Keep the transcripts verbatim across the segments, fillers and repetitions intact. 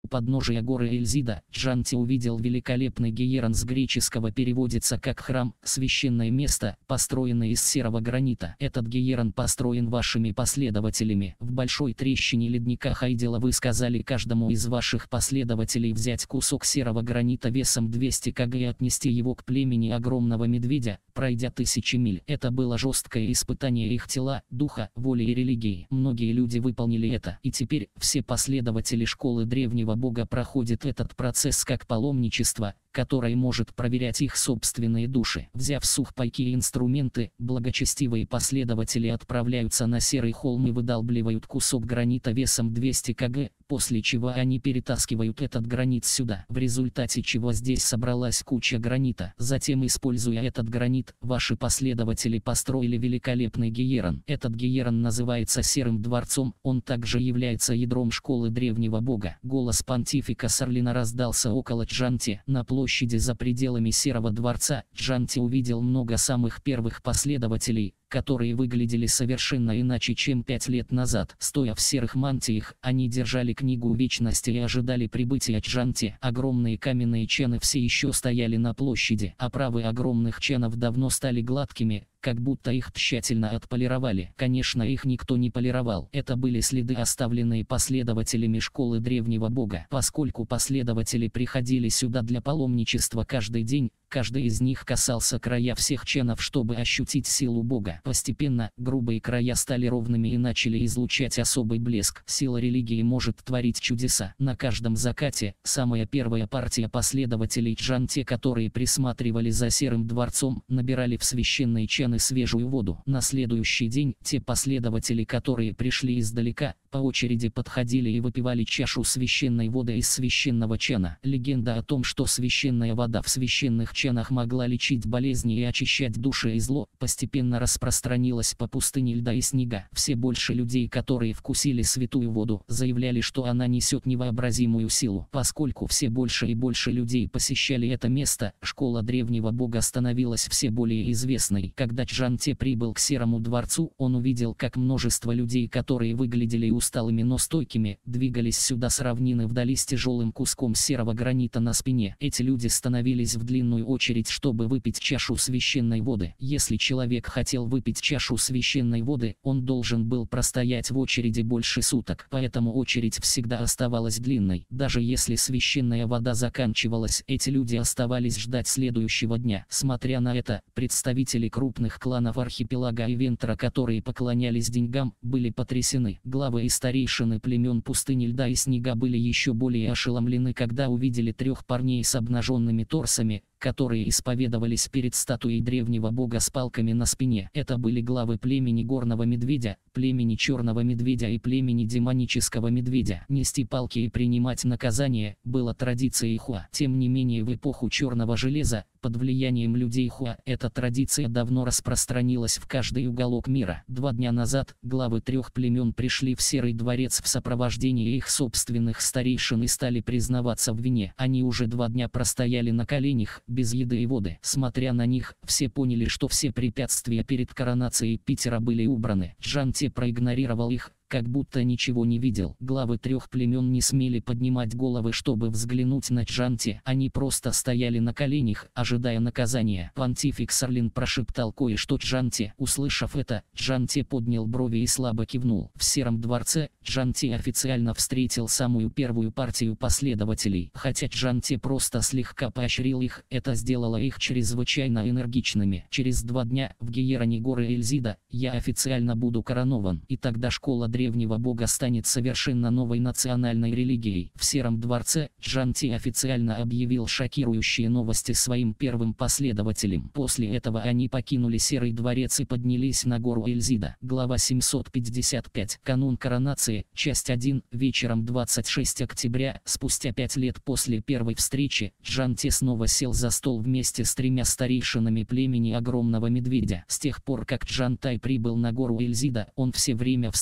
У подножия горы Эльзида Джанти увидел великолепный гейерон, с греческого переводится как храм, священное место, построенное из серого гранита. Этот гейерон построен вашими последователями. В большой трещине ледника Хайдела вы сказали каждому из ваших последователей взять кусок серого гранита весом двести килограммов и отнести его к племени огромного медведя, пройдя тысячи миль. Это было жесткое испытание их тела, духа, воли и религии. Многие люди выполнили это, и теперь все последователи школы древнего бога проходят этот процесс как паломничество, которое может проверять их собственные души. Взяв сухпайки и инструменты, благочестивые последователи отправляются на серый холм и выдалбливают кусок гранита весом двести килограммов, после чего они перетаскивают этот гранит сюда, в результате чего здесь собралась куча гранита. Затем, используя этот гранит, ваши последователи построили великолепный гейерон. Этот гейерон называется Серым дворцом, он также является ядром школы древнего бога. Голос понтифика Сарлина раздался около Джанти. На площади за пределами Серого дворца Джанти увидел много самых первых последователей, которые выглядели совершенно иначе, чем пять лет назад. Стоя в серых мантиях, они держали книгу вечности и ожидали прибытия Джанти. Огромные каменные чаны все еще стояли на площади, а правы огромных чанов давно стали гладкими, как будто их тщательно отполировали. Конечно, их никто не полировал. Это были следы, оставленные последователями школы древнего бога. Поскольку последователи приходили сюда для паломничества каждый день, каждый из них касался края всех чанов, чтобы ощутить силу бога. Постепенно, грубые края стали ровными и начали излучать особый блеск. Сила религии может творить чудеса. На каждом закате, самая первая партия последователей Джанти, которые присматривали за Серым дворцом, набирали в священные чаны свежую воду. На следующий день, те последователи, которые пришли издалека, по очереди подходили и выпивали чашу священной воды из священного чана. Легенда о том, что священная вода в священных чанах могла лечить болезни и очищать души и зло, постепенно распространилась по пустыне льда и снега. Все больше людей, которые вкусили святую воду, заявляли, что она несет невообразимую силу. Поскольку все больше и больше людей посещали это место, школа древнего бога становилась все более известной. Когда Джанти прибыл к Серому дворцу, он увидел, как множество людей, которые выглядели усталыми, но стойкими, двигались сюда с равнины вдали с тяжелым куском серого гранита на спине. Эти люди становились в длинную очередь, чтобы выпить чашу священной воды. Если человек хотел выпить чашу священной воды, он должен был простоять в очереди больше суток. Поэтому очередь всегда оставалась длинной. Даже если священная вода заканчивалась, эти люди оставались ждать следующего дня. Смотря на это, представители крупных кланов архипелага и Вентра, которые поклонялись деньгам, были потрясены. Главы и старейшины племен пустыни льда и снега были еще более ошеломлены, когда увидели трех парней с обнаженными торсами, которые исповедовались перед статуей древнего бога с палками на спине. Это были главы племени горного медведя, племени черного медведя и племени демонического медведя. Нести палки и принимать наказание было традицией Хуа. Тем не менее, в эпоху черного железа, под влиянием людей Хуа, эта традиция давно распространилась в каждый уголок мира. Два дня назад главы трех племен пришли в Серый дворец в сопровождении их собственных старейшин и стали признаваться в вине. Они уже два дня простояли на коленях, без еды и воды. Смотря на них, все поняли, что все препятствия перед коронацией Питера были убраны. Джанти проигнорировал их, как будто ничего не видел. Главы трех племен не смели поднимать головы, чтобы взглянуть на Джанти. Они просто стояли на коленях, ожидая наказания. Понтифик Сарлин прошептал кое-что Джанти. Услышав это, Джанти поднял брови и слабо кивнул. В Сером дворце Джанти официально встретил самую первую партию последователей. Хотя Джанти просто слегка поощрил их, это сделало их чрезвычайно энергичными. Через два дня, в гейероне горы Эльзида, я официально буду коронован. И тогда школа древнего бога станет совершенно новой национальной религией. В Сером дворце Джанти официально объявил шокирующие новости своим первым последователям. После этого они покинули Серый дворец и поднялись на гору Эльзида. Глава семьсот пятьдесят пять. Канун коронации. Часть один. Вечером двадцать шестого октября, спустя пять лет после первой встречи, Джанти снова сел за стол вместе с тремя старейшинами племени огромного медведя. С тех пор, как Джантай прибыл на гору Эльзида, он все время встречался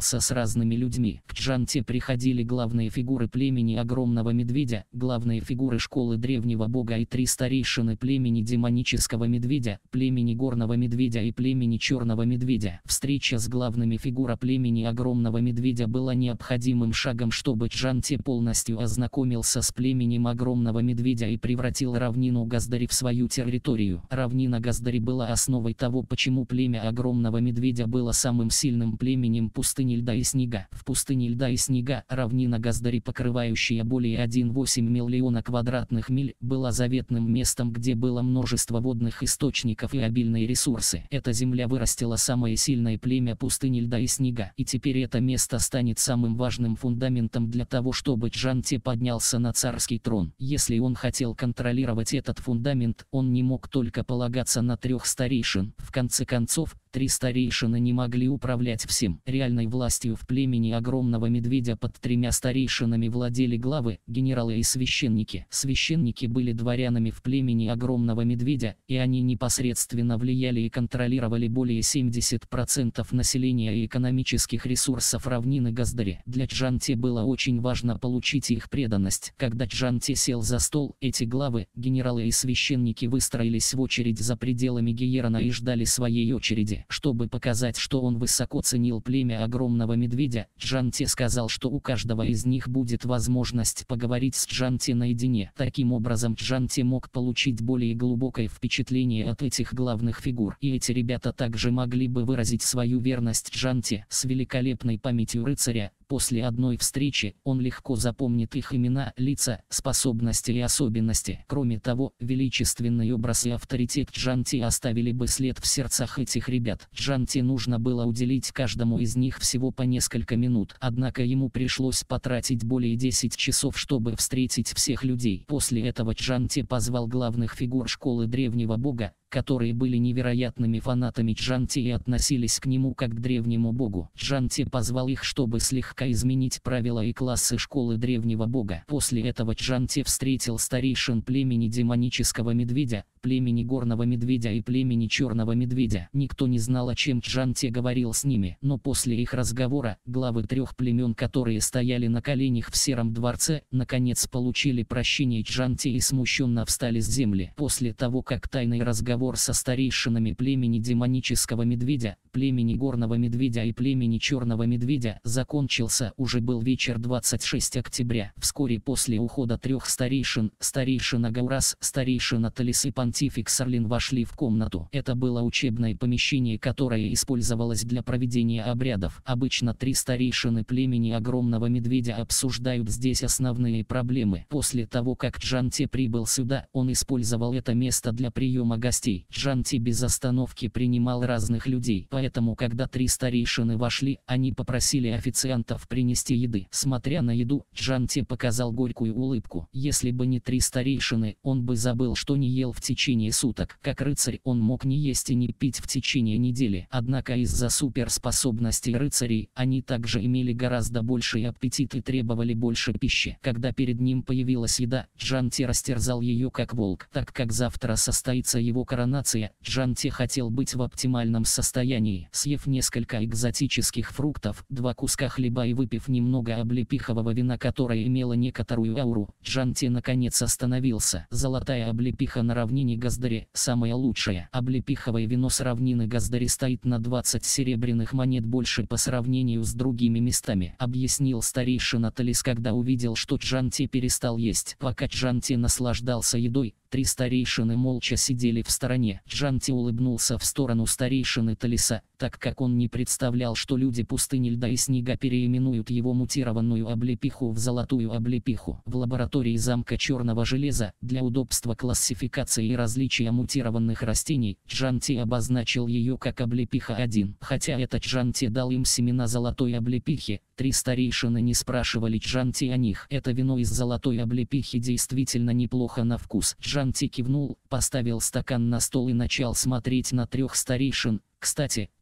общался с разными людьми. К Джанте приходили главные фигуры племени Огромного Медведя, главные фигуры школы Древнего Бога и три старейшины племени Демонического Медведя, племени Горного Медведя и племени Черного Медведя. Встреча с главными фигурами племени Огромного Медведя была необходимым шагом, чтобы Джанте полностью ознакомился с племенем Огромного Медведя и превратил равнину Газдари в свою территорию. Равнина Газдари была основой того, почему племя Огромного Медведя было самым сильным племенем пустыни льда и снега. В пустыне льда и снега равнина Газдари, покрывающая более одного целых восемь десятых миллиона квадратных миль, была заветным местом, где было множество водных источников и обильные ресурсы. Эта земля вырастила самое сильное племя пустыни льда и снега, и теперь это место станет самым важным фундаментом для того, чтобы Джанте поднялся на царский трон. Если он хотел контролировать этот фундамент, он не мог только полагаться на трех старейшин. В конце концов, три старейшины не могли управлять всем. Реальной властью в племени Огромного Медведя под тремя старейшинами владели главы, генералы и священники. Священники были дворянами в племени Огромного Медведя, и они непосредственно влияли и контролировали более семидесяти процентов населения и экономических ресурсов равнины Газдари. Для Джанте было очень важно получить их преданность. Когда Джанте сел за стол, эти главы, генералы и священники выстроились в очередь за пределами Гейерана и ждали своей очереди. Чтобы показать, что он высоко ценил племя Огромного Медведя, Джанте сказал, что у каждого из них будет возможность поговорить с Джанте наедине. Таким образом, Джанте мог получить более глубокое впечатление от этих главных фигур. И эти ребята также могли бы выразить свою верность Джанте. С великолепной памятью рыцаря, после одной встречи, он легко запомнит их имена, лица, способности и особенности. Кроме того, величественный образ и авторитет Джанте оставили бы след в сердцах этих ребят. Джанте нужно было уделить каждому из них всего по несколько минут, однако ему пришлось потратить более десяти часов, чтобы встретить всех людей. После этого Джанте позвал главных фигур школы Древнего Бога, которые были невероятными фанатами Джанте и относились к нему как к древнему богу. Джанте позвал их, чтобы слегка изменить правила и классы школы Древнего Бога. После этого Джанте встретил старейшин племени Демонического Медведя, племени Горного Медведя и племени Черного Медведя. Никто не знал, о чем Джанте говорил с ними, но после их разговора, главы трех племен, которые стояли на коленях в Сером дворце, наконец получили прощение Джанте и смущенно встали с земли. После того, как тайный разговор со старейшинами племени Демонического Медведя, племени Горного Медведя и племени Черного Медведя закончился, уже был вечер двадцать шестого октября. Вскоре после ухода трех старейшин, старейшина Гаурас, старейшина Талис и понтифик Сарлин вошли в комнату. Это было учебное помещение, которое использовалось для проведения обрядов. Обычно три старейшины племени Огромного Медведя обсуждают здесь основные проблемы. После того, как Джанте прибыл сюда, он использовал это место для приема гостей. Джанте без остановки принимал разных людей, поэтому когда три старейшины вошли, они попросили официантов принести еды. Смотря на еду, Джанте показал горькую улыбку. Если бы не три старейшины, он бы забыл, что не ел в течение суток. Как рыцарь, он мог не есть и не пить в течение недели. Однако из-за суперспособностей рыцарей, они также имели гораздо больший аппетит и требовали больше пищи. Когда перед ним появилась еда, Джанте растерзал ее как волк. Так как завтра состоится его коронация, Джанте хотел быть в оптимальном состоянии. Съев несколько экзотических фруктов, два куска хлеба и выпив немного облепихового вина, которое имело некоторую ауру, Джанте наконец остановился. Золотая облепиха на равнине Газдари – самая лучшая. Облепиховое вино с равнины Газдари стоит на двадцать серебряных монет больше по сравнению с другими местами, объяснил старейшина Талис, когда увидел, что Джанте перестал есть. Пока Джанте наслаждался едой, три старейшины молча сидели в стороне. Джанте улыбнулся в сторону старейшины Талиса, так как он не представлял, что люди пустыни льда и снега переименуют его мутированную облепиху в золотую облепиху. В лаборатории замка Черного Железа, для удобства классификации и различия мутированных растений, Джанте обозначил ее как облепиха один. Хотя этот Джанте дал им семена золотой облепихи, три старейшины не спрашивали Джанте о них. Это вино из золотой облепихи действительно неплохо на вкус. Джанте кивнул, поставил стакан на стол и начал смотреть на трех старейшин. Кстати,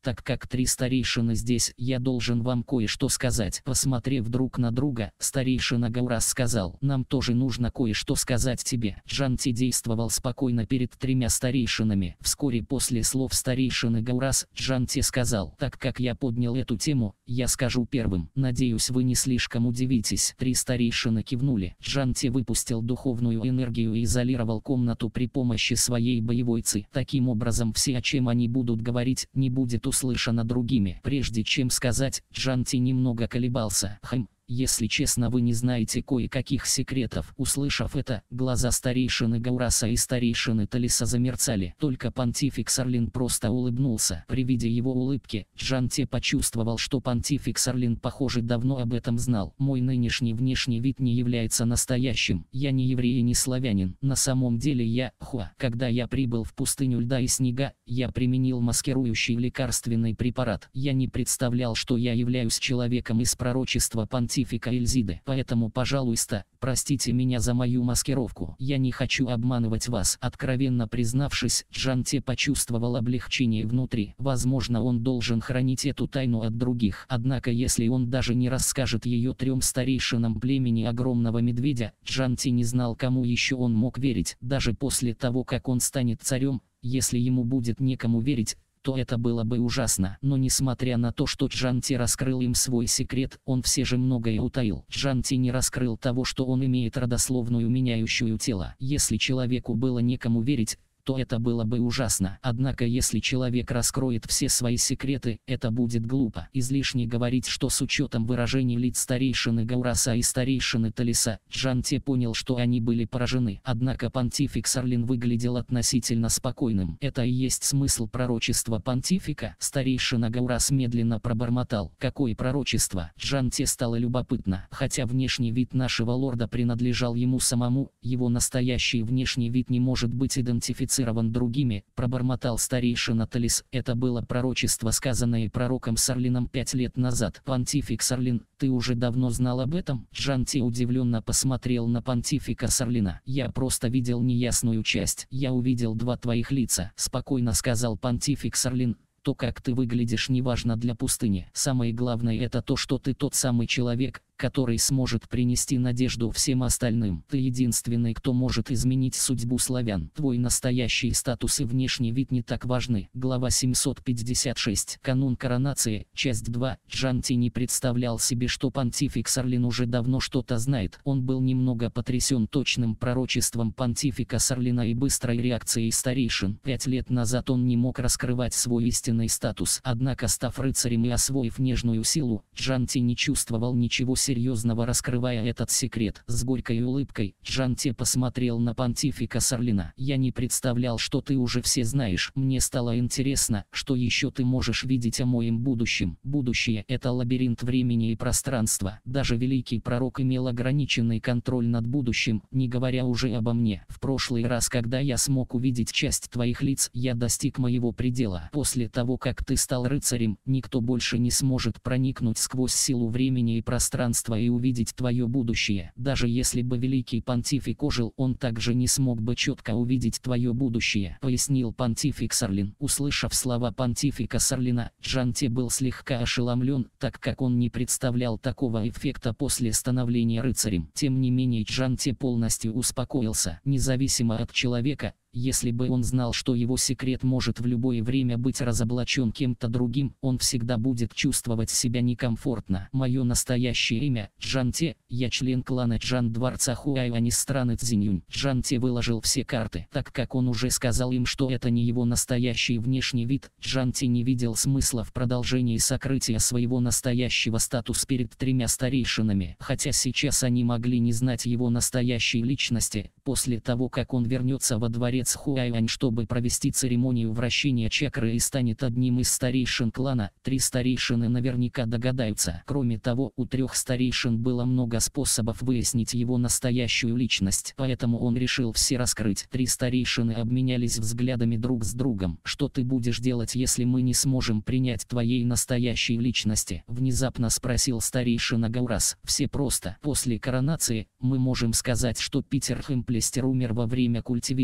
так как три старейшины здесь, я должен вам кое-что сказать». Посмотрев друг на друга, старейшина Гаурас сказал: «Нам тоже нужно кое-что сказать тебе». Джанти действовал спокойно перед тремя старейшинами. Вскоре после слов старейшины Гаурас, Джанти сказал: «Так как я поднял эту тему, я скажу первым. Надеюсь, вы не слишком удивитесь». Три старейшины кивнули. Джанти выпустил духовную энергию и изолировал комнату при помощи своей боевой ци. Таким образом, все, о чем они будут говорить, не будет услышано другими. Прежде чем сказать, Джанти немного колебался. «Хм, если честно, вы не знаете кое-каких секретов». Услышав это, глаза старейшины Гаураса и старейшины Талиса замерцали. Только понтификс Орлин просто улыбнулся. При виде его улыбки, Джанти почувствовал, что понтификс Орлин, похоже, давно об этом знал. «Мой нынешний внешний вид не является настоящим. Я не еврей и не славянин. На самом деле я Хуа. Когда я прибыл в пустыню льда и снега, я применил маскирующий лекарственный препарат. Я не представлял, что я являюсь человеком из пророчества понтификса Эльзиды. Поэтому, пожалуйста, простите меня за мою маскировку. Я не хочу обманывать вас». Откровенно признавшись, Джанти почувствовал облегчение внутри. Возможно, он должен хранить эту тайну от других. Однако, если он даже не расскажет ее трем старейшинам племени огромного медведя, Джанти не знал, кому еще он мог верить. Даже после того, как он станет царем, если ему будет некому верить, то это было бы ужасно. Но несмотря на то, что Джанти раскрыл им свой секрет, он все же многое утаил. Джанти не раскрыл того, что он имеет родословную, меняющую тело. Если человеку было некому верить, то это было бы ужасно. Однако, если человек раскроет все свои секреты, это будет глупо. Излишне говорить, что с учетом выражений лиц старейшины Гаураса и старейшины Талиса, Джанти понял, что они были поражены. Однако понтификс Орлин выглядел относительно спокойным. «Это и есть смысл пророчества понтифика?» Старейшина Гаурас медленно пробормотал. «Какое пророчество?» Джанти стало любопытно. Хотя внешний вид нашего лорда принадлежал ему самому, его настоящий внешний вид не может быть идентифицирован другими, пробормотал старейшина Талис. «Это было пророчество, сказанное пророком Сарлином пять лет назад». «Понтификс Орлин, ты уже давно знал об этом?» Джанти удивленно посмотрел на понтифика Орлина. «Я просто видел неясную часть. Я увидел два твоих лица», — спокойно сказал понтификс Орлин. «То, как ты выглядишь, не важно для пустыни. Самое главное — это то, что ты тот самый человек, который сможет принести надежду всем остальным. Ты единственный, кто может изменить судьбу славян. Твой настоящий статус и внешний вид не так важны». Глава семьсот пятьдесят шесть. Канун коронации. Часть два. Джанти не представлял себе, что понтификс Орлин уже давно что-то знает. Он был немного потрясен точным пророчеством понтифика Орлина и быстрой реакцией старейшин. Пять лет назад он не мог раскрывать свой истинный статус. Однако, став рыцарем и освоив нежную силу, Джанти не чувствовал ничего серьезного. Серьезного раскрывая этот секрет. С горькой улыбкой, Джанти посмотрел на понтифика Орлина. «Я не представлял, что ты уже все знаешь. Мне стало интересно, что еще ты можешь видеть о моем будущем». Будущее — это лабиринт времени и пространства. Даже великий пророк имел ограниченный контроль над будущим, не говоря уже обо мне. В прошлый раз, когда я смог увидеть часть твоих лиц, я достиг моего предела. После того, как ты стал рыцарем, никто больше не сможет проникнуть сквозь силу времени и пространства и увидеть твое будущее. Даже если бы великий понтифик ожил, он также не смог бы четко увидеть твое будущее, пояснил понтификс Орлин. Услышав слова понтифика Орлина, Джанти был слегка ошеломлен, так как он не представлял такого эффекта после становления рыцарем. Тем не менее, Джанти полностью успокоился. Независимо от человека, если бы он знал, что его секрет может в любое время быть разоблачен кем-то другим, он всегда будет чувствовать себя некомфортно. «Мое настоящее имя — Джанти, я член клана Джан дворца Хуайань из страны Цзиньюнь». Джанти выложил все карты. Так как он уже сказал им, что это не его настоящий внешний вид, Джанти не видел смысла в продолжении сокрытия своего настоящего статуса перед тремя старейшинами. Хотя сейчас они могли не знать его настоящей личности, после того, как он вернется во дворец Хуайань, чтобы провести церемонию вращения чакры и станет одним из старейшин клана, три старейшины наверняка догадаются. Кроме того, у трех старейшин было много способов выяснить его настоящую личность, поэтому он решил все раскрыть. Три старейшины обменялись взглядами друг с другом. «Что ты будешь делать, если мы не сможем принять твоей настоящей личности?» — внезапно спросил старейшина Гаурас. «Все просто. После коронации мы можем сказать, что Питер Хэмплестер умер во время культивирования.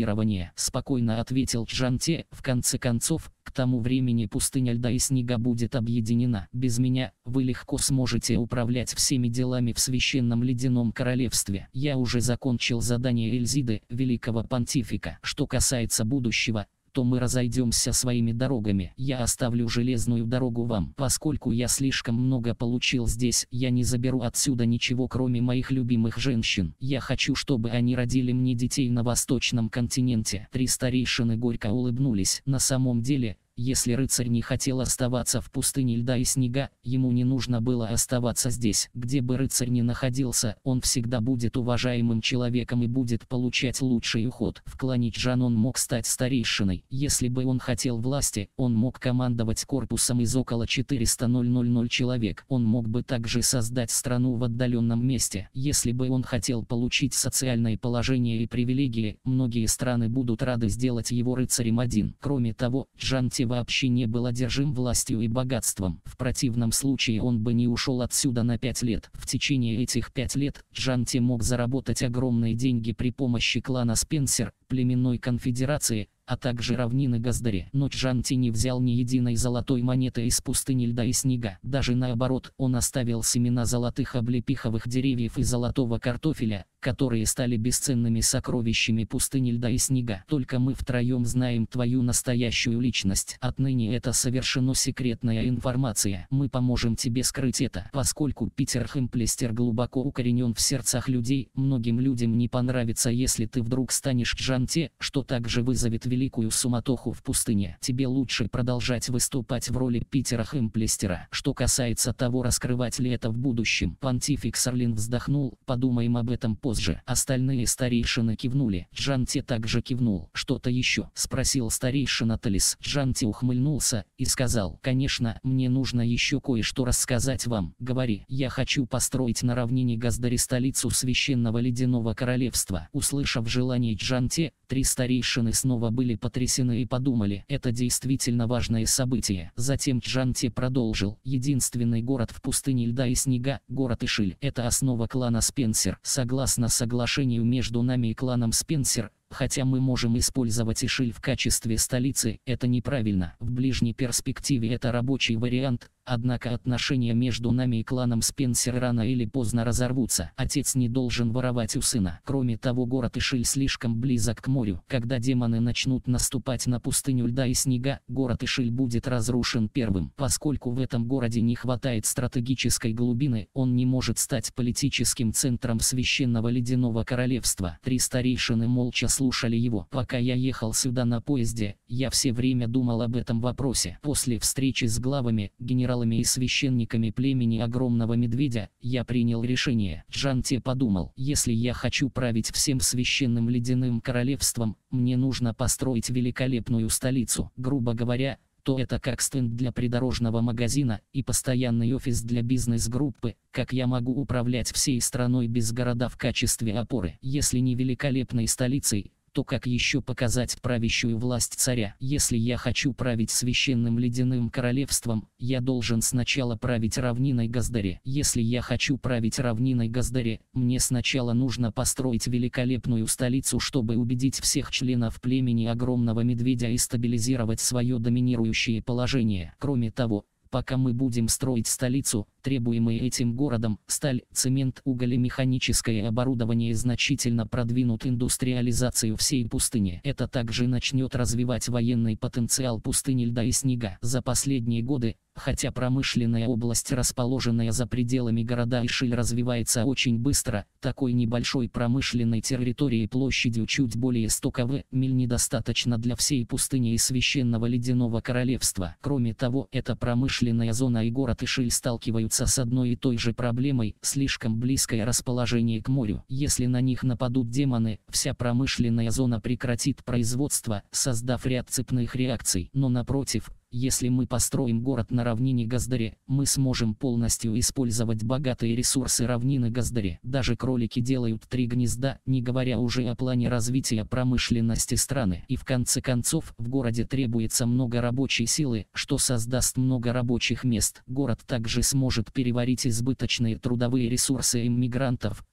– спокойно ответил Джанте. «В конце концов, к тому времени пустыня льда и снега будет объединена. Без меня вы легко сможете управлять всеми делами в священном ледяном королевстве. Я уже закончил задание Эльзиды, великого понтифика. Что касается будущего, то мы разойдемся своими дорогами. Я оставлю железную дорогу вам. Поскольку я слишком много получил здесь, я не заберу отсюда ничего, кроме моих любимых женщин. Я хочу, чтобы они родили мне детей на восточном континенте». Три старейшины горько улыбнулись. На самом деле, если рыцарь не хотел оставаться в пустыне льда и снега, ему не нужно было оставаться здесь. Где бы рыцарь ни находился, он всегда будет уважаемым человеком и будет получать лучший уход. В клане Джан он мог стать старейшиной. Если бы он хотел власти, он мог командовать корпусом из около четырёхсот человек. Он мог бы также создать страну в отдаленном месте. Если бы он хотел получить социальное положение и привилегии, многие страны будут рады сделать его рыцарем один. Кроме того, Джанте вообще не был одержим властью и богатством. В противном случае он бы не ушел отсюда на пять лет. В течение этих пять лет Джанте мог заработать огромные деньги при помощи клана Спенсер, племенной конфедерации, а также равнины Газдари. Но Джанте не взял ни единой золотой монеты из пустыни льда и снега. Даже наоборот, он оставил семена золотых облепиховых деревьев и золотого картофеля, которые стали бесценными сокровищами пустыни льда и снега. Только мы втроем знаем твою настоящую личность. Отныне это совершенно секретная информация. Мы поможем тебе скрыть это. Поскольку Питер Хэмплестер глубоко укоренен в сердцах людей, многим людям не понравится, если ты вдруг станешь Джанте, что также вызовет великую суматоху в пустыне. Тебе лучше продолжать выступать в роли Питера Хэмплестера. Что касается того, раскрывать ли это в будущем, понтифик Сарлин вздохнул. Подумаем об этом позже. Остальные старейшины кивнули. Джанте также кивнул. «Что-то еще?» — спросил старейшина Талис. Джанте ухмыльнулся и сказал: «Конечно, мне нужно еще кое-что рассказать вам. Говори». «Я хочу построить на равнине Газдари столицу священного ледяного королевства». Услышав желание Джанте, три старейшины снова были потрясены и подумали: это действительно важное событие. Затем Джанте продолжил: «Единственный город в пустыне льда и снега, город Ишиль, это основа клана Спенсер. Согласно соглашению между нами и кланом Спенсер, хотя мы можем использовать Ишиль в качестве столицы, это неправильно. В ближней перспективе это рабочий вариант, однако отношения между нами и кланом Спенсер рано или поздно разорвутся. Отец не должен воровать у сына. Кроме того, город Ишиль слишком близок к морю. Когда демоны начнут наступать на пустыню льда и снега, город Ишиль будет разрушен первым. Поскольку в этом городе не хватает стратегической глубины, он не может стать политическим центром священного ледяного королевства». Три старейшины молча слушали его. «Пока я ехал сюда на поезде, я все время думал об этом вопросе. После встречи с главами, генералами и священниками племени Огромного Медведя, я принял решение». Джанте подумал: «Если я хочу править всем священным ледяным королевством, мне нужно построить великолепную столицу. Грубо говоря, то это как стенд для придорожного магазина и постоянный офис для бизнес-группы. Как я могу управлять всей страной без города в качестве опоры? Если не великолепной столицей, то как еще показать правящую власть царя? Если я хочу править священным ледяным королевством, я должен сначала править равниной Газдари. Если я хочу править равниной Газдари, мне сначала нужно построить великолепную столицу, чтобы убедить всех членов племени Огромного Медведя и стабилизировать свое доминирующее положение. Кроме того, пока мы будем строить столицу, требуемые этим городом, сталь, цемент, уголь и механическое оборудование значительно продвинут индустриализацию всей пустыни. Это также начнет развивать военный потенциал пустыни льда и снега. За последние годы, хотя промышленная область, расположенная за пределами города Ишиль, развивается очень быстро, такой небольшой промышленной территории площадью чуть более ста квадратных миль недостаточно для всей пустыни и священного ледяного королевства. Кроме того, эта промышленная зона и город Ишиль сталкиваются с одной и той же проблемой – слишком близкое расположение к морю. Если на них нападут демоны, вся промышленная зона прекратит производство, создав ряд цепных реакций. Но напротив, если мы построим город на равнине Газдари, мы сможем полностью использовать богатые ресурсы равнины Газдари. Даже кролики делают три гнезда, не говоря уже о плане развития промышленности страны. И в конце концов, в городе требуется много рабочей силы, что создаст много рабочих мест. Город также сможет переварить избыточные трудовые ресурсы иммигрантов,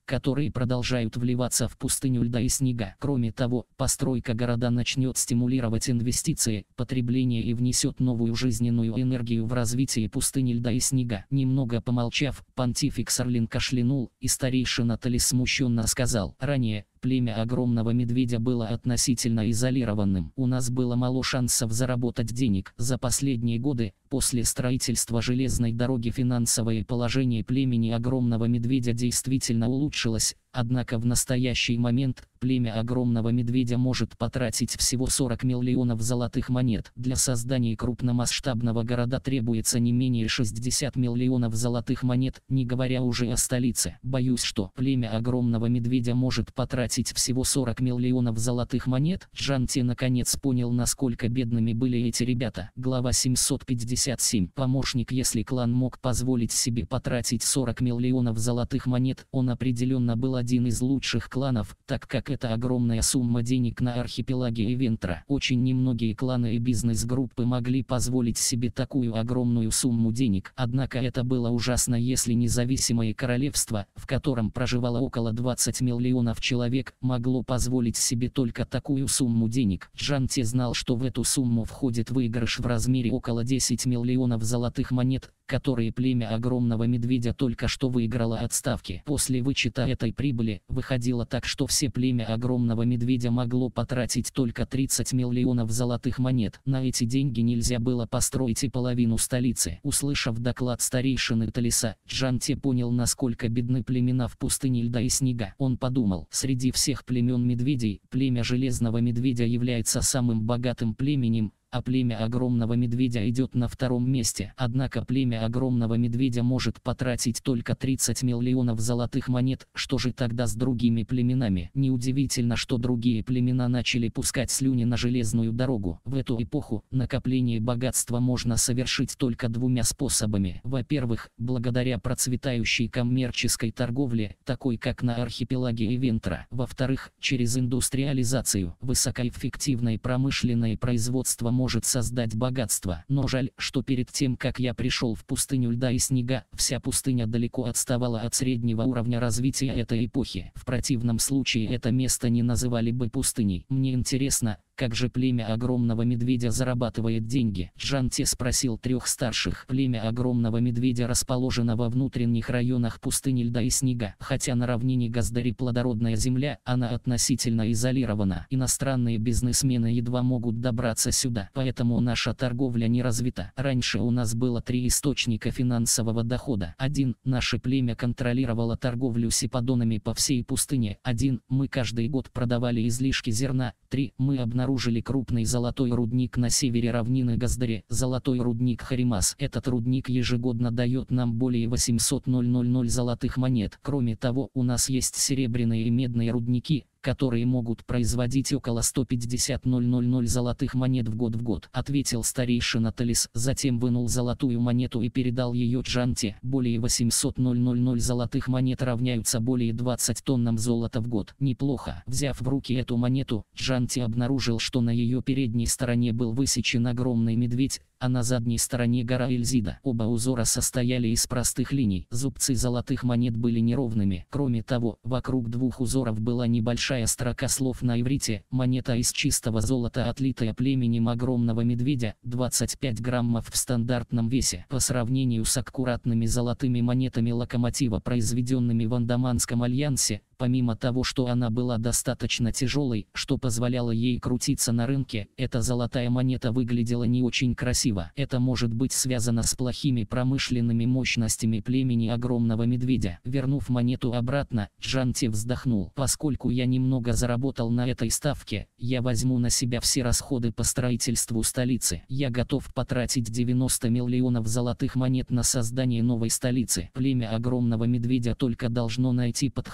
которые продолжают вливаться в пустыню льда и снега. Кроме того, постройка города начнет стимулировать инвестиции, потребление и внесет новую жизненную энергию в развитие пустыни льда и снега. Немного помолчав, понтифик Сарлин кашлянул, и старейшина Талис смущенно сказал: ранее племя огромного медведя было относительно изолированным. У нас было мало шансов заработать денег. За последние годы, после строительства железной дороги, финансовое положение племени огромного медведя действительно улучшилось. Однако в настоящий момент племя огромного медведя может потратить всего сорок миллионов золотых монет. Для создания крупномасштабного города требуется не менее шестьдесят миллионов золотых монет, не говоря уже о столице. Боюсь, что племя огромного медведя может потратить всего сорок миллионов золотых монет. Джанти наконец понял, насколько бедными были эти ребята. Глава семьсот пятьдесят семь. Помощник. Если клан мог позволить себе потратить сорок миллионов золотых монет, он определенно был один из лучших кланов, так как это огромная сумма денег на архипелаге Эвентра. Очень немногие кланы и бизнес-группы могли позволить себе такую огромную сумму денег. Однако это было ужасно, если независимое королевство, в котором проживало около двадцати миллионов человек, могло позволить себе только такую сумму денег. Джанти знал, что в эту сумму входит выигрыш в размере около десяти миллионов золотых монет, которые племя огромного медведя только что выиграло от ставки. После вычета этой прибыли, выходило так, что все племя огромного медведя могло потратить только тридцать миллионов золотых монет. На эти деньги нельзя было построить и половину столицы. Услышав доклад старейшины Талиса, Джанти понял, насколько бедны племена в пустыне льда и снега. Он подумал: среди всех племен медведей, племя железного медведя является самым богатым племенем, а племя огромного медведя идет на втором месте. Однако племя огромного медведя может потратить только тридцать миллионов золотых монет. Что же тогда с другими племенами? Неудивительно, что другие племена начали пускать слюни на железную дорогу. В эту эпоху накопление богатства можно совершить только двумя способами. Во-первых, благодаря процветающей коммерческой торговле, такой как на архипелаге Эвентра. Во-вторых, через индустриализацию. Высокоэффективное промышленное производство может может создать богатство. Но жаль, что перед тем, как я пришел в пустыню льда и снега, вся пустыня далеко отставала от среднего уровня развития этой эпохи. В противном случае это место не называли бы пустыней. Мне интересно, как же племя огромного медведя зарабатывает деньги? Джанти спросил трех старших. Племя огромного медведя расположено во внутренних районах пустыни льда и снега. Хотя на равнине Газдари плодородная земля, она относительно изолирована. Иностранные бизнесмены едва могут добраться сюда, поэтому наша торговля не развита. Раньше у нас было три источника финансового дохода. Один, наше племя контролировало торговлю сипадонами по всей пустыне. Один, мы каждый год продавали излишки зерна. Три, мы обнаружили крупный золотой рудник на севере равнины Газдари, золотой рудник Харимас. Этот рудник ежегодно дает нам более восьмисот тысяч золотых монет. Кроме того, у нас есть серебряные и медные рудники, которые могут производить около ста пятидесяти тысяч золотых монет в год в год, ответил старейшина Талис, затем вынул золотую монету и передал ее Джанти. Более восьмисот тысяч золотых монет равняются более двадцати тоннам золота в год. Неплохо. Взяв в руки эту монету, Джанти обнаружил, что на ее передней стороне был высечен огромный медведь, а на задней стороне гора Эльзида. Оба узора состояли из простых линий. Зубцы золотых монет были неровными. Кроме того, вокруг двух узоров была небольшая строка слов на иврите. Монета из чистого золота, отлитая племенем огромного медведя, двадцать пять граммов в стандартном весе. По сравнению с аккуратными золотыми монетами локомотива, произведенными в Андаманском альянсе, помимо того, что она была достаточно тяжелой, что позволяло ей крутиться на рынке, эта золотая монета выглядела не очень красиво. Это может быть связано с плохими промышленными мощностями племени огромного медведя. Вернув монету обратно, Джанти вздохнул. Поскольку я немного заработал на этой ставке, я возьму на себя все расходы по строительству столицы. Я готов потратить девяносто миллионов золотых монет на создание новой столицы. Племя огромного медведя только должно найти подходящие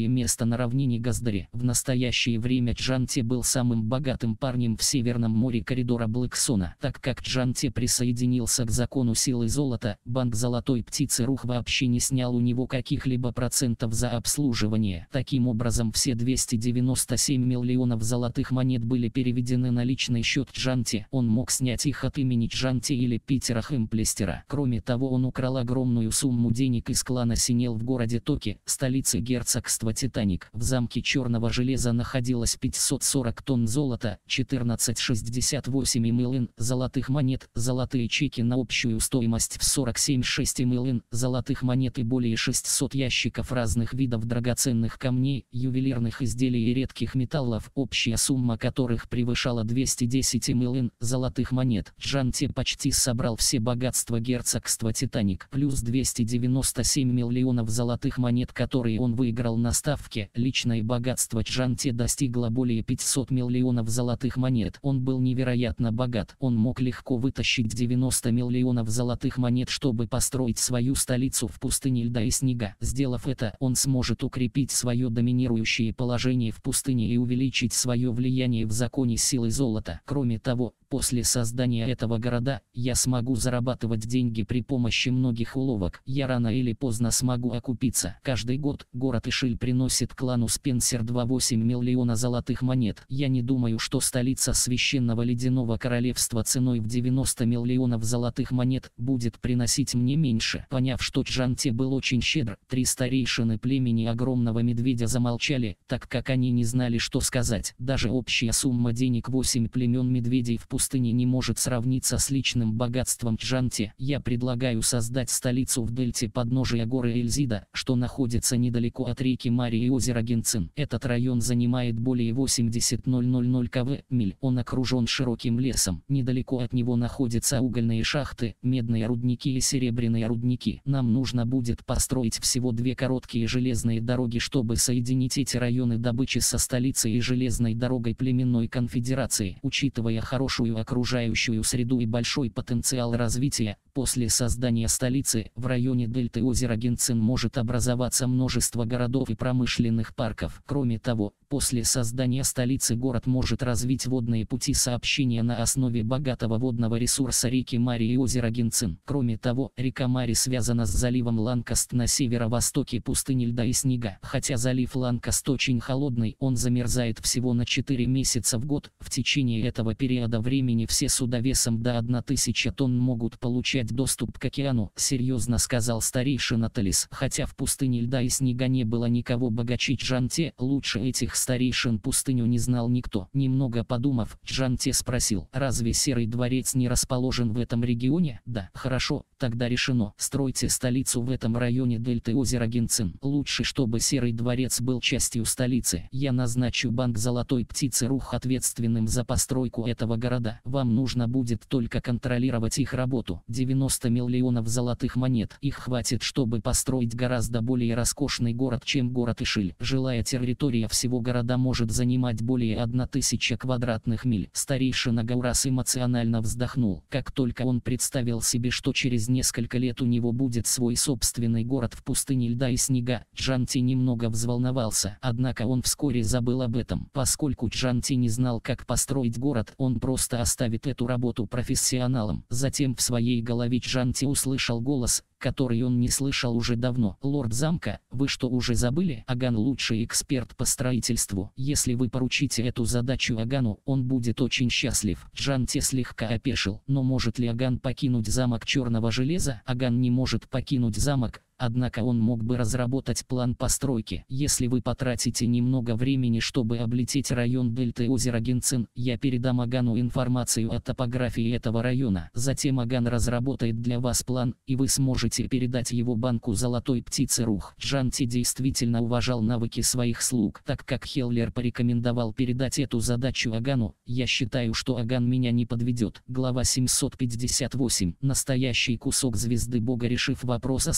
заняли место на равнине Газдари. В настоящее время Джанте был самым богатым парнем в Северном море коридора Блэксона. Так как Джанте присоединился к закону силы золота, банк Золотой Птицы Рух вообще не снял у него каких-либо процентов за обслуживание. Таким образом, все двести девяносто семь миллионов золотых монет были переведены на личный счет Джанте. Он мог снять их от имени Джанте или Питера Хэмплестера. Кроме того, он украл огромную сумму денег из клана Синел в городе Токи, столице герцогства Титаник. В замке Черного Железа находилось пятьсот сорок тонн золота, четырнадцать целых шестьдесят восемь миллион золотых монет, золотые чеки на общую стоимость в сорок семь целых шесть миллион золотых монет и более шестисот ящиков разных видов драгоценных камней, ювелирных изделий и редких металлов, общая сумма которых превышала двести десять миллион золотых монет. Джанте почти собрал все богатства герцогства Титаник, плюс двести девяносто семь миллионов золотых монет, которые он выиграл на ставке. Личное богатство Джанте достигло более пятисот миллионов золотых монет. Он был невероятно богат. Он мог легко вытащить девяносто миллионов золотых монет, чтобы построить свою столицу в пустыне льда и снега. Сделав это, он сможет укрепить свое доминирующее положение в пустыне и увеличить свое влияние в законе силы золота. Кроме того, после создания этого города, я смогу зарабатывать деньги при помощи многих уловок. Я рано или поздно смогу окупиться. Каждый год город Ишиль приносит клану Спенсер два целых восемь десятых миллиона золотых монет. Я не думаю, что столица священного ледяного королевства ценой в девяносто миллионов золотых монет будет приносить мне меньше. Поняв, что Джанте был очень щедр, три старейшины племени огромного медведя замолчали, так как они не знали, что сказать. Даже общая сумма денег восемь племен медведей в пустыне не может сравниться с личным богатством Джанте. Я предлагаю создать столицу в дельте подножия горы Эльзида, что находится недалеко от реки Мари и озера Генцин. Этот район занимает более восемьдесят тысяч кв. миль. Он окружен широким лесом. Недалеко от него находятся угольные шахты, медные рудники и серебряные рудники. Нам нужно будет построить всего две короткие железные дороги, чтобы соединить эти районы добычи со столицей и железной дорогой племенной конфедерации. Учитывая хорошую окружающую среду и большой потенциал развития, после создания столицы, в районе дельты озера Генцин может образоваться множество городов и промышленных парков. Кроме того, после создания столицы город может развить водные пути сообщения на основе богатого водного ресурса реки Мари и озера Генцин. Кроме того, река Мари связана с заливом Ланкаст на северо-востоке пустыни льда и снега. Хотя залив Ланкаст очень холодный, он замерзает всего на четыре месяца в год. В течение этого периода времени все суда весом до тысячи тонн могут получать доступ к океану, серьезно сказал старейшина Талис. Хотя в пустыне льда и снега не было никого богаче Джанте, лучше этих старейшин пустыню не знал никто. Немного подумав, Джанте спросил: разве Серый дворец не расположен в этом регионе? Да. Хорошо, тогда решено. Стройте столицу в этом районе дельты озера Генцин. Лучше, чтобы Серый дворец был частью столицы. Я назначу банк Золотой Птицы Рух ответственным за постройку этого города. Вам нужно будет только контролировать их работу. девяносто миллионов золотых монет. Их хватит, чтобы построить гораздо более роскошный город, чем город Ишиль. Жилая территория всего города может занимать более тысячи квадратных миль. Старейшина Гаурас эмоционально вздохнул. Как только он представил себе, что через несколько лет у него будет свой собственный город в пустыне льда и снега, Джанте немного взволновался. Однако он вскоре забыл об этом. Поскольку Джанте не знал, как построить город, он просто оставит эту работу профессионалам. Затем в своей голове Джанте услышал голос, который он не слышал уже давно. «Лорд замка, вы что, уже забыли? Аган лучший эксперт по строительству. Если вы поручите эту задачу Агану, он будет очень счастлив». Джанте слегка опешил. Но может ли Аган покинуть замок Черного Железа? Аган не может покинуть замок. Однако он мог бы разработать план постройки. Если вы потратите немного времени, чтобы облететь район дельты озера Генцин, я передам Агану информацию о топографии этого района. Затем Аган разработает для вас план, и вы сможете передать его банку Золотой Птицы Рух. Джанте действительно уважал навыки своих слуг. Так как Хеллер порекомендовал передать эту задачу Агану, я считаю, что Аган меня не подведет. Глава семьсот пятьдесят восемь. Настоящий кусок звезды Бога. Решив вопрос о столице,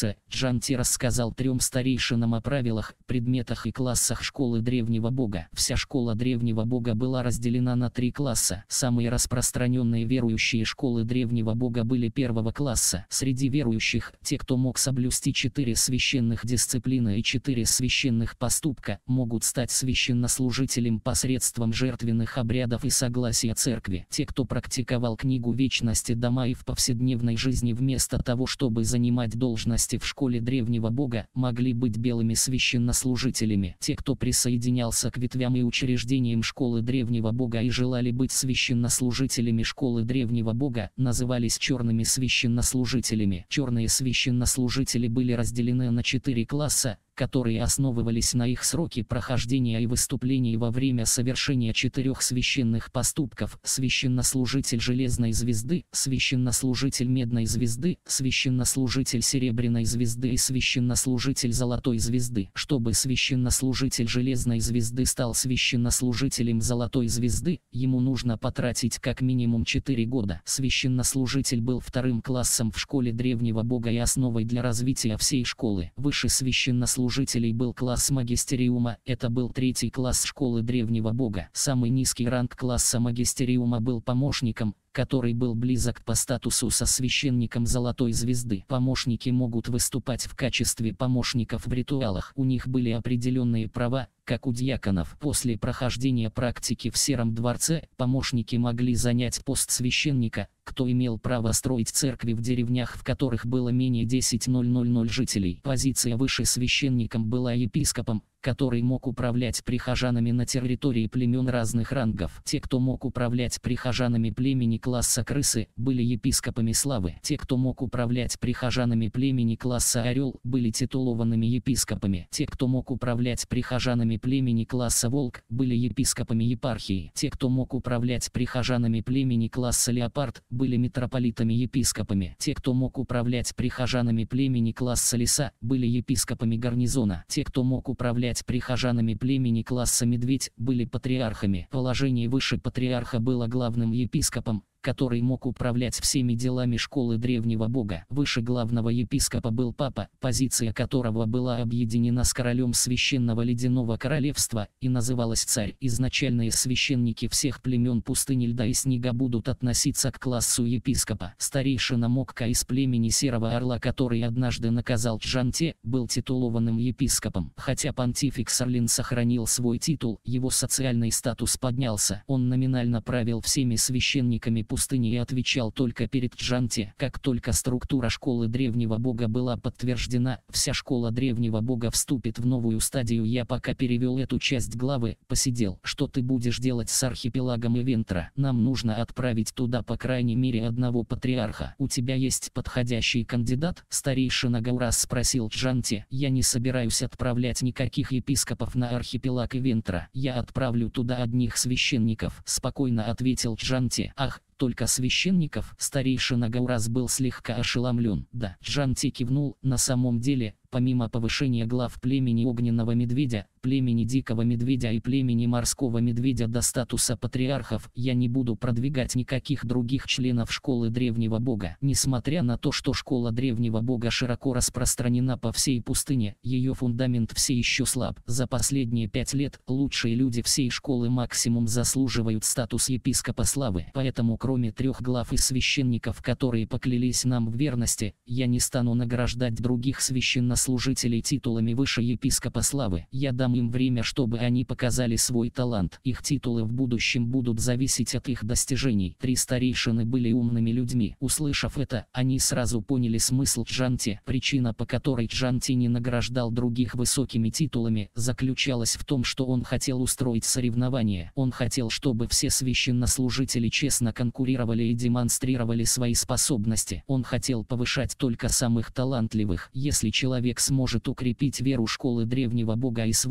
Дальше Джанти рассказал трем старейшинам о правилах, предметах и классах школы древнего бога. Вся школа древнего бога была разделена на три класса. Самые распространенные верующие школы древнего бога были первого класса. Среди верующих те, кто мог соблюсти четыре священных дисциплины и четыре священных поступка, могут стать священнослужителем посредством жертвенных обрядов и согласия церкви. Те, кто практиковал книгу вечности дома и в повседневной жизни вместо того, чтобы занимать должности в школе древнего бога, могли быть белыми священнослужителями. Те, кто присоединялся к ветвям и учреждениям школы древнего бога и желали быть священнослужителями школы древнего бога, назывались черными священнослужителями. Черные священнослужители были разделены на четыре класса, которые основывались на их сроке прохождения и выступлений во время совершения четырех священных поступков: священнослужитель железной звезды, священнослужитель медной звезды, священнослужитель серебряной звезды и священнослужитель золотой звезды. Чтобы священнослужитель железной звезды стал священнослужителем золотой звезды, ему нужно потратить как минимум четыре года. Священнослужитель был вторым классом в школе древнего бога и основой для развития всей школы. Выше священнослужителей был класс магистериума, это был третий класс школы древнего бога. Самый низкий ранг класса магистериума был помощником, который был близок по статусу со священником золотой звезды. Помощники могут выступать в качестве помощников в ритуалах. У них были определенные права, как у диаконов. После прохождения практики в Сером дворце, помощники могли занять пост священника, кто имел право строить церкви в деревнях, в которых было менее десять тысяч жителей. Позиция выше священником была епископом, который мог управлять прихожанами на территории племен разных рангов. Те, кто мог управлять прихожанами племени класса крысы, были епископами славы. Те, кто мог управлять прихожанами племени класса орел, были титулованными епископами. Те, кто мог управлять прихожанами племени класса волк, были епископами епархии. Те, кто мог управлять прихожанами племени класса леопард, были митрополитами-епископами. Те, кто мог управлять прихожанами племени класса лиса, были епископами гарнизона. Те, кто мог управлять прихожанами племени класса медведь, были патриархами. Положение выше патриарха было главным епископом, который мог управлять всеми делами школы древнего бога. Выше главного епископа был папа, позиция которого была объединена с королем священного ледяного королевства и называлась царь. Изначальные священники всех племен пустыни льда и снега будут относиться к классу епископа. Старейшина Мокка из племени Серого Орла, который однажды наказал Джанти, был титулованным епископом. Хотя понтифик Сарлин сохранил свой титул, его социальный статус поднялся. Он номинально правил всеми священниками пустыни и отвечал только перед Джанти. Как только структура школы древнего бога была подтверждена, вся школа древнего бога вступит в новую стадию. Я пока перевел эту часть главы, посидел. Что ты будешь делать с архипелагом Ивентра? Нам нужно отправить туда по крайней мере одного патриарха. У тебя есть подходящий кандидат? Старейшина Гаурас спросил Джанти. Я не собираюсь отправлять никаких епископов на архипелаг Ивентра. Я отправлю туда одних священников, спокойно ответил Джанти. Ах, только священников? Старейшина Гаурас был слегка ошеломлен. Да, Джанти кивнул. На самом деле, помимо повышения глав племени огненного медведя, племени дикого медведя и племени морского медведя до статуса патриархов, я не буду продвигать никаких других членов школы древнего бога. Несмотря на то, что школа древнего бога широко распространена по всей пустыне, ее фундамент все еще слаб. За последние пять лет лучшие люди всей школы максимум заслуживают статус епископа славы. Поэтому, кроме трех глав и священников, которые поклялись нам в верности, я не стану награждать других священнослужителей титулами выше епископа славы. Я дам им время, чтобы они показали свой талант. Их титулы в будущем будут зависеть от их достижений. Три старейшины были умными людьми. Услышав это, они сразу поняли смысл Джанти. Причина, по которой Джанти не награждал других высокими титулами, заключалась в том, что он хотел устроить соревнование. Он хотел, чтобы все священнослужители честно конкурировали и демонстрировали свои способности. Он хотел повышать только самых талантливых. Если человек сможет укрепить веру школы древнего бога и свой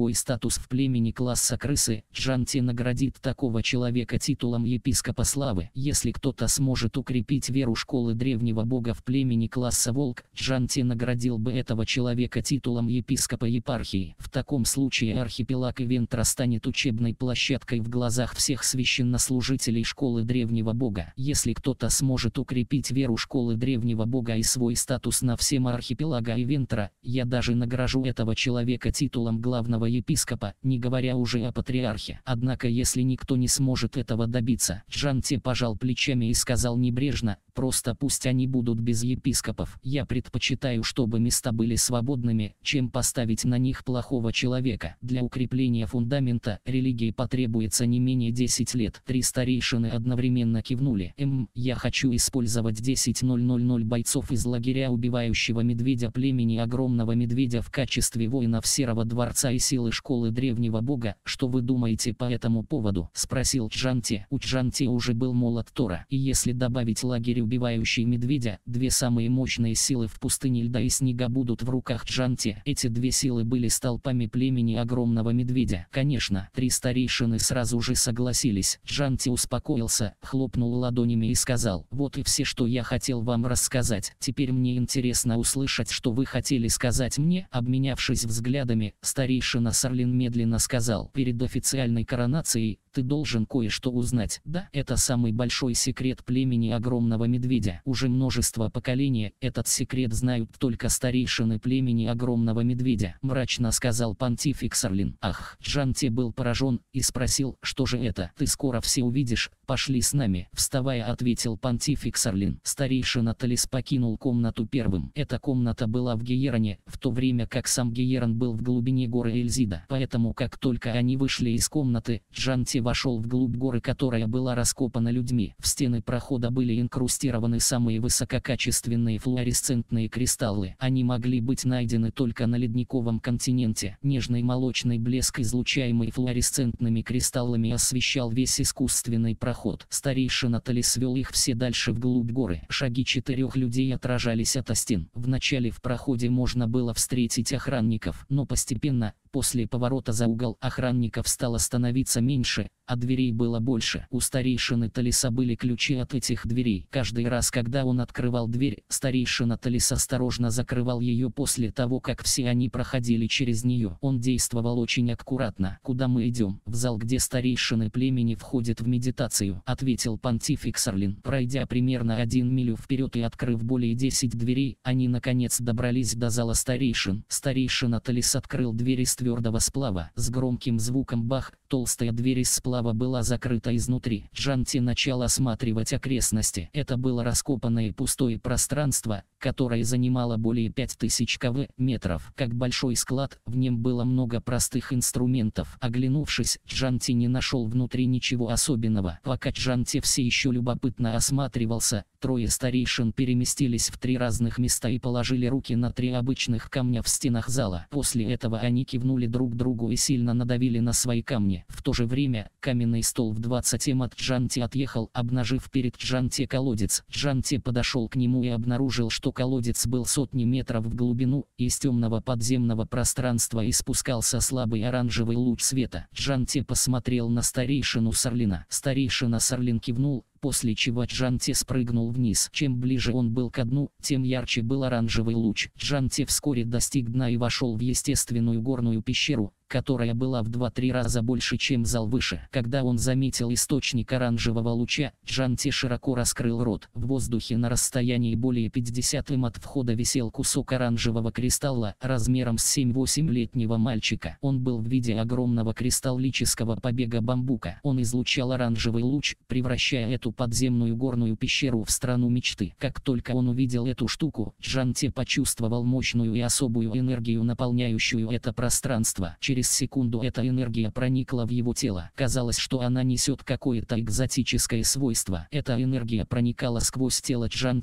свой статус в племени класса крысы, Джанти наградит такого человека титулом епископа славы. Если кто-то сможет укрепить веру школы древнего бога в племени класса волк, Джанти наградил бы этого человека титулом епископа епархии. В таком случае архипелаг Ивентра станет учебной площадкой в глазах всех священнослужителей школы древнего бога. Если кто-то сможет укрепить веру школы древнего бога и свой статус на всем архипелага Ивентра, я даже награжу этого человека титулом главного епископа, не говоря уже о патриархе. Однако если никто не сможет этого добиться, Джанти пожал плечами и сказал небрежно: просто пусть они будут без епископов. Я предпочитаю, чтобы места были свободными, чем поставить на них плохого человека. Для укрепления фундамента религии потребуется не менее десять лет. Три старейшины одновременно кивнули. Эм, я хочу использовать десять тысяч бойцов из лагеря убивающего медведя племени огромного медведя в качестве воинов Серого дворца и силы школы древнего бога. Что вы думаете по этому поводу? Спросил Джанти. У Джанти уже был молот Тора, и если добавить лагерь убивающий медведя, две самые мощные силы в пустыне льда и снега будут в руках Джанти. Эти две силы были столпами племени огромного медведя. Конечно, три старейшины сразу же согласились. Джанти успокоился, хлопнул ладонями и сказал: вот и все, что я хотел вам рассказать. Теперь мне интересно услышать, что вы хотели сказать мне. Обменявшись взглядами, старейшина Сарлин медленно сказал: перед официальной коронацией ты должен кое-что узнать. Да, это самый большой секрет племени огромного медведя. Уже множество поколений этот секрет знают только старейшины племени огромного медведя, мрачно сказал понтифик Сарлин. Ах, Джанти был поражен и спросил: что же это? Ты скоро все увидишь, пошли с нами. Вставая, ответил понтифик Сарлин. Старейшина Талис покинул комнату первым. Эта комната была в Гейероне, в то время как сам Гейерон был в глубине горы Эльзида. Поэтому как только они вышли из комнаты, Джанти вошел вглубь горы, которая была раскопана людьми. В стены прохода были инкрустированы самые высококачественные флуоресцентные кристаллы. Они могли быть найдены только на ледниковом континенте. Нежный молочный блеск, излучаемый флуоресцентными кристаллами, освещал весь искусственный проход. Старейшина Талис вел их все дальше вглубь горы. Шаги четырех людей отражались от стен. Вначале в проходе можно было встретить охранников, но постепенно, после поворота за угол, охранников стало становиться меньше, а дверей было больше. У старейшины Талиса были ключи от этих дверей. Каждый раз, когда он открывал дверь, старейшина Талис осторожно закрывал ее после того, как все они проходили через нее. Он действовал очень аккуратно. «Куда мы идем?» «В зал, где старейшины племени входят в медитацию», — ответил понтифик Сарлин. Пройдя примерно один милю вперед и открыв более десять дверей, они наконец добрались до зала старейшин. Старейшина Талис открыл дверь из твердого сплава. С громким звуком бах, толстая дверь из сплава была закрыта изнутри. Джанти начал осматривать окрестности. Это было раскопанное пустое пространство, которое занимало более пяти тысяч квадратных метров. Как большой склад, в нем было много простых инструментов. Оглянувшись, Джанти не нашел внутри ничего особенного. Пока Джанти все еще любопытно осматривался, трое старейшин переместились в три разных места и положили руки на три обычных камня в стенах зала. После этого они кивнули друг другу и сильно надавили на свои камни. В то же время, каменный стол в двадцати от Джанти отъехал, обнажив перед Джанти колодец. Джанти подошел к нему и обнаружил, что колодец был сотни метров в глубину, и из темного подземного пространства испускался слабый оранжевый луч света. Джанти посмотрел на старейшину Сарлина. Старейшина Сарлин кивнул, после чего Джанти спрыгнул вниз. Чем ближе он был ко дну, тем ярче был оранжевый луч. Джанти вскоре достиг дна и вошел в естественную горную пещеру, которая была в два-три раза больше, чем зал выше. Когда он заметил источник оранжевого луча, Джанти широко раскрыл рот. В воздухе на расстоянии более пятидесяти от входа висел кусок оранжевого кристалла размером с семь-восемь-летнего мальчика. Он был в виде огромного кристаллического побега бамбука. Он излучал оранжевый луч, превращая эту подземную горную пещеру в страну мечты. Как только он увидел эту штуку, Джанти почувствовал мощную и особую энергию, наполняющую это пространство. Через секунду эта энергия проникла в его тело. Казалось, что она несет какое-то экзотическое свойство. Эта энергия проникала сквозь тело Джанти,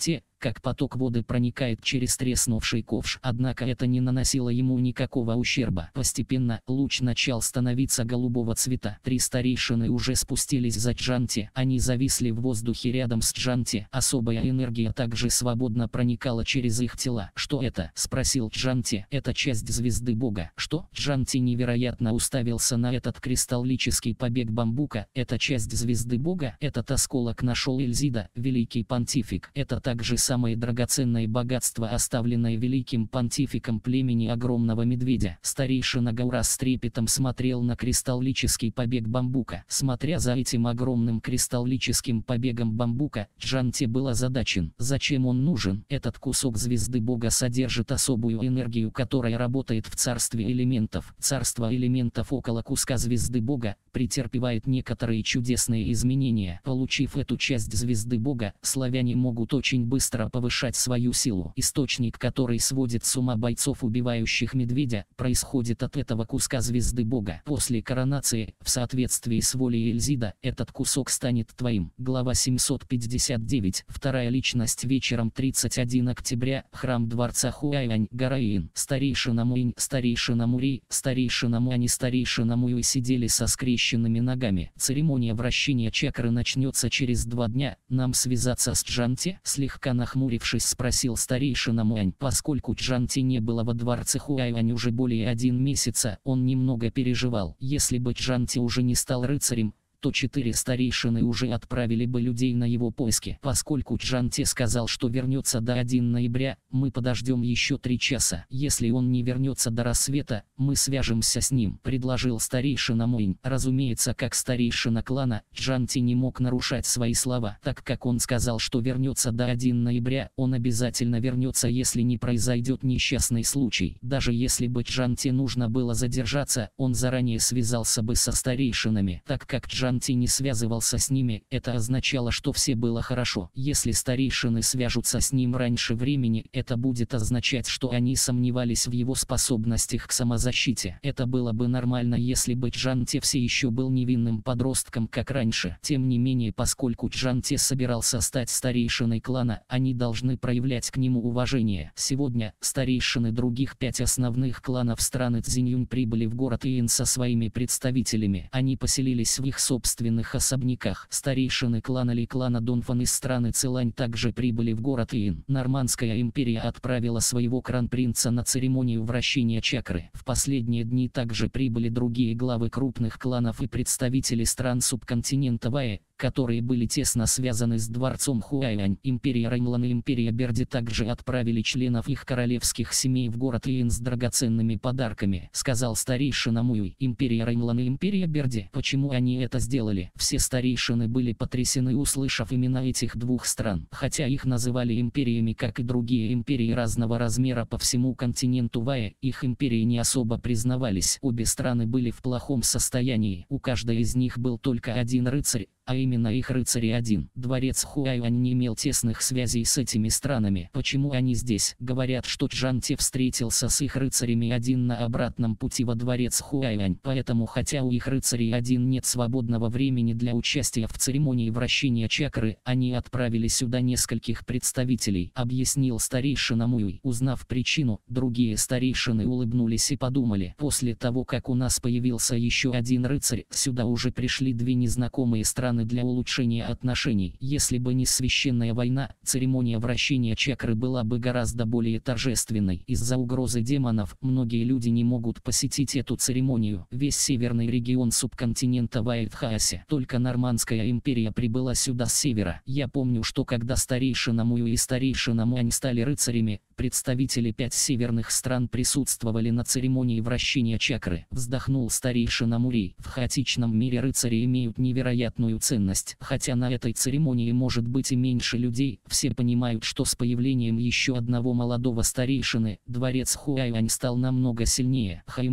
как поток воды проникает через треснувший ковш. Однако это не наносило ему никакого ущерба. Постепенно луч начал становиться голубого цвета. Три старейшины уже спустились за Джанти. Они зависли в воздухе рядом с Джанти. Особая энергия также свободно проникала через их тела. «Что это?» — спросил Джанти. «Это часть звезды Бога». «Что?» Джанти невероятно уставился на этот кристаллический побег бамбука. «Это часть звезды Бога?» Этот осколок нашел Эльзида, великий понтифик. Это также самое драгоценное богатство, оставленное великим понтификом племени огромного медведя. Старейшина Гаурас с трепетом смотрел на кристаллический побег бамбука. Смотря за этим огромным кристаллическим побегом бамбука, Джанти был озадачен. Зачем он нужен? Этот кусок звезды Бога содержит особую энергию, которая работает в царстве элементов. Царство элементов около куска звезды Бога претерпевает некоторые чудесные изменения. Получив эту часть звезды Бога, славяне могут очень быстро повышать свою силу. Источник, который сводит с ума бойцов, убивающих медведя, происходит от этого куска звезды Бога. После коронации, в соответствии с волей Эльзида, этот кусок станет твоим. Глава семьсот пятьдесят девять. Вторая личность. Вечером тридцать первого октября. Храм дворца Хуайань. Гараин. Старейшина Муинь, старейшина Мури, старейшина Муани, старейшина Муи сидели со скрещенными ногами. Церемония вращения чакры начнется через два дня. Нам связаться с Джанти? Слегка нахмурившись, спросил старейшина Муань. Поскольку Джанти не было во дворце Хуайань уже более один месяца, он немного переживал. Если бы Джанти уже не стал рыцарем, то четыре старейшины уже отправили бы людей на его поиски. Поскольку Джанти сказал, что вернется до первого ноября, мы подождем еще три часа. Если он не вернется до рассвета, мы свяжемся с ним, предложил старейшина Муинь. Разумеется, как старейшина клана, Джанти не мог нарушать свои слова. Так как он сказал, что вернется до первого ноября, он обязательно вернется, если не произойдет несчастный случай. Даже если бы Джанти нужно было задержаться, он заранее связался бы со старейшинами. Так как Джанти не связывался с ними, это означало, что все было хорошо. Если старейшины свяжутся с ним раньше времени, это будет означать, что они сомневались в его способностях к самозащите. Это было бы нормально, если бы Джанти все еще был невинным подростком, как раньше. Тем не менее, поскольку Джанти собирался стать старейшиной клана, они должны проявлять к нему уважение. Сегодня старейшины других пять основных кланов страны Цзиньюнь прибыли в город Иен со своими представителями. Они поселились в их собственных особняках. Старейшины клана Ли клана Донфан из страны Цилань также прибыли в город Иен. Нормандская империя отправила своего кронпринца на церемонию вращения чакры. В последние дни также прибыли другие главы крупных кланов и представители стран субконтинента Вае, которые были тесно связаны с дворцом Хуайань. Империя Раймлан и империя Берди также отправили членов их королевских семей в город Иен с драгоценными подарками, сказал старейшина Муи. Империя Раймлан и империя Берди. Почему они это сделали? Все старейшины были потрясены, услышав имена этих двух стран. Хотя их называли империями, как и другие империи разного размера по всему континенту Вае, их империи не особо признавались. Обе страны были в плохом состоянии. У каждой из них был только один рыцарь, а именно их рыцари один. Дворец Хуайань не имел тесных связей с этими странами. Почему они здесь? Говорят, что Джанти встретился с их рыцарями один на обратном пути во дворец Хуайань. Поэтому, хотя у их рыцарей один нет свободного времени для участия в церемонии вращения чакры, они отправили сюда нескольких представителей, объяснил старейшина Муи. Узнав причину, другие старейшины улыбнулись и подумали: после того, как у нас появился еще один рыцарь, сюда уже пришли две незнакомые страны для улучшения отношений. Если бы не священная война, церемония вращения чакры была бы гораздо более торжественной. Из-за угрозы демонов, многие люди не могут посетить эту церемонию. Весь северный регион субконтинента Вае в хаосе. Только Нормандская империя прибыла сюда с севера. Я помню, что когда старейшина Муи и старейшина Муань стали рыцарями, представители пять северных стран присутствовали на церемонии вращения чакры. Вздохнул старейшина Мури. В хаотичном мире рыцари имеют невероятную ценность. Хотя на этой церемонии может быть и меньше людей, все понимают, что с появлением еще одного молодого старейшины, дворец Хуайань стал намного сильнее. Хаймым,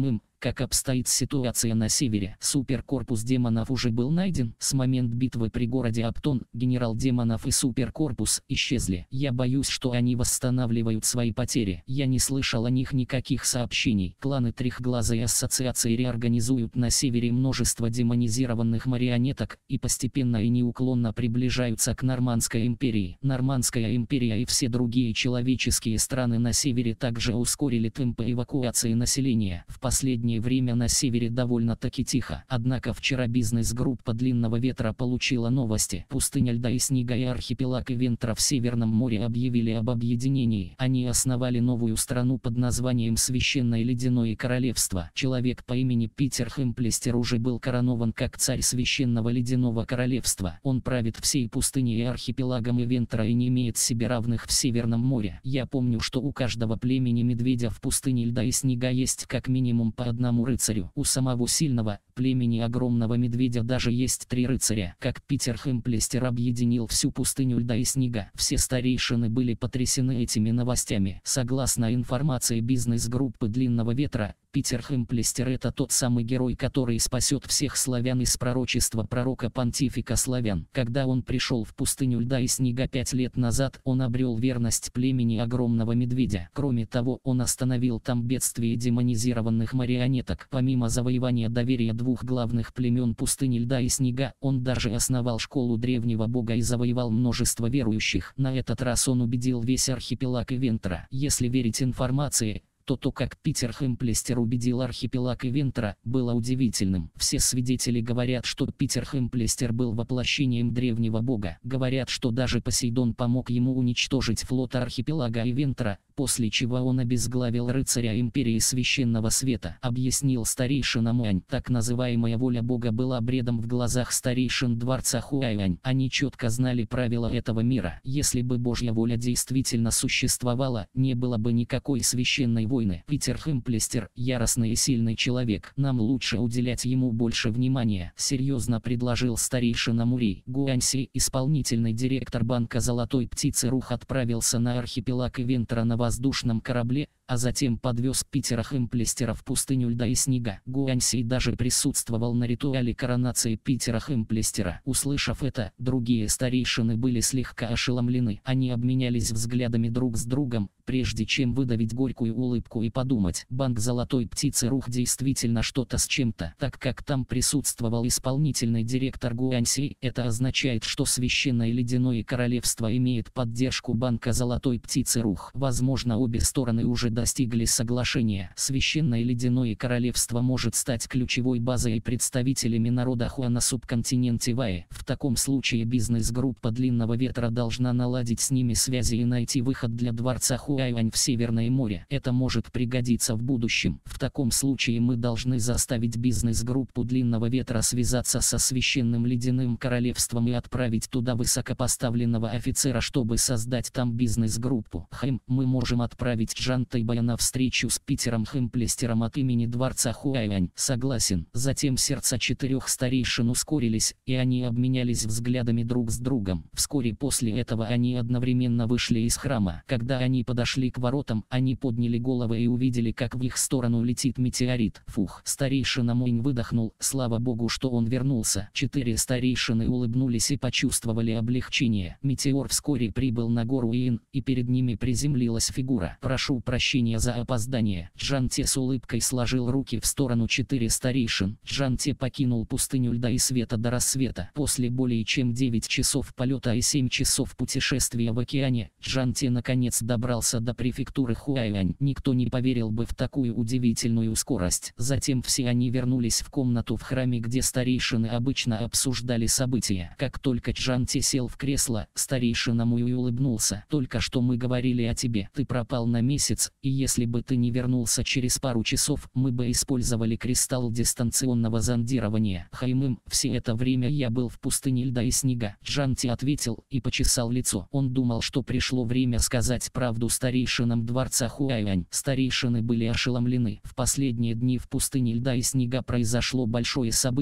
как обстоит ситуация на севере. Суперкорпус демонов уже был найден. С момента битвы при городе Аптон генерал демонов и суперкорпус исчезли. Я боюсь, что они восстанавливают свои потери. Я не слышал о них никаких сообщений. Кланы Трехглазой ассоциации реорганизуют на севере множество демонизированных марионеток и постепенно и неуклонно приближаются к Нормандской империи. Нормандская империя и все другие человеческие страны на севере также ускорили темпы эвакуации населения. В последнее время на севере довольно-таки тихо. Однако вчера бизнес-группа Длинного Ветра получила новости. Пустыня Льда и Снега и архипелаг Ивентра в Северном море объявили об объединении. Они основали новую страну под названием Священное Ледяное Королевство. Человек по имени Питер Хемплестер уже был коронован как царь Священного Ледяного Королевства. Он правит всей пустыней и архипелагом Ивентра и не имеет себе равных в Северном море. Я помню, что у каждого племени медведя в пустыне Льда и Снега есть как минимум по одному рыцарю. У самого сильного племени огромного медведя даже есть три рыцаря. Как Питер Хемплестер объединил всю пустыню Льда и Снега. Все старейшины были потрясены этими новостями. Согласно информации бизнес-группы Длинного Ветра, Питер Хемплестер — это тот самый герой, который спасет всех славян из пророчества пророка Понтифика славян. Когда он пришел в пустыню Льда и Снега пять лет назад, он обрел верность племени огромного медведя. Кроме того, он остановил там бедствие демонизированных марионеток. Помимо завоевания доверия двух главных племен пустыни Льда и Снега, он даже основал школу древнего бога и завоевал множество верующих. На этот раз он убедил весь архипелаг Ивентра. Если верить информации, то то, как Питер Хемплестер убедил архипелаг Ивентра, было удивительным. Все свидетели говорят, что Питер Хемплестер был воплощением древнего бога. Говорят, что даже Посейдон помог ему уничтожить флот архипелага Ивентра, после чего он обезглавил рыцаря империи Священного Света. Объяснил старейшина Муань. Так называемая воля бога была бредом в глазах старейшин дворца Хуайань. Они четко знали правила этого мира. Если бы Божья воля действительно существовала, не было бы никакой священной войны. Питер Хемплестер — яростный и сильный человек. Нам лучше уделять ему больше внимания, серьезно предложил старейшина Мурей. Гуаньси, исполнительный директор банка Золотой Птицы Рух, отправился на архипелаг Ивентра на воздушном корабле, а затем подвез Питера Хемплестера в пустыню Льда и Снега. Гуаньси даже присутствовал на ритуале коронации Питера Хемплестера. Услышав это, другие старейшины были слегка ошеломлены. Они обменялись взглядами друг с другом, прежде чем выдавить горькую улыбку и подумать: банк Золотой Птицы Рух действительно что-то с чем-то. Так как там присутствовал исполнительный директор Гуаньси, это означает, что Священное Ледяное Королевство имеет поддержку банка Золотой Птицы Рух. Возможно, обе стороны уже достигли соглашения. Священное Ледяное Королевство может стать ключевой базой и представителями народа Хуа на субконтиненте Вае. В таком случае бизнес-группа Длинного Ветра должна наладить с ними связи и найти выход для дворца Хуайань в Северное море. Это может пригодиться в будущем. В таком случае мы должны заставить бизнес-группу Длинного Ветра связаться со Священным Ледяным Королевством и отправить туда высокопоставленного офицера, чтобы создать там бизнес-группу. Хэм, мы можем отправить Джан Тайбая на встречу с Питером Хемплестером от имени дворца Хуайань. Согласен. Затем сердца четырех старейшин ускорились, и они обменялись взглядами друг с другом. Вскоре после этого они одновременно вышли из храма. Когда они подошли к воротам, они подняли головы и увидели, как в их сторону летит метеорит. Фух. Старейшина Муинь выдохнул. Слава богу, что он вернулся. Четыре старейшины улыбнулись и почувствовали облегчение. Метеор вскоре прибыл на гору Иин, и перед ними приземлилась фигура. Прошу прощения за опоздание. Джанте с улыбкой сложил руки в сторону четыре старейшин. Джанте покинул пустыню Льда и Света до рассвета. После более чем девять часов полета и семь часов путешествия в океане, Джанте наконец добрался до префектуры Хуайань. Никто не поверил бы в такую удивительную скорость. Затем все они вернулись в комнату в храме, где старейшины обычно обсуждали события. Как только Джанте сел в кресло, старейшина Муй улыбнулся. Только что мы говорили о тебе. Ты пропал на месяц, и если бы ты не вернулся через пару часов, мы бы использовали кристалл дистанционного зондирования. Хаймым, все это время я был в пустыне Льда и Снега. Джанте ответил и почесал лицо. Он думал, что пришло время сказать правду старейшинам дворца Хуайань. Старейшины были ошеломлены. В последние дни в пустыне Льда и Снега произошло большое событие.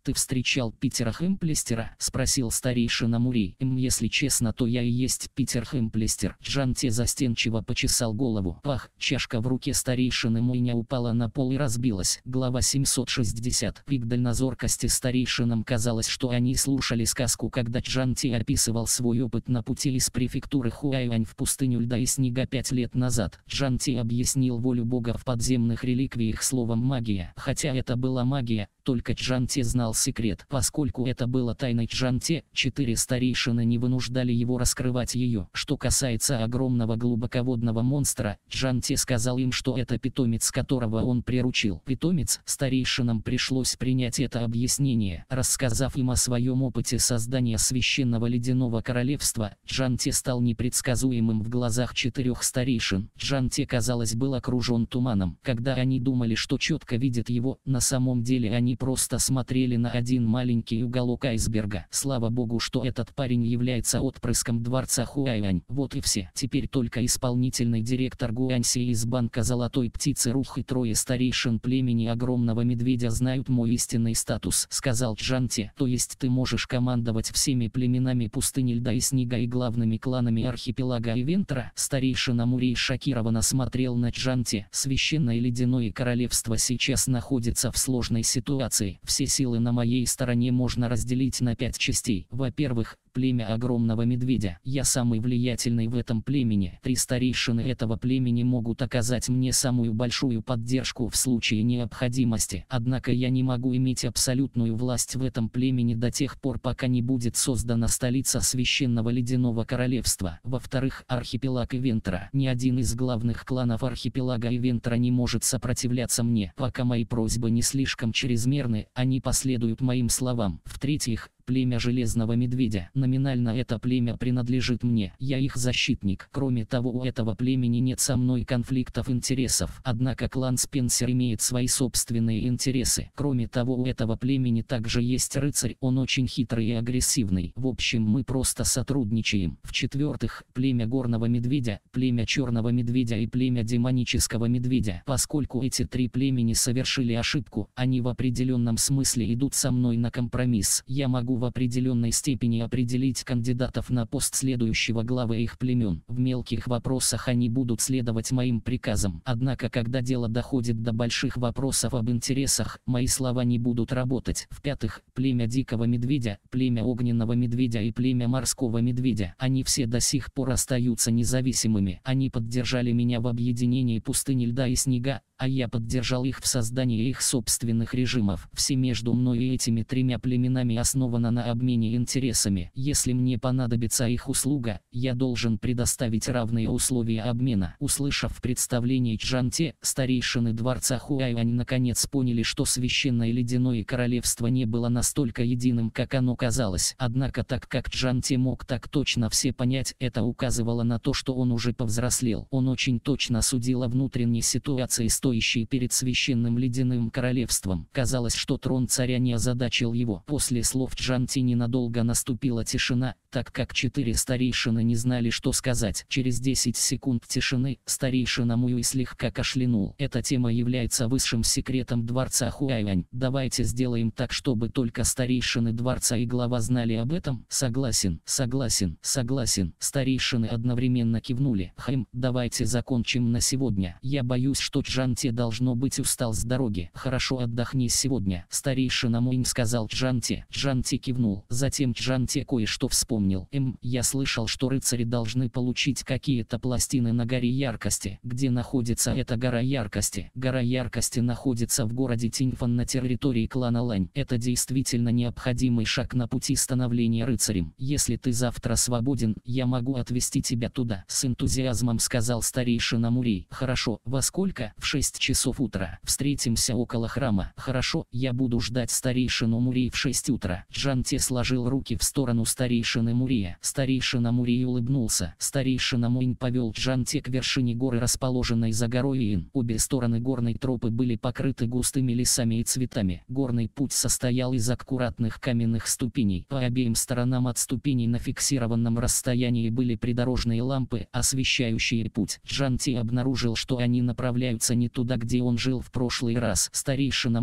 «Ты встречал Питера Хэмплестера?» — спросил старейшина Мурей. «М, если честно, то я и есть Питер Хэмплестер». Джанти застенчиво почесал голову. Пах! Чашка в руке старейшины Муйня упала на пол и разбилась. Глава семьсот шестьдесят. Пик дальнозоркости старейшинам казалось, что они слушали сказку, когда Джанти описывал свой опыт на пути из префектуры Хуайань в пустыню льда и снега пять лет назад. Джанти объяснил волю Бога в подземных реликвиях словом «магия». Хотя это была магия, только Джанти знал секрет. Поскольку это было тайной Джанти, четыре старейшины не вынуждали его раскрывать ее. Что касается огромного глубоководного монстра, Джанти сказал им, что это питомец, которого он приручил. Питомец? Старейшинам пришлось принять это объяснение. Рассказав им о своем опыте создания священного ледяного королевства, Джанти стал непредсказуемым в глазах четырех старейшин. Джанти, казалось, был окружен туманом. Когда они думали, что четко видят его, на самом деле они просто смотрели на один маленький уголок айсберга. Слава богу, что этот парень является отпрыском дворца Хуайань. Вот и все. Теперь только исполнительный директор Гуаньси из банка Золотой Птицы Рух и трое старейшин племени Огромного Медведя знают мой истинный статус, сказал Джанти. То есть ты можешь командовать всеми племенами пустыни льда и снега и главными кланами архипелага Ивентра? Старейшина Мурей шокированно смотрел на Джанти. Священное ледяное королевство сейчас находится в сложной ситуации. Все силы на моей стороне можно разделить на пять частей. Во-первых, племя Огромного Медведя. Я самый влиятельный в этом племени. Три старейшины этого племени могут оказать мне самую большую поддержку в случае необходимости. Однако я не могу иметь абсолютную власть в этом племени до тех пор, пока не будет создана столица священного ледяного королевства. Во-вторых, архипелаг Ивентра. Ни один из главных кланов архипелага Ивентра не может сопротивляться мне. Пока мои просьбы не слишком чрезмерны, они последуют моим словам. В-третьих, племя Железного Медведя. Номинально это племя принадлежит мне. Я их защитник. Кроме того, у этого племени нет со мной конфликтов интересов. Однако клан Спенсер имеет свои собственные интересы. Кроме того, у этого племени также есть рыцарь. Он очень хитрый и агрессивный. В общем, мы просто сотрудничаем. В-четвертых, племя Горного Медведя, племя Черного Медведя и племя Демонического Медведя. Поскольку эти три племени совершили ошибку, они в определенном смысле идут со мной на компромисс. Я могу в определенной степени определить кандидатов на пост следующего главы их племен. В мелких вопросах они будут следовать моим приказам. Однако, когда дело доходит до больших вопросов об интересах, мои слова не будут работать. В-пятых, племя Дикого Медведя, племя Огненного Медведя и племя Морского Медведя. Они все до сих пор остаются независимыми. Они поддержали меня в объединении пустыни льда и снега, а я поддержал их в создании их собственных режимов. Все между мной и этими тремя племенами основано на обмене интересами. Если мне понадобится их услуга, я должен предоставить равные условия обмена. Услышав представление Джанти, старейшины дворца Хуайань наконец поняли, что священное ледяное королевство не было настолько единым, как оно казалось. Однако, так как Джанти мог так точно все понять, это указывало на то, что он уже повзрослел. Он очень точно судил о внутренней ситуации, стоящей перед священным ледяным королевством. Казалось, что трон царя не озадачил его. После слов Джанти ненадолго наступила тишина, так как четыре старейшины не знали, что сказать. Через десять секунд тишины старейшина Муй слегка кашлянул. Эта тема является высшим секретом дворца Хуайань. Давайте сделаем так, чтобы только старейшины дворца и глава знали об этом. Согласен, согласен, согласен. Старейшины одновременно кивнули. Хм, давайте закончим на сегодня. Я боюсь, что Джанти должно быть устал с дороги. Хорошо, отдохни сегодня. Старейшина Муй сказал Джанти. Джанти кивнул. Затем Джанти кое-что вспомнил. Эм, я слышал, что рыцари должны получить какие-то пластины на горе яркости. Где находится эта гора яркости? Гора яркости находится в городе Тиньфан на территории клана Лань. Это действительно необходимый шаг на пути становления рыцарем. Если ты завтра свободен, я могу отвезти тебя туда. С энтузиазмом сказал старейшина Мурей. Хорошо, во сколько? В шесть часов утра. Встретимся около храма. Хорошо, я буду ждать старейшину Мурей в шесть утра. Джанти сложил руки в сторону старейшины Мурия. Старейшина Мурий улыбнулся. Старейшина Муинь повел Джанти к вершине горы, расположенной за горой Ин. Обе стороны горной тропы были покрыты густыми лесами и цветами. Горный путь состоял из аккуратных каменных ступеней. По обеим сторонам от ступеней на фиксированном расстоянии были придорожные лампы, освещающие путь. Джанти обнаружил, что они направляются не туда, где он жил в прошлый раз. Старейшина Муинь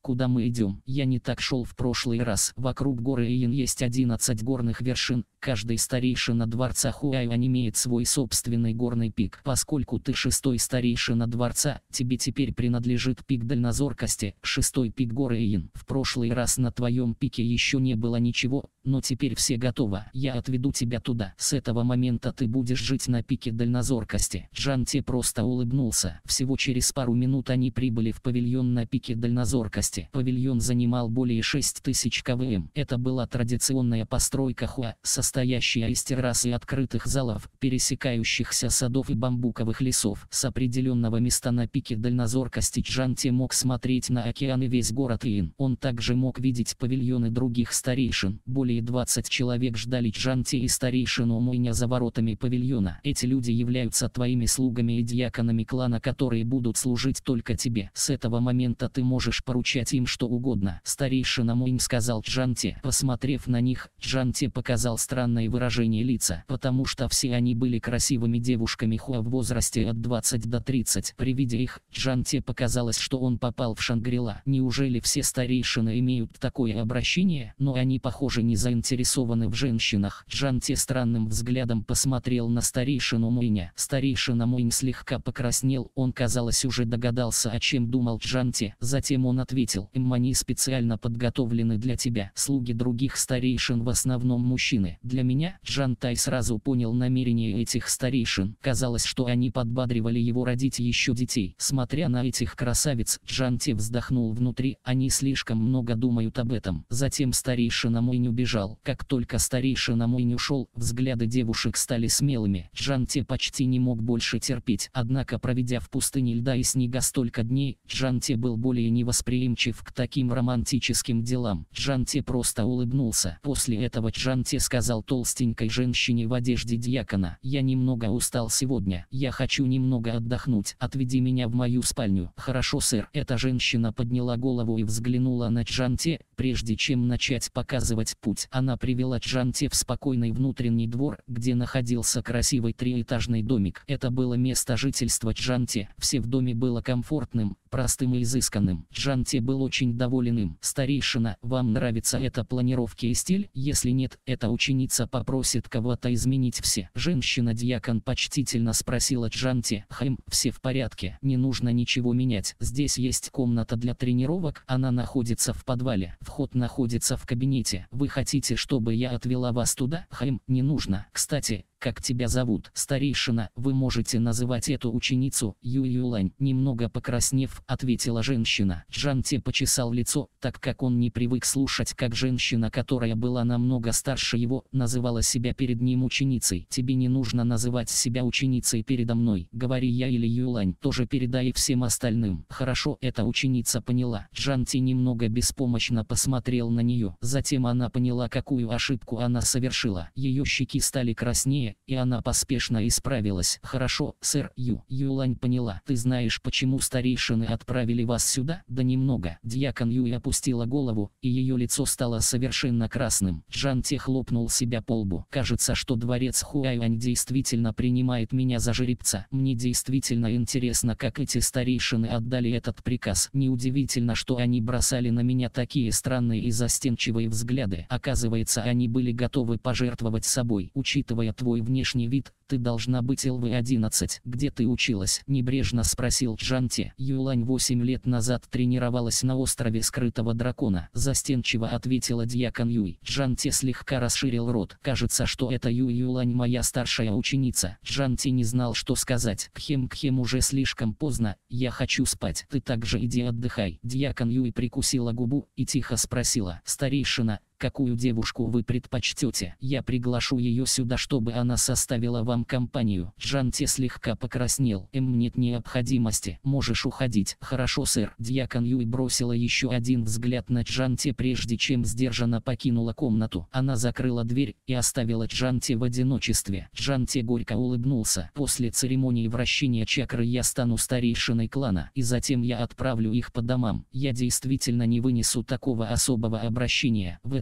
куда мы идем. Я не так шел в прошлый раз. Вокруг горы Иен есть одиннадцать горных вершин. Каждый старейшина дворца Хуайюань имеет свой собственный горный пик. Поскольку ты шестой старейшина дворца, тебе теперь принадлежит пик дальнозоркости, шестой пик горы Иен. В прошлый раз на твоем пике еще не было ничего, но теперь все готово. Я отведу тебя туда. С этого момента ты будешь жить на пике дальнозоркости. Джан Те просто улыбнулся. Всего через пару минут они прибыли в павильон на пике дальнозоркости. Павильон занимал более шести тысяч километров. Это была традиционная постройка Хуа, состоящая из террас и открытых залов, пересекающихся садов и бамбуковых лесов. С определенного места на пике дальнозоркости Джан Те мог смотреть на океан и весь город Иен. Он также мог видеть павильоны других старейшин. Более двадцать человек ждали Джан Те и старейшину Муйня за воротами павильона. Эти люди являются твоими слугами и дьяконами клана, которые будут служить только тебе. С этого момента ты можешь поручать им что угодно. Старейшина Муйнь сказал Джан Те. Посмотрев на них, Джан Те показал странное выражение лица, потому что все они были красивыми девушками Хуа в возрасте от двадцати до тридцати. При виде их, Джан Те показалось, что он попал в Шангри-Ла. Неужели все старейшины имеют такое обращение? Но они, похоже, не заинтересованы в женщинах. Джан Те странным взглядом посмотрел на старейшину Муйня. Старейшина Муйнь слегка покраснел. Он, казалось, уже догадался, о чем думал Джан Те. Затем он ответил: «Они специально подготовлены для тебя. Слуги других старейшин в основном мужчины. Для меня?» Джан Тай сразу понял намерения этих старейшин. Казалось, что они подбадривали его родить еще детей. Смотря на этих красавиц, Джан Те вздохнул внутри. Они слишком много думают об этом. Затем старейшина Муйнь убежал. Как только старейшина Муйнь ушел, взгляды девушек стали смелыми. Джан Те почти не мог больше терпеть. Однако, проведя в пустыне льда и снега столько дней, Джан Те был более невосприимчив к таким романтическим делам. Джан Те просто улыбнулся. После этого Джан Те сказал толстенькой женщине в одежде дьякона: «Я немного устал сегодня. Я хочу немного отдохнуть. Отведи меня в мою спальню». «Хорошо, сэр». Эта женщина подняла голову и взглянула на Джан Те. Прежде чем начать показывать путь, она привела Джан Те в спокойный внутренний двор, где находился красивый триэтажный домик. Это было место жительства Джан Те. Все в доме было комфортным, простым и изысканным. Джан Те был очень доволен им. «Старейшина, вам нравится эта планировка и стиль? Если нет, эта ученица попросит кого-то изменить все». Женщина-дьякон почтительно спросила Джан Те. «Хм, все в порядке, не нужно ничего менять. Здесь есть комната для тренировок, она находится в подвале. Вход находится в кабинете. Вы хотите, чтобы я отвела вас туда?» «Хм, не нужно. Кстати, как тебя зовут?» «Старейшина, вы можете называть эту ученицу Юй Юлань». Немного покраснев, ответила женщина. Джан Те почесал лицо, так как он не привык слушать, как женщина, которая была намного старше его, называла себя перед ним ученицей. «Тебе не нужно называть себя ученицей передо мной. Говори я или Юлань, тоже передай всем остальным». «Хорошо». Эта ученица поняла. Джан Те немного беспомощно посмотрел на нее. Затем она поняла, какую ошибку она совершила. Ее щеки стали краснее, и она поспешно исправилась. «Хорошо, сэр Ю». Юлань поняла. «Ты знаешь, почему старейшины отправили вас сюда?» «Да немного». Дьякон Юй опустила голову, и ее лицо стало совершенно красным. Джан Те хлопнул себя по лбу. «Кажется, что дворец Хуайюань действительно принимает меня за жеребца. Мне действительно интересно, как эти старейшины отдали этот приказ. Неудивительно, что они бросали на меня такие странные и застенчивые взгляды. Оказывается, они были готовы пожертвовать собой. Учитывая твой внешний вид, ты должна быть Л В одиннадцать. Где ты училась?» — небрежно спросил Джан Те. «Юлань восемь лет назад тренировалась на острове Скрытого Дракона», — застенчиво ответила дьякон Юй. Джан Те слегка расширил рот. «Кажется, что это Юй Юлань моя старшая ученица». Джан Те не знал, что сказать. «Кхем-кхем, уже слишком поздно, я хочу спать. Ты также иди отдыхай». Дьякон Юй прикусила губу и тихо спросила: «Старейшина, какую девушку вы предпочтете? Я приглашу ее сюда, чтобы она составила вам компанию». Джан Те слегка покраснел. «Эм, нет необходимости, можешь уходить». «Хорошо, сэр». Дьякон Юй бросила еще один взгляд на Джан Те, прежде чем сдержанно покинула комнату. Она закрыла дверь и оставила Джан Те в одиночестве. Джан Те горько улыбнулся. «После церемонии вращения чакры я стану старейшиной клана, и затем я отправлю их по домам. Я действительно не вынесу такого особого обращения». В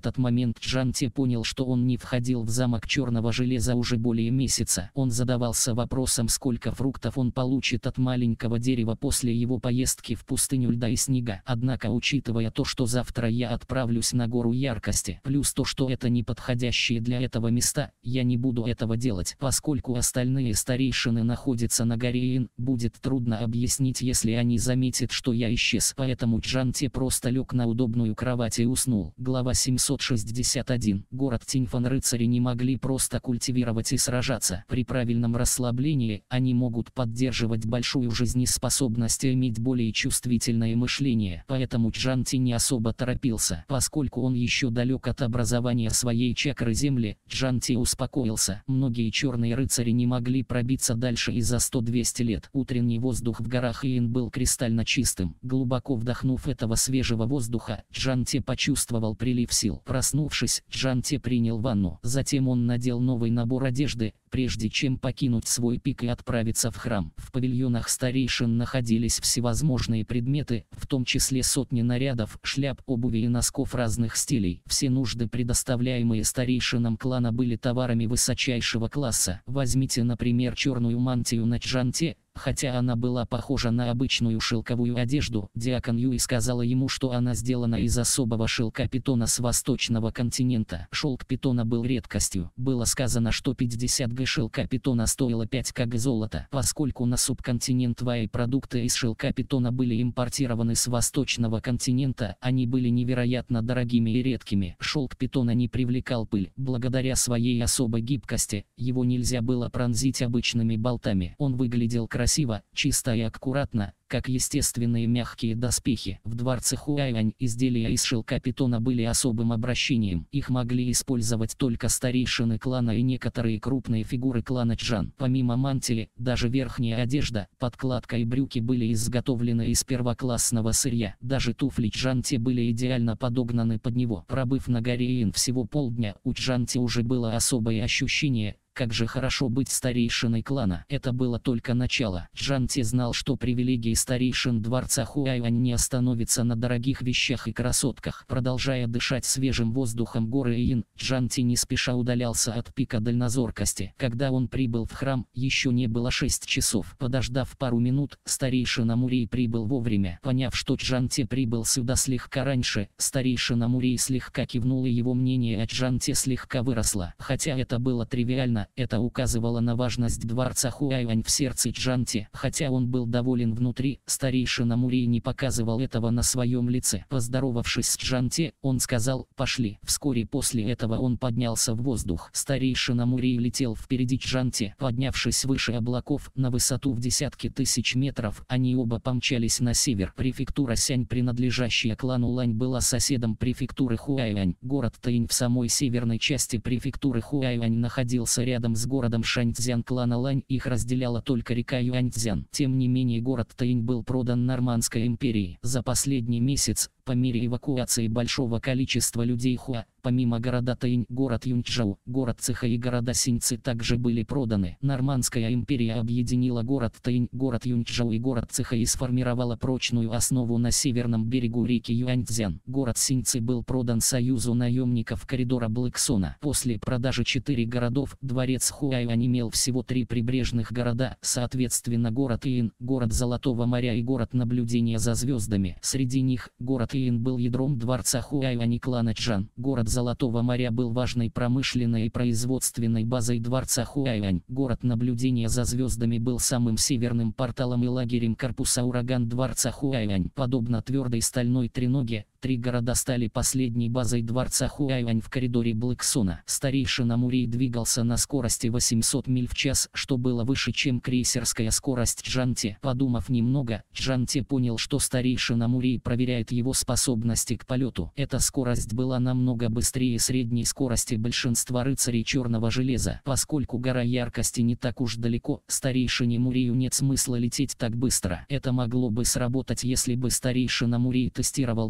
этот момент Джанте понял, что он не входил в замок Черного Железа уже более месяца. Он задавался вопросом, сколько фруктов он получит от маленького дерева после его поездки в пустыню льда и снега. Однако, учитывая то, что завтра я отправлюсь на гору яркости, плюс то, что это неподходящие для этого места, я не буду этого делать. Поскольку остальные старейшины находятся на горе Ин, будет трудно объяснить, если они заметят, что я исчез. Поэтому Джанте просто лег на удобную кровать и уснул. Глава семьсот шестьдесят один. Город Тиньфан. Рыцари не могли просто культивировать и сражаться. При правильном расслаблении они могут поддерживать большую жизнеспособность и иметь более чувствительное мышление. Поэтому Джанте не особо торопился. Поскольку он еще далек от образования своей чакры земли, Джанте успокоился. Многие черные рыцари не могли пробиться дальше и за сто-двести лет. Утренний воздух в горах Иин был кристально чистым. Глубоко вдохнув этого свежего воздуха, Джанте почувствовал прилив сил. Проснувшись, Джанте принял ванну. Затем он надел новый набор одежды, прежде чем покинуть свой пик и отправиться в храм. В павильонах старейшин находились всевозможные предметы, в том числе сотни нарядов, шляп, обуви и носков разных стилей. Все нужды, предоставляемые старейшинам клана, были товарами высочайшего класса. Возьмите, например, черную мантию на Джанте. Хотя она была похожа на обычную шелковую одежду, диакон Юй сказала ему, что она сделана из особого шелка питона с восточного континента. Шелк питона был редкостью. Было сказано, что пятьдесят гэ шелка питона стоило пять кг золота. Поскольку на субконтинент Вай продукты из шелка питона были импортированы с восточного континента, они были невероятно дорогими и редкими. Шелк питона не привлекал пыль. Благодаря своей особой гибкости, его нельзя было пронзить обычными болтами. Он выглядел красиво. Красиво, чисто и аккуратно, как естественные мягкие доспехи. В дворце Хуайань изделия из шелка питона были особым обращением. Их могли использовать только старейшины клана и некоторые крупные фигуры клана Чжан. Помимо мантии, даже верхняя одежда, подкладка и брюки были изготовлены из первоклассного сырья. Даже туфли Джанте были идеально подогнаны под него. Пробыв на горе Ин всего полдня, у Джанте уже было особое ощущение, как же хорошо быть старейшиной клана. Это было только начало. Джанте знал, что привилегии старейшин дворца Хуайань не остановятся на дорогих вещах и красотках. Продолжая дышать свежим воздухом горы Иин, Джанте не спеша удалялся от пика дальнозоркости. Когда он прибыл в храм, еще не было шесть часов. Подождав пару минут, старейшина Мурей прибыл вовремя. Поняв, что Джанте прибыл сюда слегка раньше, старейшина Мурей слегка кивнул, и его мнение о Джанте слегка выросло. Хотя это было тривиально, это указывало на важность дворца Хуайань в сердце Джанте. Хотя он был доволен внутри, старейшина Мурей не показывал этого на своем лице. Поздоровавшись с Джанте, он сказал: «Пошли». Вскоре после этого он поднялся в воздух. Старейшина Мурей летел впереди Джанте. Поднявшись выше облаков, на высоту в десятки тысяч метров, они оба помчались на север. Префектура Сянь, принадлежащая клану Лань, была соседом префектуры Хуайань. Город Таинь в самой северной части префектуры Хуайань находился рядом Рядом с городом Шаньцзян клана Лань. Их разделяла только река Юаньцзян. Тем не менее, город Таинь был продан Нормандской империи. За последний месяц, по мере эвакуации большого количества людей Хуа, помимо города Таинь, город Юньчжоу, город Цихэ и города Синьцы также были проданы. Нормандская империя объединила город Таинь, город Юньчжоу и город Цихэ и сформировала прочную основу на северном берегу реки Юаньцзян. Город Синьцы был продан союзу наемников коридора Блэксона. После продажи четырех городов, дворец Хуайань имел всего три прибрежных города, соответственно город Иин, город Золотого моря и город наблюдения за звездами. Среди них, город Иин был ядром дворца Хуайань и клана Чжан. Город Золотого моря был важной промышленной и производственной базой дворца Хуайань. Город наблюдения за звездами был самым северным порталом и лагерем корпуса ураган дворца Хуайань. Подобно твердой стальной треноге, три города стали последней базой дворца Хуайань в коридоре Блэксона. Старейшина Мурей двигался на скорости восемьсот миль в час, что было выше, чем крейсерская скорость Джанте. Подумав немного, Джанте понял, что старейшина Мурей проверяет его способности к полету. Эта скорость была намного быстрее средней скорости большинства рыцарей Черного Железа. Поскольку гора яркости не так уж далеко, старейшине Мурею нет смысла лететь так быстро. Это могло бы сработать, если бы старейшина Мурей тестировал других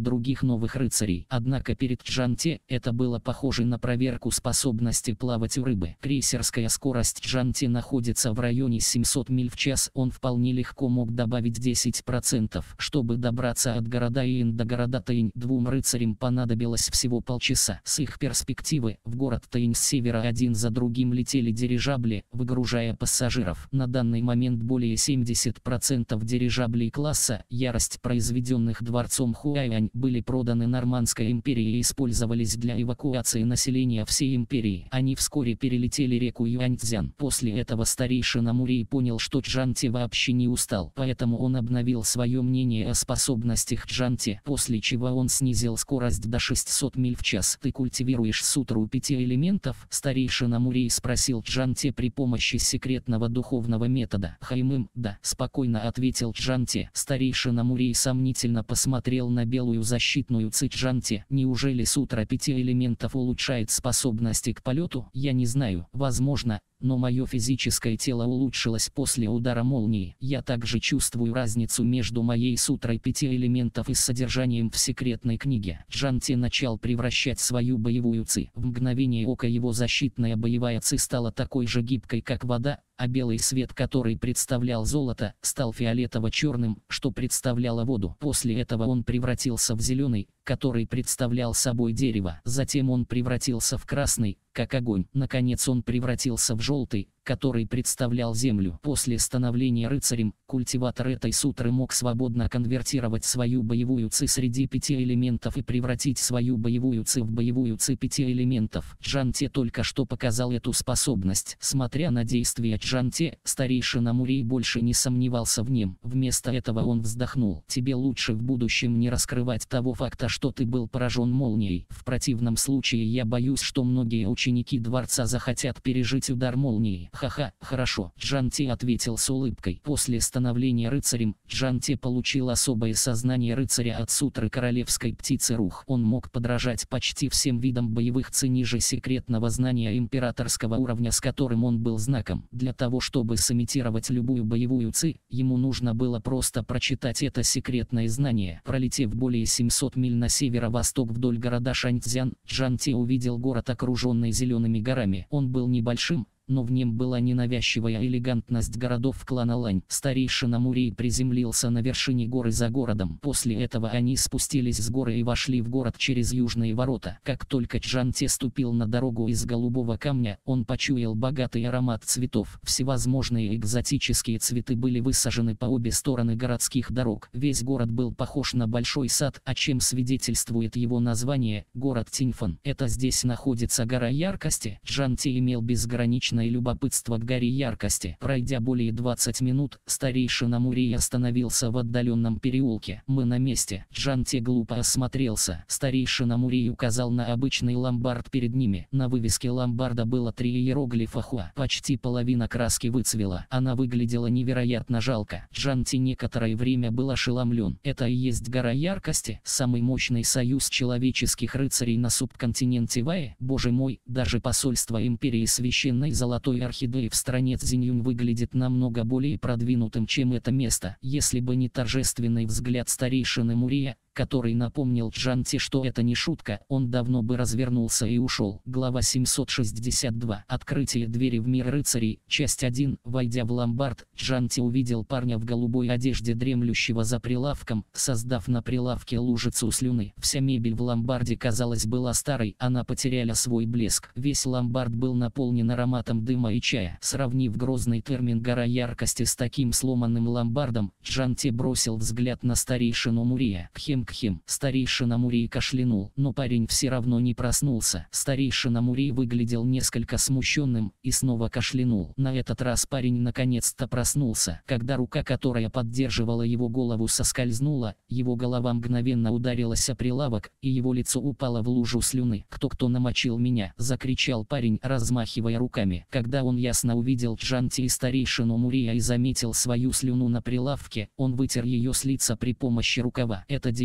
новых рыцарей. Однако перед Джанте это было похоже на проверку способности плавать у рыбы. Крейсерская скорость Джанте находится в районе семьсот миль в час. Он вполне легко мог добавить десять процентов. Чтобы добраться от города Иен до города Таинь, двум рыцарям понадобилось всего полчаса. С их перспективы, в город Таинь с севера один за другим летели дирижабли, выгружая пассажиров. На данный момент более семидесяти процентов дирижаблей класса «Ярость», произведенных дворцом Хуайань, были проданы Нормандской империи и использовались для эвакуации населения всей империи. Они вскоре перелетели реку Юаньцзян. После этого старейшина Мурей понял, что Джанте вообще не устал, поэтому он обновил свое мнение о способностях Джанте, после чего он снизил скорость до шестисот миль в час. «Ты культивируешь сутру пяти элементов?» Старейшина Мурей спросил Джанте при помощи секретного духовного метода. «Хаймым, да», — спокойно ответил Джанте. Старейшина Мурей сомнительно посмотрел на белую защитную ци Джанте. «Неужели сутра пяти элементов улучшает способности к полету? Я не знаю, возможно, но мое физическое тело улучшилось после удара молнии. Я также чувствую разницу между моей сутрой пяти элементов и содержанием в секретной книге». Джанте начал превращать свою боевую ци. В мгновение ока его защитная боевая ци стала такой же гибкой, как вода, а белый свет, который представлял золото, стал фиолетово-черным, что представляло воду. После этого он превратился в зеленый, который представлял собой дерево. Затем он превратился в красный, как огонь. Наконец он превратился в желтый, который представлял землю. После становления рыцарем, культиватор этой сутры мог свободно конвертировать свою боевую ци среди пяти элементов и превратить свою боевую ци в боевую ци пяти элементов. Джанте только что показал эту способность. Смотря на действия Джанте, старейшина Мурей больше не сомневался в нем. Вместо этого он вздохнул. «Тебе лучше в будущем не раскрывать того факта, что ты был поражен молнией. В противном случае я боюсь, что многие ученики дворца захотят пережить удар молнии». «Ха-ха, хорошо», — Джанте ответил с улыбкой. После становления рыцарем, Джанте получил особое сознание рыцаря от сутры королевской птицы Рух. Он мог подражать почти всем видам боевых ци ниже секретного знания императорского уровня, с которым он был знаком. Для того, чтобы сымитировать любую боевую ци, ему нужно было просто прочитать это секретное знание. Пролетев более семисот миль на северо-восток вдоль города Шаньцзян, Джанте увидел город, окруженный зелеными горами. Он был небольшим, но в нем была ненавязчивая элегантность городов клана Лань. Старейшина Мурей приземлился на вершине горы за городом. После этого они спустились с горы и вошли в город через южные ворота. Как только Джанте ступил на дорогу из голубого камня, он почуял богатый аромат цветов. Всевозможные экзотические цветы были высажены по обе стороны городских дорог. Весь город был похож на большой сад, о чем свидетельствует его название — город Тиньфан. Это здесь находится гора яркости. Джанте имел безграничное и любопытство к горе яркости. Пройдя более двадцати минут, старейшина Мурей остановился в отдаленном переулке. «Мы на месте». Джанте глупо осмотрелся. Старейшина Мурей указал на обычный ломбард перед ними. На вывеске ломбарда было три иероглифа Хуа. Почти половина краски выцвела. Она выглядела невероятно жалко. Джанте некоторое время был ошеломлен. Это и есть гора яркости? Самый мощный союз человеческих рыцарей на субконтиненте Вае? Боже мой, даже посольство империи священной золотой орхидеи в стране Цзиньюнь выглядит намного более продвинутым, чем это место. Если бы не торжественный взгляд старейшины Мурия, который напомнил Джанте, что это не шутка, он давно бы развернулся и ушел. Глава семьсот шестьдесят два. Открытие двери в мир рыцарей. Часть один. Войдя в ломбард, Джанте увидел парня в голубой одежде, дремлющего за прилавком, создав на прилавке лужицу слюны. Вся мебель в ломбарде, казалось, была старой, она потеряла свой блеск. Весь ломбард был наполнен ароматом дыма и чая. Сравнив грозный термин «гора яркости» с таким сломанным ломбардом, Джанте бросил взгляд на старейшину Мурия. «Хем Кхим». Старейшина Мурей кашлянул, но парень все равно не проснулся. Старейшина Мурей выглядел несколько смущенным и снова кашлянул. На этот раз парень наконец-то проснулся. Когда рука, которая поддерживала его голову, соскользнула, его голова мгновенно ударилась о прилавок, и его лицо упало в лужу слюны. «Кто-кто намочил меня?» — закричал парень, размахивая руками. Когда он ясно увидел Джанте и старейшину Мурия и заметил свою слюну на прилавке, он вытер ее с лица при помощи рукава. Это действительно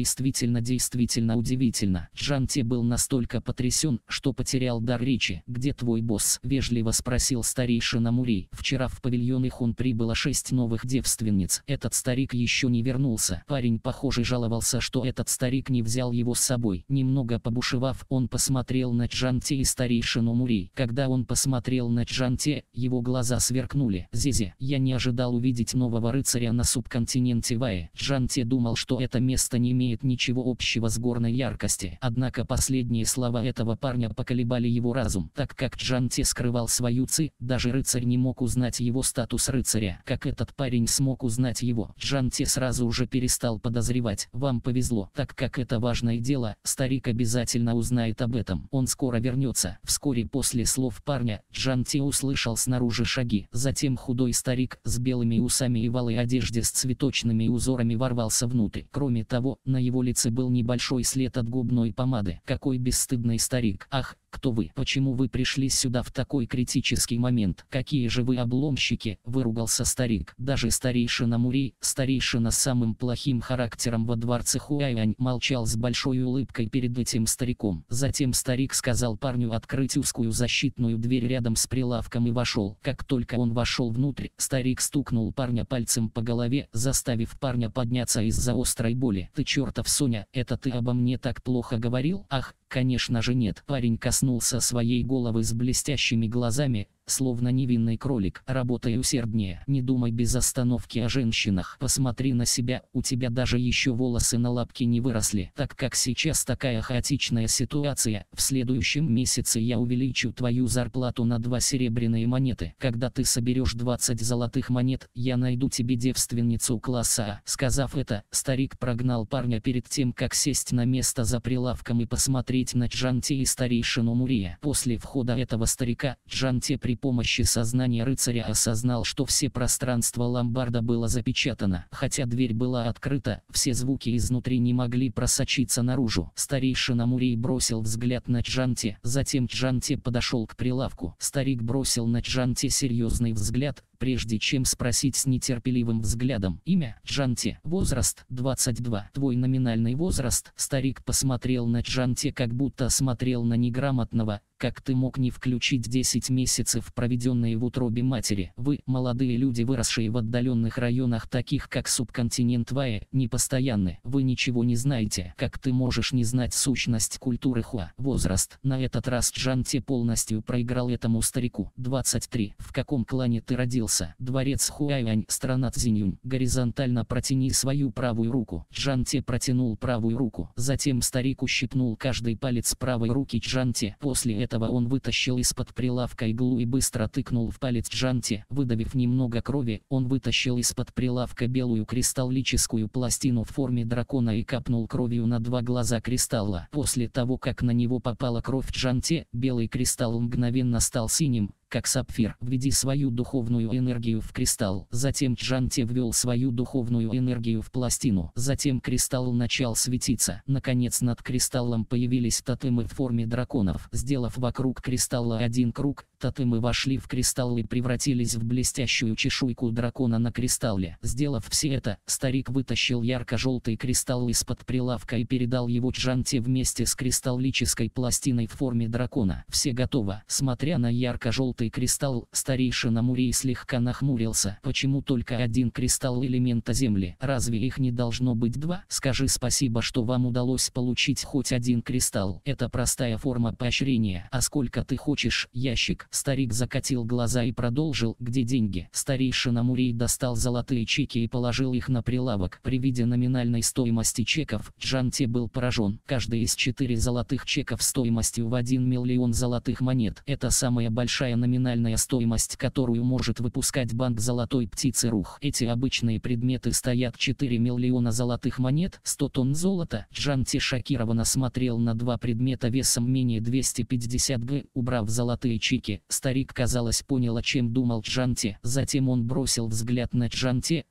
действительно действительно удивительно. Джанти был настолько потрясен, что потерял дар речи. «Где твой босс?» — вежливо спросил старейшина Мурей. «Вчера в павильон Ихун прибыло шесть новых девственниц. Этот старик еще не вернулся». Парень, похоже, жаловался, что этот старик не взял его с собой. Немного побушевав, он посмотрел на Джанти и старейшину Мурей. Когда он посмотрел на Джанти, его глаза сверкнули. «Зизи, я не ожидал увидеть нового рыцаря на субконтиненте Вае». Джанти думал, что это место не имеет ничего общего с горной яркости. Однако последние слова этого парня поколебали его разум. Так как Джанти скрывал свою ци, даже рыцарь не мог узнать его статус рыцаря. Как этот парень смог узнать его? Джанти сразу уже перестал подозревать. «Вам повезло, так как это важное дело, старик обязательно узнает об этом. Он скоро вернется». Вскоре после слов парня, Джанти услышал снаружи шаги. Затем худой старик с белыми усами и в алой одежде с цветочными узорами ворвался внутрь. Кроме того, на его лице был небольшой след от губной помады. Какой бесстыдный старик! «Ах, кто вы? Почему вы пришли сюда в такой критический момент? Какие же вы обломщики!» — выругался старик. Даже старейшина Мурей, старейшина с самым плохим характером во дворце Хуайань, молчал с большой улыбкой перед этим стариком. Затем старик сказал парню открыть узкую защитную дверь рядом с прилавком и вошел. Как только он вошел внутрь, старик стукнул парня пальцем по голове, заставив парня подняться из-за острой боли. «Ты чертов Соня, это ты обо мне так плохо говорил?» «Ах, конечно же нет». Парень коснулся своей головы с блестящими глазами, словно невинный кролик. «Работай усерднее, не думай без остановки о женщинах. Посмотри на себя, у тебя даже еще волосы на лапке не выросли. Так как сейчас такая хаотичная ситуация, в следующем месяце я увеличу твою зарплату на два серебряные монеты. Когда ты соберешь двадцать золотых монет, я найду тебе девственницу класса А». Сказав это, старик прогнал парня перед тем, как сесть на место за прилавком и посмотреть на Джанти и старейшину Мурия. После входа этого старика, Джанти при помощи сознания рыцаря осознал, что все пространство ломбарда было запечатано. Хотя дверь была открыта, все звуки изнутри не могли просочиться наружу. Старейшина Мурей бросил взгляд на Джанти, затем Джанти подошел к прилавку. Старик бросил на Джанти серьезный взгляд, прежде чем спросить с нетерпеливым взглядом: «Имя?» «Джанти». «Возраст?» «двадцать два». «Твой номинальный возраст?» Старик посмотрел на Джанти, как будто смотрел на неграмотного. «Как ты мог не включить десять месяцев, проведенные в утробе матери? Вы, молодые люди, выросшие в отдаленных районах, таких как субконтинент Вае, непостоянны. Вы ничего не знаете. Как ты можешь не знать сущность культуры Хуа?» «Возраст». На этот раз Джанти полностью проиграл этому старику. «двадцать три». «В каком клане ты родился?» «Дворец Хуайань, страна Цзиньюнь». «Горизонтально протяни свою правую руку». Джанти протянул правую руку. Затем старик ущипнул каждый палец правой руки Джанти. После этого этого он вытащил из-под прилавка иглу и быстро тыкнул в палец Джанти. Выдавив немного крови, он вытащил из-под прилавка белую кристаллическую пластину в форме дракона и капнул кровью на два глаза кристалла. После того, как на него попала кровь Джанти, белый кристалл мгновенно стал синим, как сапфир. «Введи свою духовную энергию в кристалл». Затем Джанти ввел свою духовную энергию в пластину. Затем кристалл начал светиться. Наконец над кристаллом появились тотемы в форме драконов. Сделав вокруг кристалла один круг, тотемы вошли в кристалл и превратились в блестящую чешуйку дракона на кристалле. Сделав все это, старик вытащил ярко-желтый кристалл из-под прилавка и передал его Джанти вместе с кристаллической пластиной в форме дракона. «Все готово». Смотря на ярко-желтый кристалл, старейшина Мурей слегка нахмурился. «Почему только один кристалл элемента Земли? Разве их не должно быть два? Скажи спасибо, что вам удалось получить хоть один кристалл. Это простая форма поощрения. А сколько ты хочешь, ящик?» Старик закатил глаза и продолжил: «Где деньги?» Старейшина Мурей достал золотые чеки и положил их на прилавок. При виде номинальной стоимости чеков, Джанти был поражен. Каждый из четыре золотых чеков стоимостью в один миллион золотых монет. Это самая большая номинальная Номинальная стоимость, которую может выпускать банк Золотой Птицы Рух. Эти обычные предметы стоят четыре миллиона золотых монет, сто тонн золота. Джанти шокированно смотрел на два предмета весом менее двухсот пятидесяти грамм. Убрав золотые чеки, старик, казалось, понял, о чем думал Джанти. Затем он бросил взгляд на Джанти,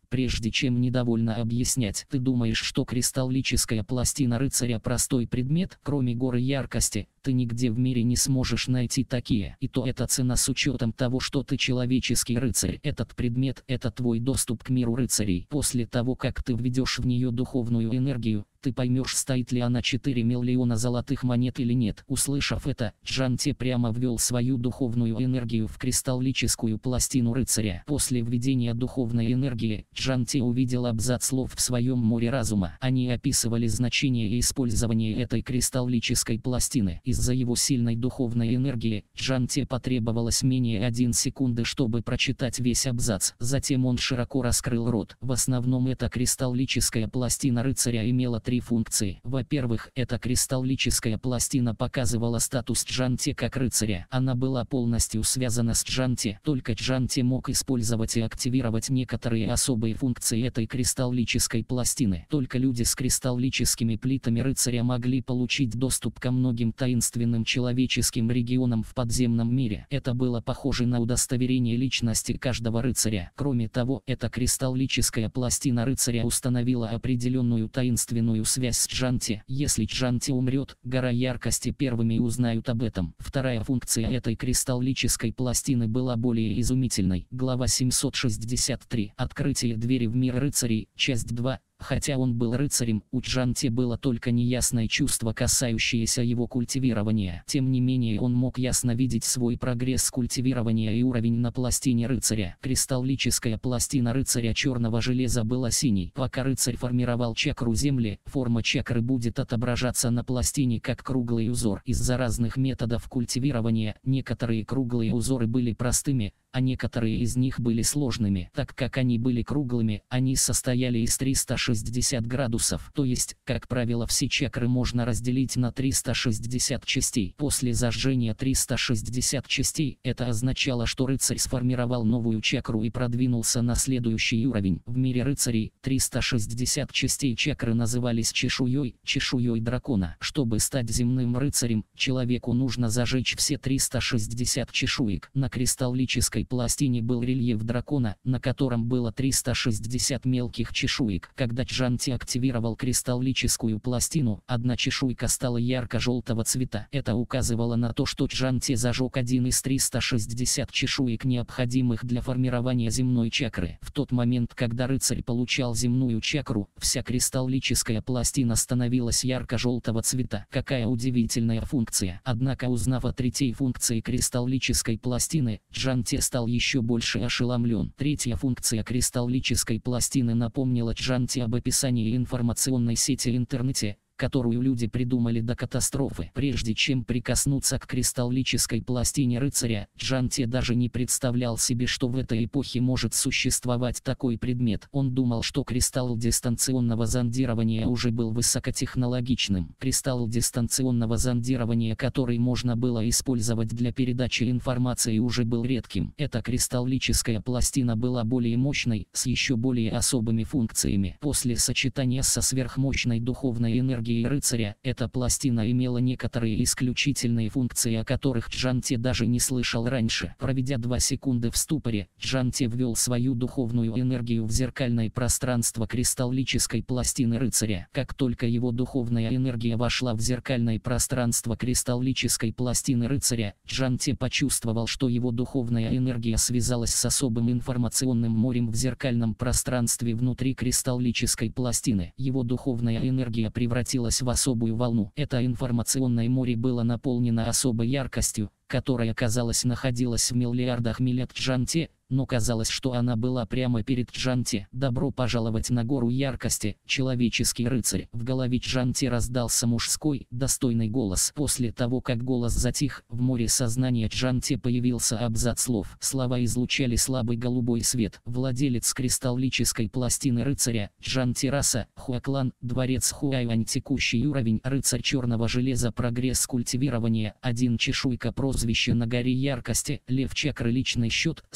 прежде чем недовольно объяснять. Ты думаешь, что кристаллическая пластина рыцаря простой предмет? Кроме горы яркости, ты нигде в мире не сможешь найти такие. И то это цена с учетом того, что ты человеческий рыцарь. Этот предмет – это твой доступ к миру рыцарей. После того, как ты введешь в нее духовную энергию, ты поймешь, стоит ли она четыре миллиона золотых монет или нет. Услышав это, Джан Те прямо ввел свою духовную энергию в кристаллическую пластину рыцаря. После введения духовной энергии, Джан Те увидел абзац слов в своем море разума. Они описывали значение и использование этой кристаллической пластины. Из-за его сильной духовной энергии, Джан Те потребовалось менее одной секунды, чтобы прочитать весь абзац. Затем он широко раскрыл рот. В основном эта кристаллическая пластина рыцаря имела три функции. Во-первых, эта кристаллическая пластина показывала статус Джан Те как рыцаря. Она была полностью связана с Джан Те. Только Джан Те мог использовать и активировать некоторые особые функции этой кристаллической пластины. Только люди с кристаллическими плитами рыцаря могли получить доступ ко многим таинственным человеческим регионам в подземном мире. Это было похоже на удостоверение личности каждого рыцаря. Кроме того, эта кристаллическая пластина рыцаря установила определенную таинственную связь с Джан Те. Если Джан Те умрет, гора яркости первыми узнают об этом. Вторая функция этой кристаллической пластины была более изумительной. Глава семьсот шестьдесят три. Открытие двери в мир рыцарей. Часть два. Хотя он был рыцарем, у Джан Те было только неясное чувство, касающееся его культивирования. Тем не менее, он мог ясно видеть свой прогресс культивирования и уровень на пластине рыцаря. Кристаллическая пластина рыцаря черного железа была синей. Пока рыцарь формировал чакру земли, форма чакры будет отображаться на пластине как круглый узор. Из-за разных методов культивирования, некоторые круглые узоры были простыми, а некоторые из них были сложными. Так как они были круглыми, они состояли из триста шестидесяти градусов, то есть, как правило, все чакры можно разделить на триста шестьдесят частей. После зажжения триста шестидесяти частей, это означало, что рыцарь сформировал новую чакру и продвинулся на следующий уровень. В мире рыцарей, триста шестьдесят частей чакры назывались чешуей, чешуей дракона. Чтобы стать земным рыцарем, человеку нужно зажечь все триста шестьдесят чешуек. На кристаллической пластине был рельеф дракона, на котором было триста шестьдесят мелких чешуек. Когда Джан Те активировал кристаллическую пластину, одна чешуйка стала ярко-желтого цвета. Это указывало на то, что Джан Те зажег один из триста шестидесяти чешуек, необходимых для формирования земной чакры. В тот момент, когда рыцарь получал земную чакру, вся кристаллическая пластина становилась ярко-желтого цвета. Какая удивительная функция! Однако, узнав о третьей функции кристаллической пластины, Джан Те стал еще больше ошеломлен. Третья функция кристаллической пластины напомнила Джан Те об описании информационной сети в интернете, которую люди придумали до катастрофы. Прежде чем прикоснуться к кристаллической пластине рыцаря, Джан Те даже не представлял себе, что в этой эпохе может существовать такой предмет. Он думал, что кристалл дистанционного зондирования уже был высокотехнологичным. Кристалл дистанционного зондирования, который можно было использовать для передачи информации, уже был редким. Эта кристаллическая пластина была более мощной, с еще более особыми функциями. После сочетания со сверхмощной духовной энергией рыцаря, эта пластина имела некоторые исключительные функции, о которых Джан Те даже не слышал раньше. Проведя два секунды в ступоре, Джан Те ввел свою духовную энергию в зеркальное пространство кристаллической пластины рыцаря. Как только его духовная энергия вошла в зеркальное пространство кристаллической пластины рыцаря, Джан Те почувствовал, что его духовная энергия связалась с особым информационным морем в зеркальном пространстве внутри кристаллической пластины. Его духовная энергия превратилась в особую волну. Это информационное море было наполнено особой яркостью, которая, казалось, находилась в миллиардах миль от Джан Те, но казалось, что она была прямо перед Джан Те. «Добро пожаловать на гору яркости, человеческий рыцарь!» В голове Джан Те раздался мужской, достойный голос. После того, как голос затих, в море сознания Джан Те появился абзац слов. Слова излучали слабый голубой свет. Владелец кристаллической пластины рыцаря, Джан Те, раса, Хуаклан, дворец Хуайвань, текущий уровень, рыцарь черного железа, прогресс культивирования, один чешуйка, прозвище на горе яркости, лев чакры, личный счет, сто ноль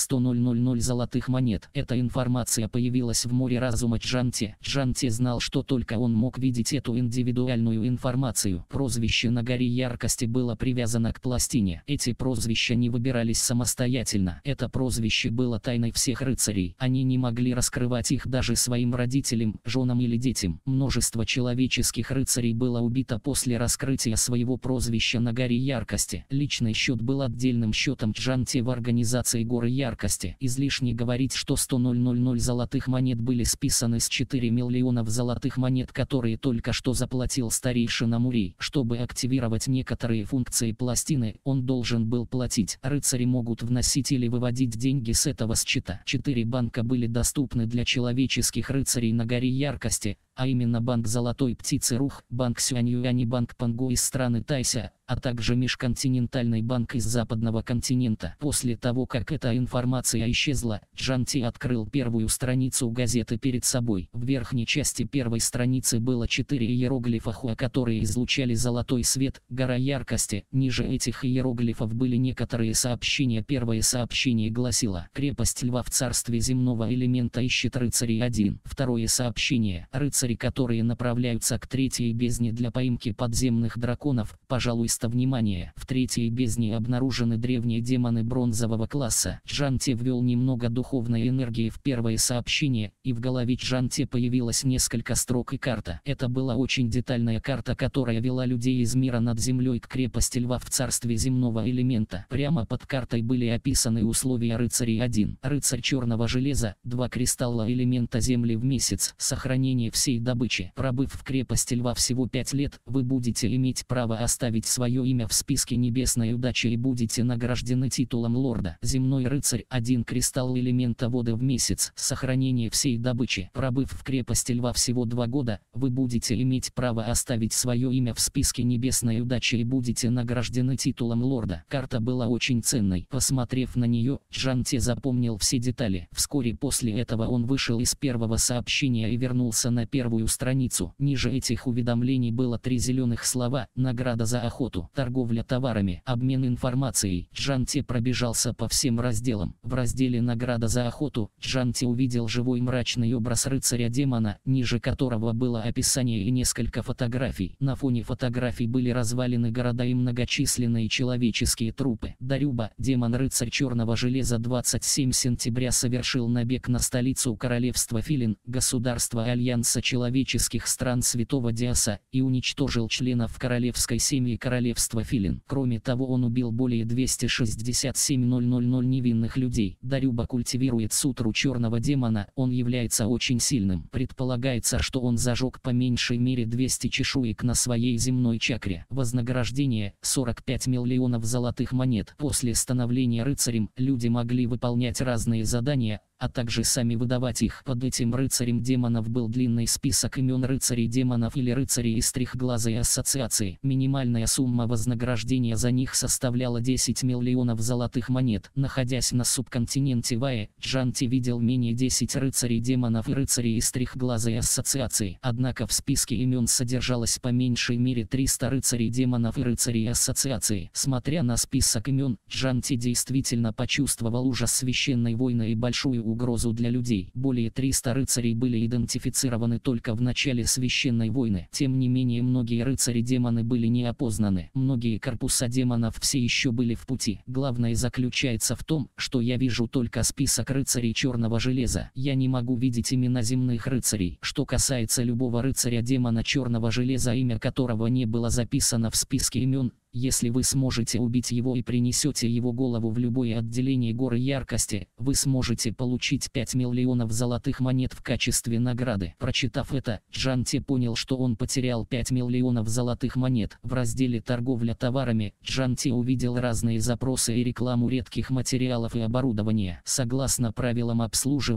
ноль золотых монет. Эта информация появилась в море разума Джанти. Джанти знал, что только он мог видеть эту индивидуальную информацию. Прозвище на горе яркости было привязано к пластине. Эти прозвища не выбирались самостоятельно. Это прозвище было тайной всех рыцарей. Они не могли раскрывать их даже своим родителям, женам или детям. Множество человеческих рыцарей было убито после раскрытия своего прозвища на горе яркости. Личный счет был отдельным счетом Джанти в организации горы яркости. Излишне говорить, что сто тысяч золотых монет были списаны с четырёх миллионов золотых монет, которые только что заплатил старейшина Мурей. Чтобы активировать некоторые функции пластины, он должен был платить. Рыцари могут вносить или выводить деньги с этого счета. Четыре банка были доступны для человеческих рыцарей на горе яркости, а именно банк Золотой Птицы Рух, банк Сюаньюань и банк Панго из страны Тайся, а также межконтинентальный банк из западного континента. После того, как эта информация исчезла, Джанти открыл первую страницу газеты перед собой. В верхней части первой страницы было четыре иероглифа Хуа, которые излучали золотой свет, гора яркости. Ниже этих иероглифов были некоторые сообщения. Первое сообщение гласило: крепость льва в царстве земного элемента ищет рыцарей один. Второе сообщение: рыцари, которые направляются к третьей бездне для поимки подземных драконов, пожалуйста, внимание. В третьей бездне обнаружены древние демоны бронзового класса. Джанти ввел немного духовной энергии в первое сообщение, и в голове Джанти появилось несколько строк и карта. Это была очень детальная карта, которая вела людей из мира над землей к крепости льва в царстве земного элемента. Прямо под картой были описаны условия рыцарей один. Рыцарь черного железа, два кристалла элемента земли в месяц, сохранение всей добычи. Пробыв в крепости льва всего пять лет, вы будете иметь право оставить свое имя в списке небесной удачи и будете награждены титулом лорда. Земной рыцарь, один кристалл элемента воды в месяц, сохранение всей добычи. Пробыв в крепости льва всего два года, вы будете иметь право оставить свое имя в списке небесной удачи и будете награждены титулом лорда. Карта была очень ценной. Посмотрев на нее, Джанти запомнил все детали. Вскоре после этого он вышел из первого сообщения и вернулся на первую страницу. Ниже этих уведомлений было три зеленых слова: награда за охоту, торговля товарами, обмен информацией. Джанти пробежался по всем разделам. В разделе «Награда за охоту» Джанти увидел живой мрачный образ рыцаря-демона, ниже которого было описание и несколько фотографий. На фоне фотографий были развалины города и многочисленные человеческие трупы. Дарюба, демон-рыцарь черного железа, двадцать седьмого сентября совершил набег на столицу королевства Филин, государства Альянса человеческих стран Святого Диаса, и уничтожил членов королевской семьи королевства Филин. Кроме того, он убил более двухсот шестидесяти семи тысяч невинных людей. Дарюба культивирует сутру черного демона, он является очень сильным. Предполагается, что он зажег по меньшей мере двести чешуек на своей земной чакре. Вознаграждение – сорок пять миллионов золотых монет. После становления рыцарем, люди могли выполнять разные задания, а также сами выдавать их. Под этим рыцарем демонов был длинный список имен рыцарей демонов или рыцарей из трехглазой ассоциации. Минимальная сумма вознаграждения за них составляла десять миллионов золотых монет. Находясь на субконтиненте Вае, Джанти видел менее десяти рыцарей демонов и рыцарей из трехглазой ассоциации. Однако в списке имен содержалось по меньшей мере триста рыцарей демонов и рыцарей ассоциации. Смотря на список имен, Джанти действительно почувствовал ужас священной войны и большую угрозу для людей. Более трёхсот рыцарей были идентифицированы только в начале священной войны. Тем не менее, многие рыцари-демоны были не опознаны. Многие корпуса демонов все еще были в пути. Главное заключается в том, что я вижу только список рыцарей черного железа. Я не могу видеть имена земных рыцарей. Что касается любого рыцаря-демона черного железа, имя которого не было записано в списке имен, если вы сможете убить его и принесете его голову в любое отделение горы яркости, вы сможете получить пять миллионов золотых монет в качестве награды. Прочитав это, Джанти понял, что он потерял пять миллионов золотых монет. В разделе «Торговля товарами» Джанти увидел разные запросы и рекламу редких материалов и оборудования. Согласно правилам обслуживания,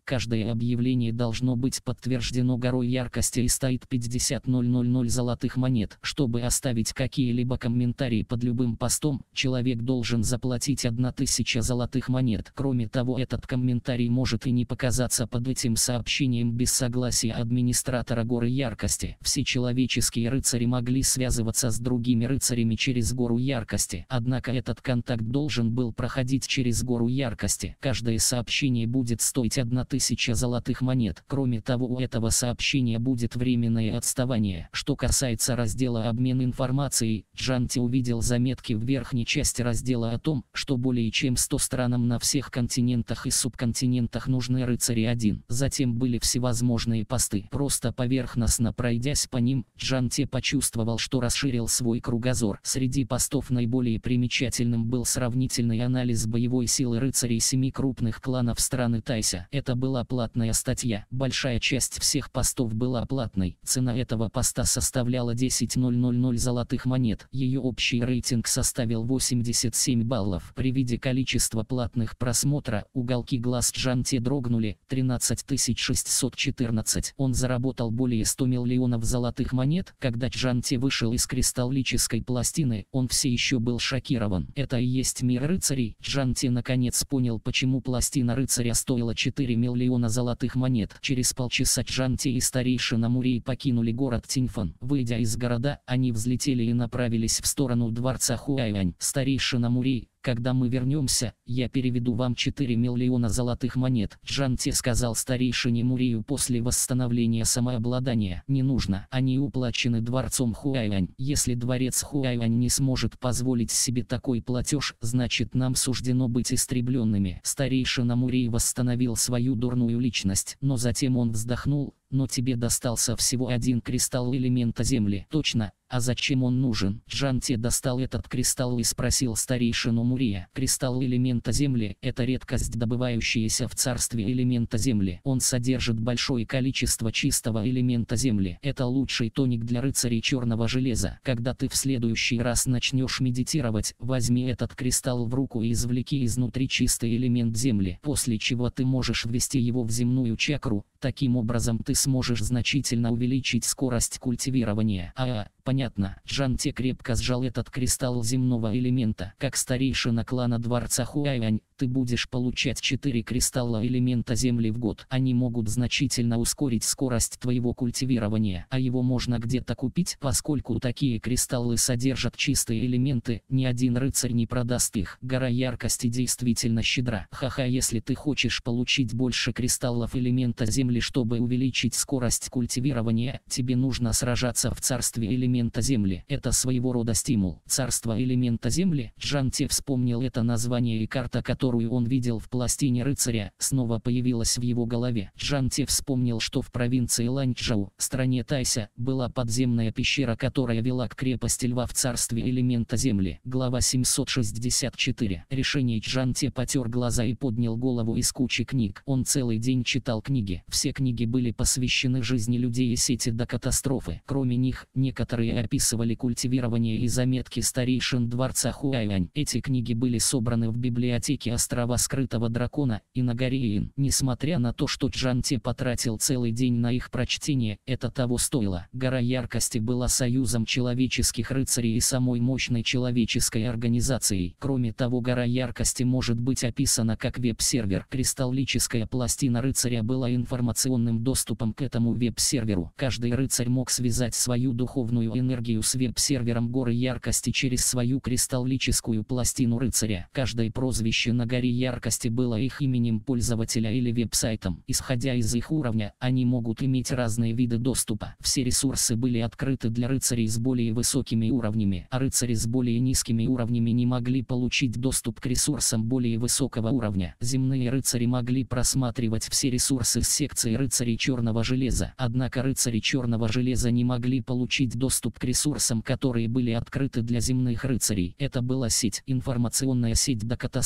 Каждое объявление должно быть подтверждено горой яркости и стоит пятьдесят тысяч золотых монет. Чтобы оставить какие-либо комментарии под любым постом, человек должен заплатить одна тысяча золотых монет. Кроме того, этот комментарий может и не показаться под этим сообщением без согласия администратора горы яркости. Все человеческие рыцари могли связываться с другими рыцарями через гору яркости, однако этот контакт должен был проходить через гору яркости. Каждое сообщение будет стоить одна тысяча золотых монет. Кроме того, у этого сообщения будет временное отставание. Что касается раздела «Обмен информацией», Джанти увидел заметки в верхней части раздела о том, что более чем сто странам на всех континентах и субконтинентах нужны рыцари один. Затем были всевозможные посты. Просто поверхностно пройдясь по ним, Джанти почувствовал, что расширил свой кругозор. Среди постов наиболее примечательным был сравнительный анализ боевой силы рыцарей семи крупных кланов страны Тайся. Это была платная статья. Большая часть всех постов была платной. Цена этого поста составляла десять тысяч золотых монет. Ее общий рейтинг составил восемьдесят семь баллов. При виде количества платных просмотра, уголки глаз Джанти дрогнули. тринадцать тысяч шестьсот четырнадцать. Он заработал более ста миллионов золотых монет. Когда Джанти вышел из кристаллической пластины, он все еще был шокирован. Это и есть мир рыцарей. Джанти наконец понял, почему пластина рыцаря стоила четыре миллиона золотых монет. Через полчаса Джанти и старейшина Мурей покинули город Тиньфан. Выйдя из города, они взлетели и направились в сторону дворца Хуайань. Старейшина Мурей: «Когда мы вернемся, я переведу вам четыре миллиона золотых монет», Джанти сказал старейшине Мурию после восстановления самообладания. «Не нужно, они уплачены дворцом Хуайань. Если дворец Хуайань не сможет позволить себе такой платеж, значит нам суждено быть истребленными». Старейшина Мурей восстановил свою дурную личность, но затем он вздохнул: «Но тебе достался всего один кристалл элемента земли». «Точно. А зачем он нужен?» Джанти достал этот кристалл и спросил старейшину Мурия. «Кристалл элемента земли – это редкость, добывающаяся в царстве элемента земли. Он содержит большое количество чистого элемента земли. Это лучший тоник для рыцарей черного железа. Когда ты в следующий раз начнешь медитировать, возьми этот кристалл в руку и извлеки изнутри чистый элемент земли, после чего ты можешь ввести его в земную чакру. Таким образом ты сможешь значительно увеличить скорость культивирования». «А, понятно». Джанти крепко сжал этот кристалл земного элемента. «Как старейшина клана дворца Хуайань, ты будешь получать четыре кристалла элемента земли в год. Они могут значительно ускорить скорость твоего культивирования. А его можно где-то купить, поскольку такие кристаллы содержат чистые элементы, ни один рыцарь не продаст их. Гора яркости действительно щедра. Ха-ха, если ты хочешь получить больше кристаллов элемента земли, чтобы увеличить скорость культивирования, тебе нужно сражаться в царстве элемента земли. Это своего рода стимул. Царство элемента земли. Джанти вспомнил это название, и карта, которую он видел в пластине рыцаря, снова появилась в его голове. Джанти вспомнил, что в провинции Ланчжоу, стране Тайся, была подземная пещера, которая вела к крепости льва в царстве элемента земли. Глава семьсот шестьдесят четыре. Решение. Джанти потер глаза и поднял голову из кучи книг. Он целый день читал книги. Все книги были посвящены жизни людей и сети до катастрофы. Кроме них, некоторые описывали культивирование и заметки старейшин дворца Хуайань. Эти книги были собраны в библиотеке острова Скрытого Дракона и на горе Иин. Несмотря на то, что Джанти потратил целый день на их прочтение, это того стоило. Гора яркости была союзом человеческих рыцарей и самой мощной человеческой организацией. Кроме того, гора яркости может быть описана как веб-сервер. Кристаллическая пластина рыцаря была информационным доступом к этому веб-серверу. Каждый рыцарь мог связать свою духовную энергию с веб-сервером горы яркости через свою кристаллическую пластину рыцаря. Каждое прозвище на горе яркости было их именем пользователя или веб-сайтом. Исходя из их уровня, они могут иметь разные виды доступа. Все ресурсы были открыты для рыцарей с более высокими уровнями, а рыцари с более низкими уровнями не могли получить доступ к ресурсам более высокого уровня. Земные рыцари могли просматривать все ресурсы с секции рыцарей черного железа, однако рыцари черного железа не могли получить доступ к ресурсам, которые были открыты для земных рыцарей. Это была сеть, информационная сеть до катастрофы,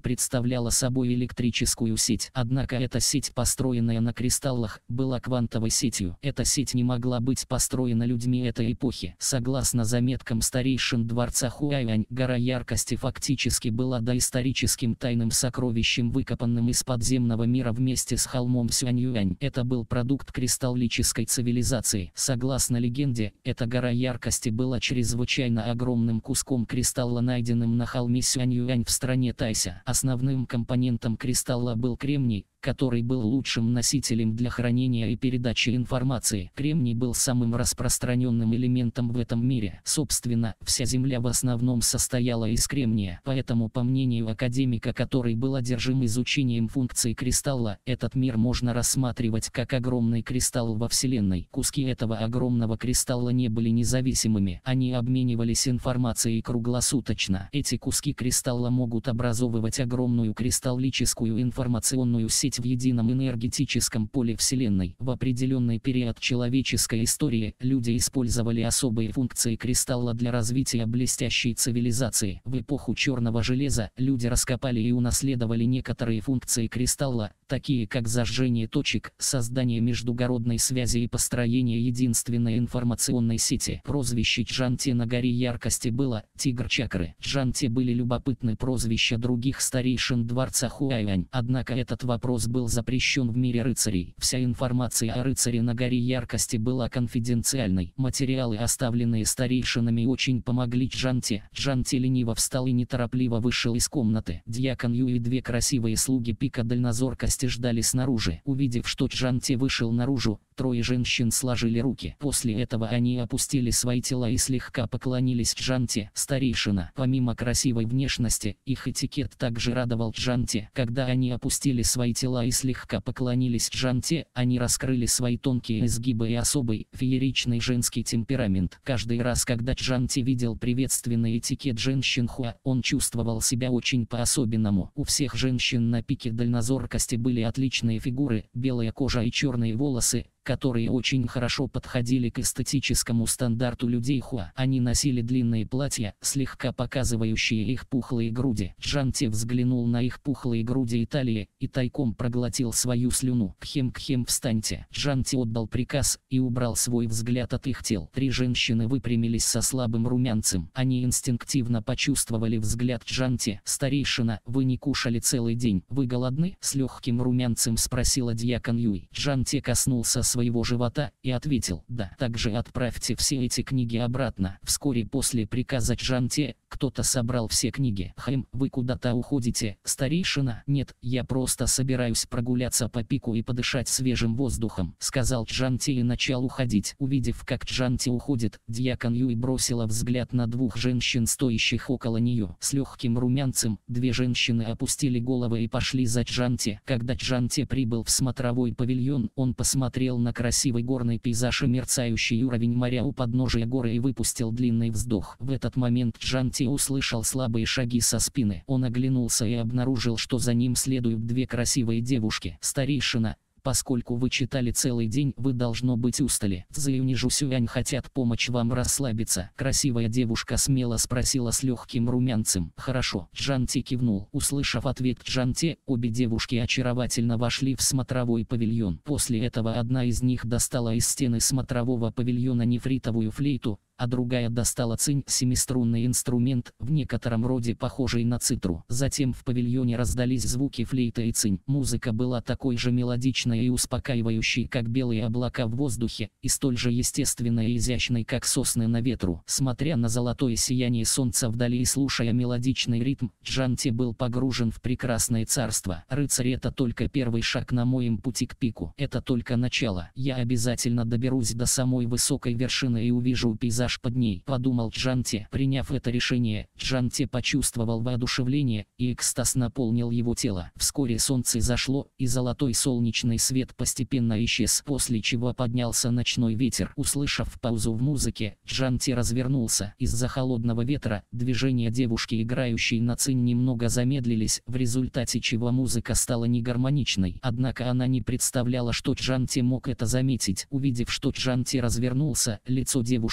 представляла собой электрическую сеть. Однако эта сеть, построенная на кристаллах, была квантовой сетью. Эта сеть не могла быть построена людьми этой эпохи. Согласно заметкам старейшин дворца Хуайань, гора яркости фактически была доисторическим тайным сокровищем, выкопанным из подземного мира вместе с холмом Сюаньюань. Это был продукт кристаллической цивилизации. Согласно легенде, эта гора яркости была чрезвычайно огромным куском кристалла, найденным на холме Сюаньюань в стране Тайся. Основным компонентом кристалла был кремний, который был лучшим носителем для хранения и передачи информации. Кремний был самым распространенным элементом в этом мире. Собственно, вся Земля в основном состояла из кремния. Поэтому, по мнению академика, который был одержим изучением функций кристалла, этот мир можно рассматривать как огромный кристалл во Вселенной. Куски этого огромного кристалла не были независимыми. Они обменивались информацией круглосуточно. Эти куски кристалла могут образовывать огромную кристаллическую информационную сеть в едином энергетическом поле Вселенной. В определенный период человеческой истории люди использовали особые функции кристалла для развития блестящей цивилизации. В эпоху черного железа люди раскопали и унаследовали некоторые функции кристалла, такие как зажжение точек, создание междугородной связи и построение единственной информационной сети. Прозвище Джанте на горе яркости было «Тигр чакры». Джанте были любопытны прозвища других старейшин дворца Хуайань, однако этот вопрос был запрещен в мире рыцарей. Вся информация о рыцаре на горе яркости была конфиденциальной. Материалы, оставленные старейшинами, очень помогли Джанте. Джанте лениво встал и неторопливо вышел из комнаты. Дьякон Ю и две красивые слуги пика дальнозоркости ждали снаружи. Увидев, что Джанте вышел наружу, трое женщин сложили руки. После этого они опустили свои тела и слегка поклонились Джанте. Старейшина. Помимо красивой внешности, их этикет также радовал Джанте. Когда они опустили свои тела и слегка поклонились Джанте, они раскрыли свои тонкие изгибы и особый, фееричный женский темперамент. Каждый раз, когда Джанте видел приветственный этикет женщин Хуа, он чувствовал себя очень по-особенному. У всех женщин на пике дальнозоркости были отличные фигуры, белая кожа и черные волосы, которые очень хорошо подходили к эстетическому стандарту людей Хуа. Они носили длинные платья, слегка показывающие их пухлые груди. Джанте взглянул на их пухлые груди и талии, и тайком проглотил свою слюну. «Кхем-кхем, встаньте!» Джанте отдал приказ и убрал свой взгляд от их тел. Три женщины выпрямились со слабым румянцем. Они инстинктивно почувствовали взгляд Джанте. «Старейшина, вы не кушали целый день. Вы голодны?» С легким румянцем спросила дьякон Юй. Джанте коснулся своего живота и ответил: «Да». «Также отправьте все эти книги обратно». Вскоре после приказа Джанте кто-то собрал все книги. «Хэм, вы куда-то уходите, старейшина?» «Нет, я просто собираюсь прогуляться по пику и подышать свежим воздухом», — сказал Джанте и начал уходить. Увидев, как Джанте уходит, дьякон Юй бросила взгляд на двух женщин, стоящих около нее. С легким румянцем две женщины опустили головы и пошли за Джанте. Когда Джанте прибыл в смотровой павильон, он посмотрел на красивый горный пейзаж и мерцающий уровень моря у подножия горы и выпустил длинный вздох. В этот момент Джанте услышал слабые шаги со спины. Он оглянулся и обнаружил, что за ним следуют две красивые девушки. «Старейшина, поскольку вы читали целый день, вы должно быть устали. Цзэюнь и Жусюань хотят помочь вам расслабиться». Красивая девушка смело спросила с легким румянцем. «Хорошо». Джанте кивнул. Услышав ответ Джанте, обе девушки очаровательно вошли в смотровой павильон. После этого одна из них достала из стены смотрового павильона нефритовую флейту, а другая достала цинь, семиструнный инструмент, в некотором роде похожий на цитру. Затем в павильоне раздались звуки флейты и цинь. Музыка была такой же мелодичной и успокаивающей, как белые облака в воздухе, и столь же естественной и изящной, как сосны на ветру. Смотря на золотое сияние солнца вдали и слушая мелодичный ритм, Джанте был погружен в прекрасное царство. «Рыцарь — это только первый шаг на моем пути к пику. Это только начало. Я обязательно доберусь до самой высокой вершины и увижу пейзаж под ней», — подумал Джанте. Приняв это решение, Джанте почувствовал воодушевление, и экстаз наполнил его тело. Вскоре солнце зашло, и золотой солнечный свет постепенно исчез, после чего поднялся ночной ветер. Услышав паузу в музыке, Джанте развернулся. Из-за холодного ветра движения девушки, играющей на цинь, немного замедлились, в результате чего музыка стала негармоничной. Однако она не представляла, что Джанте мог это заметить. Увидев, что Джанте развернулся, лицо девушки стало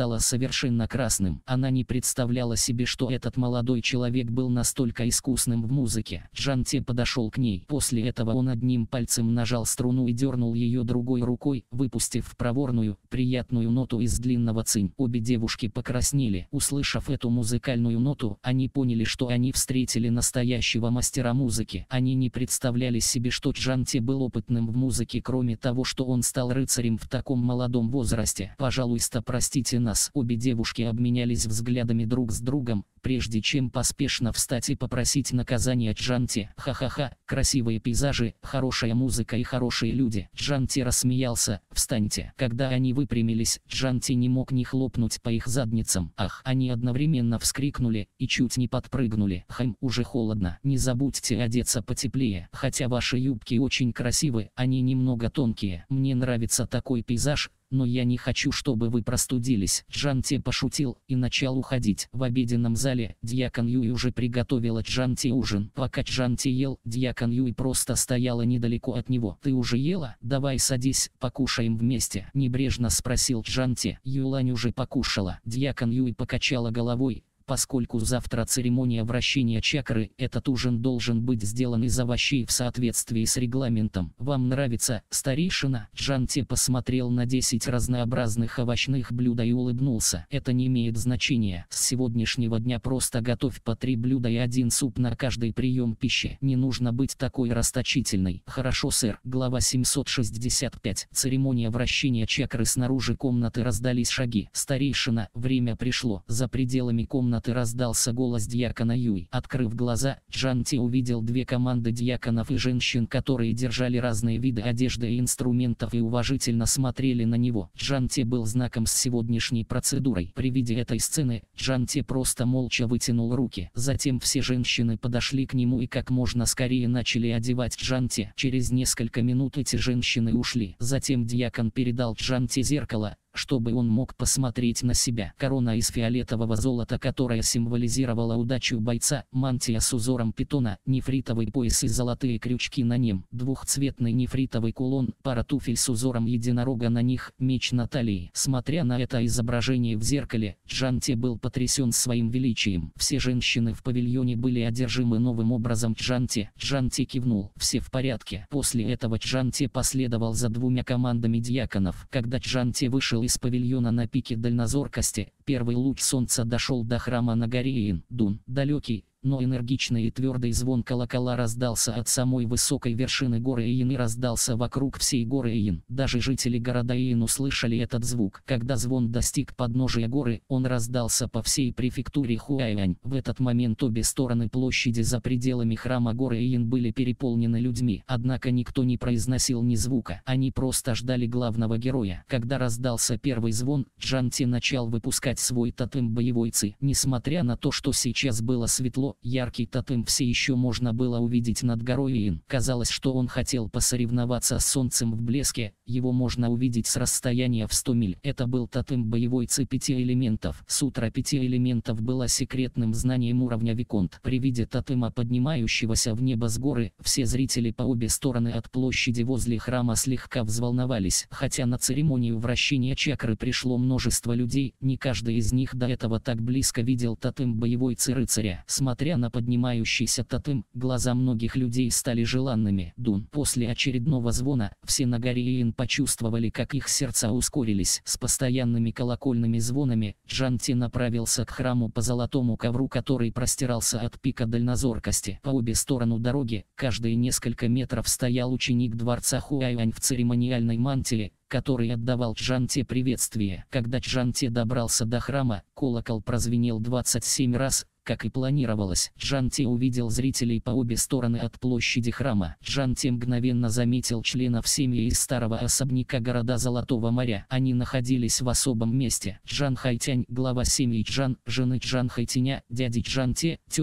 стало совершенно красным. Она не представляла себе, что этот молодой человек был настолько искусным в музыке. Джанти подошел к ней. После этого он одним пальцем нажал струну и дернул ее другой рукой, выпустив проворную, приятную ноту из длинного цинь. Обе девушки покраснели. Услышав эту музыкальную ноту, они поняли, что они встретили настоящего мастера музыки. Они не представляли себе, что Джанти был опытным в музыке, кроме того, что он стал рыцарем в таком молодом возрасте. «Пожалуйста, простите нас». Обе девушки обменялись взглядами друг с другом, прежде чем поспешно встать и попросить наказания Джанти. «Ха-ха-ха, красивые пейзажи, хорошая музыка и хорошие люди». Джанти рассмеялся. «Встаньте». Когда они выпрямились, Джанти не мог не хлопнуть по их задницам. Ах, они одновременно вскрикнули и чуть не подпрыгнули. «Хм, уже холодно. Не забудьте одеться потеплее. Хотя ваши юбки очень красивы, они немного тонкие. Мне нравится такой пейзаж, но я не хочу, чтобы вы простудились». Джанти пошутил и начал уходить. В обеденном зале дьякон Юй уже приготовила Джанти ужин. Пока Джанти ел, дьякон Юй просто стояла недалеко от него. «Ты уже ела? Давай садись, покушаем вместе», — небрежно спросил Джанти. Юлань уже покушала. Дьякон Юй покачала головой. Поскольку завтра церемония вращения чакры, этот ужин должен быть сделан из овощей в соответствии с регламентом. «Вам нравится, старейшина?» Джанти посмотрел на десять разнообразных овощных блюд и улыбнулся. «Это не имеет значения. С сегодняшнего дня просто готовь по три блюда и один суп на каждый прием пищи. Не нужно быть такой расточительной». «Хорошо, сэр». Глава семьсот шестьдесят пять. Церемония вращения чакры. Снаружи комнаты раздались шаги. «Старейшина, время пришло». За пределами комнаты раздался голос дьякона Юй. Открыв глаза, Джанти увидел две команды дьяконов и женщин, которые держали разные виды одежды и инструментов и уважительно смотрели на него. Джанти был знаком с сегодняшней процедурой. При виде этой сцены, Джанти просто молча вытянул руки. Затем все женщины подошли к нему и как можно скорее начали одевать Джанти. Через несколько минут эти женщины ушли. Затем дьякон передал Джанти зеркало, чтобы он мог посмотреть на себя. Корона из фиолетового золота, которая символизировала удачу бойца, мантия с узором питона, нефритовый пояс и золотые крючки на нем, двухцветный нефритовый кулон, пара туфель с узором единорога на них, меч на талии. Смотря на это изображение в зеркале, Джанти был потрясен своим величием. Все женщины в павильоне были одержимы новым образом Джанти. Джанти кивнул. «Все в порядке». После этого Джанти последовал за двумя командами дьяконов. Когда Джанти вышел из павильона на пике дальнозоркости, первый луч солнца дошел до храма на горе Ин-Дун. Далекий, но энергичный и твердый звон колокола раздался от самой высокой вершины горы Иин и раздался вокруг всей горы Иин. Даже жители города Иин услышали этот звук. Когда звон достиг подножия горы, он раздался по всей префектуре Хуайань. В этот момент обе стороны площади за пределами храма горы Иин были переполнены людьми. Однако никто не произносил ни звука. Они просто ждали главного героя. Когда раздался первый звон, Джанти начал выпускать свой тотем боевой ци. Несмотря на то, что сейчас было светло, яркий тотем все еще можно было увидеть над горой Иин. Казалось, что он хотел посоревноваться с солнцем в блеске. Его можно увидеть с расстояния в сто миль. Это был тотем боевой ци пяти элементов. Сутра пяти элементов была секретным знанием уровня Виконт. При виде тотема, поднимающегося в небо с горы, все зрители по обе стороны от площади возле храма слегка взволновались. Хотя на церемонию вращения чакры пришло множество людей, не каждый из них до этого так близко видел тотем боевой ци рыцаря. Смотря на поднимающийся тотем, глаза многих людей стали желанными. Дун. После очередного звона, все на горе Иин почувствовали, как их сердца ускорились. С постоянными колокольными звонами, Джанти направился к храму по золотому ковру, который простирался от пика дальнозоркости. По обе стороны дороги, каждые несколько метров стоял ученик дворца Хуайань в церемониальной мантии, который отдавал Джанти приветствие. Когда Джанти добрался до храма, колокол прозвенел двадцать семь раз, как и планировалось. Джанти увидел зрителей по обе стороны от площади храма. Джанти мгновенно заметил членов семьи из старого особняка города Золотого моря. Они находились в особом месте. Джан Хайтянь, глава семьи Джан, жены Джан Хайтяня, дяди Джанти, тети,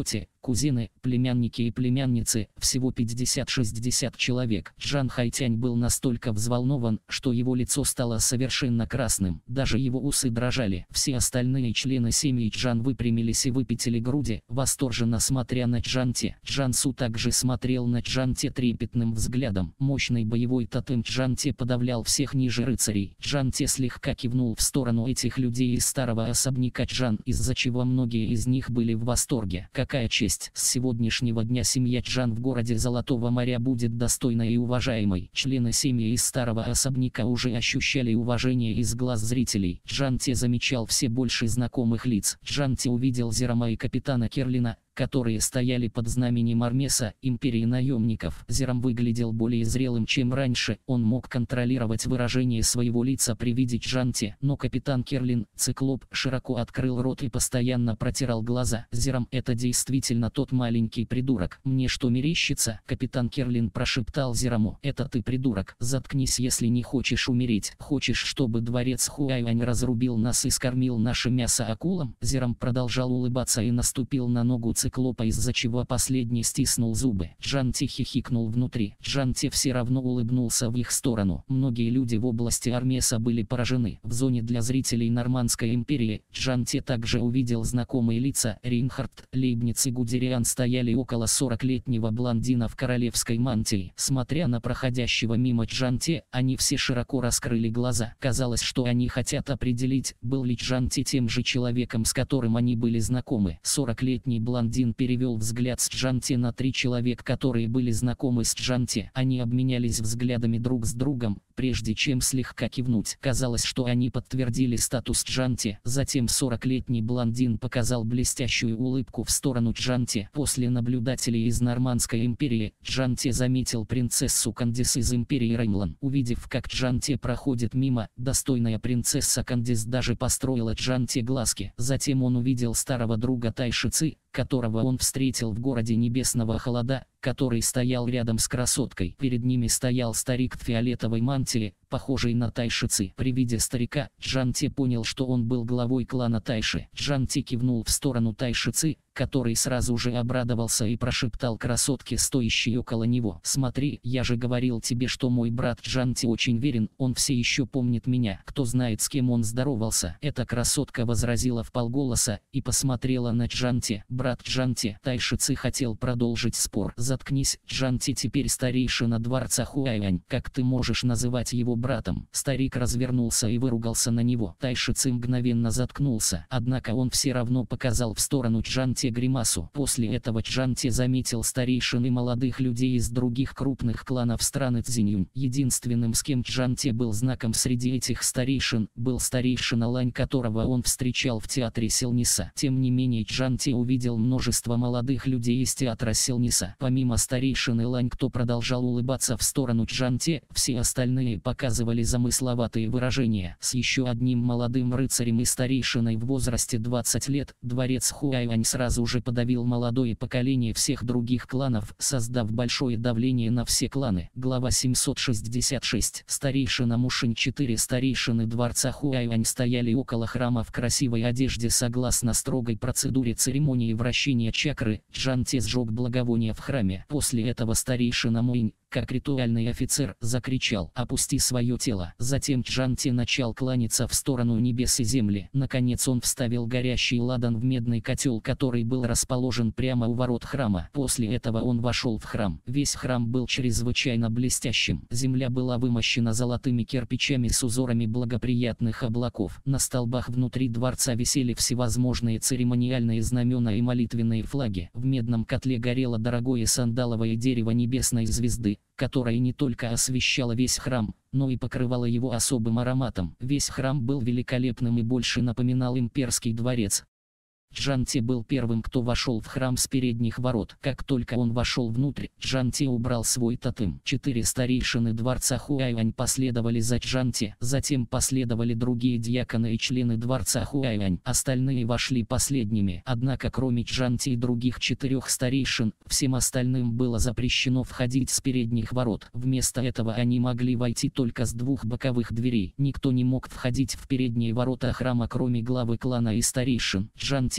кузины, племянники и племянницы, всего пятьдесят-шестьдесят человек. Джан Хайтянь был настолько взволнован, что его лицо стало совершенно красным, даже его усы дрожали. Все остальные члены семьи Джан выпрямились и выпятили груди, восторженно смотря на Джанте. Джансу также смотрел на Джанте трепетным взглядом. Мощный боевой тотем Джанте подавлял всех ниже рыцарей. Джанте слегка кивнул в сторону этих людей из старого особняка Джан, из-за чего многие из них были в восторге. Какая честь! С сегодняшнего дня семья Джан в городе Золотого моря будет достойной и уважаемой. Члены семьи из старого особняка уже ощущали уважение из глаз зрителей. Джанте замечал все больше знакомых лиц. Джанте увидел Зерама и капитана Керлина, которые стояли под знаменем Армеса, империи наемников. Зерам выглядел более зрелым, чем раньше, он мог контролировать выражение своего лица при виде Джанте, но капитан Керлин, циклоп, широко открыл рот и постоянно протирал глаза. Зерам, это действительно тот маленький придурок. Мне что мерещится? Капитан Керлин прошептал Зераму. Это ты придурок, заткнись, если не хочешь умереть. Хочешь, чтобы дворец Хуайань разрубил нас и скормил наше мясо акулам? Зерам продолжал улыбаться и наступил на ногу циклопа. Циклопа, из-за чего последний стиснул зубы. Джанте хихикнул внутри. Джанте все равно улыбнулся в их сторону. Многие люди в области Армеса были поражены. В зоне для зрителей Нормандской империи Джанте также увидел знакомые лица. Рейнхард, Лейбниц и Гудериан стояли около сорокалетнего блондина в королевской мантии. Смотря на проходящего мимо Джанте, они все широко раскрыли глаза. Казалось, что они хотят определить, был ли Джанте тем же человеком, с которым они были знакомы. сорокалетний блондин перевел взгляд с Джанте на три человека, которые были знакомы с Джанте. Они обменялись взглядами друг с другом, прежде чем слегка кивнуть. Казалось, что они подтвердили статус Джанте. Затем сорокалетний блондин показал блестящую улыбку в сторону Джанте. После наблюдателей из Нормандской империи, Джанте заметил принцессу Кандис из империи Рейнлан. Увидев, как Джанте проходит мимо, достойная принцесса Кандис даже построила Джанте глазки. Затем он увидел старого друга Тайшицы, которого он встретил в городе Небесного Холода, который стоял рядом с красоткой. Перед ними стоял старик в фиолетовой мантии, похожий на Тайшицы. При виде старика, Джанте понял, что он был главой клана Тайши. Джанте кивнул в сторону Тайшицы, который сразу же обрадовался и прошептал красотке, стоящей около него. «Смотри, я же говорил тебе, что мой брат Джанте очень верен, он все еще помнит меня. Кто знает, с кем он здоровался». Эта красотка возразила вполголоса и посмотрела на Джанте. «Брат Джанте». Тайшицы хотел продолжить спор. «Заткнись, Джанте теперь старейшина дворца Хуайань. Как ты можешь называть его братом?» Старик развернулся и выругался на него. Тайшицы мгновенно заткнулся, однако он все равно показал в сторону Джанте гримасу. После этого Джанте заметил старейшин и молодых людей из других крупных кланов страны Цзиньюнь. Единственным, с кем Джанте был знаком среди этих старейшин, был старейшина Лань, которого он встречал в театре Селниса. Тем не менее, Джанте увидел множество молодых людей из театра Селниса. Помимо старейшины Лань, кто продолжал улыбаться в сторону Джанте, все остальные показывали замысловатые выражения. С еще одним молодым рыцарем и старейшиной в возрасте двадцати лет, дворец Хуайань сразу уже подавил молодое поколение всех других кланов, создав большое давление на все кланы. Глава семьсот шестьдесят шесть. Старейшина Мушинь. Четыре старейшины дворца Хуайань стояли около храма в красивой одежде согласно строгой процедуре церемонии вращения чакры. Джанте сжег благовония в храме. После этого старейшина Муинь, как ритуальный офицер, закричал: «Опусти свое тело». Затем Джанте начал кланяться в сторону небес и земли. Наконец он вставил горящий ладан в медный котел, который был расположен прямо у ворот храма. После этого он вошел в храм. Весь храм был чрезвычайно блестящим. Земля была вымощена золотыми кирпичами с узорами благоприятных облаков. На столбах внутри дворца висели всевозможные церемониальные знамена и молитвенные флаги. В медном котле горело дорогое сандаловое дерево небесной звезды, которое не только освещало весь храм, но и покрывало его особым ароматом. Весь храм был великолепным и больше напоминал имперский дворец. Джанте был первым, кто вошел в храм с передних ворот. Как только он вошел внутрь, Джанте убрал свой тотем. Четыре старейшины дворца Хуайань последовали за Джанте. Затем последовали другие дьяконы и члены дворца Хуайань. Остальные вошли последними. Однако кроме Джанте и других четырех старейшин, всем остальным было запрещено входить с передних ворот. Вместо этого они могли войти только с двух боковых дверей. Никто не мог входить в передние ворота храма, кроме главы клана и старейшин. Джанте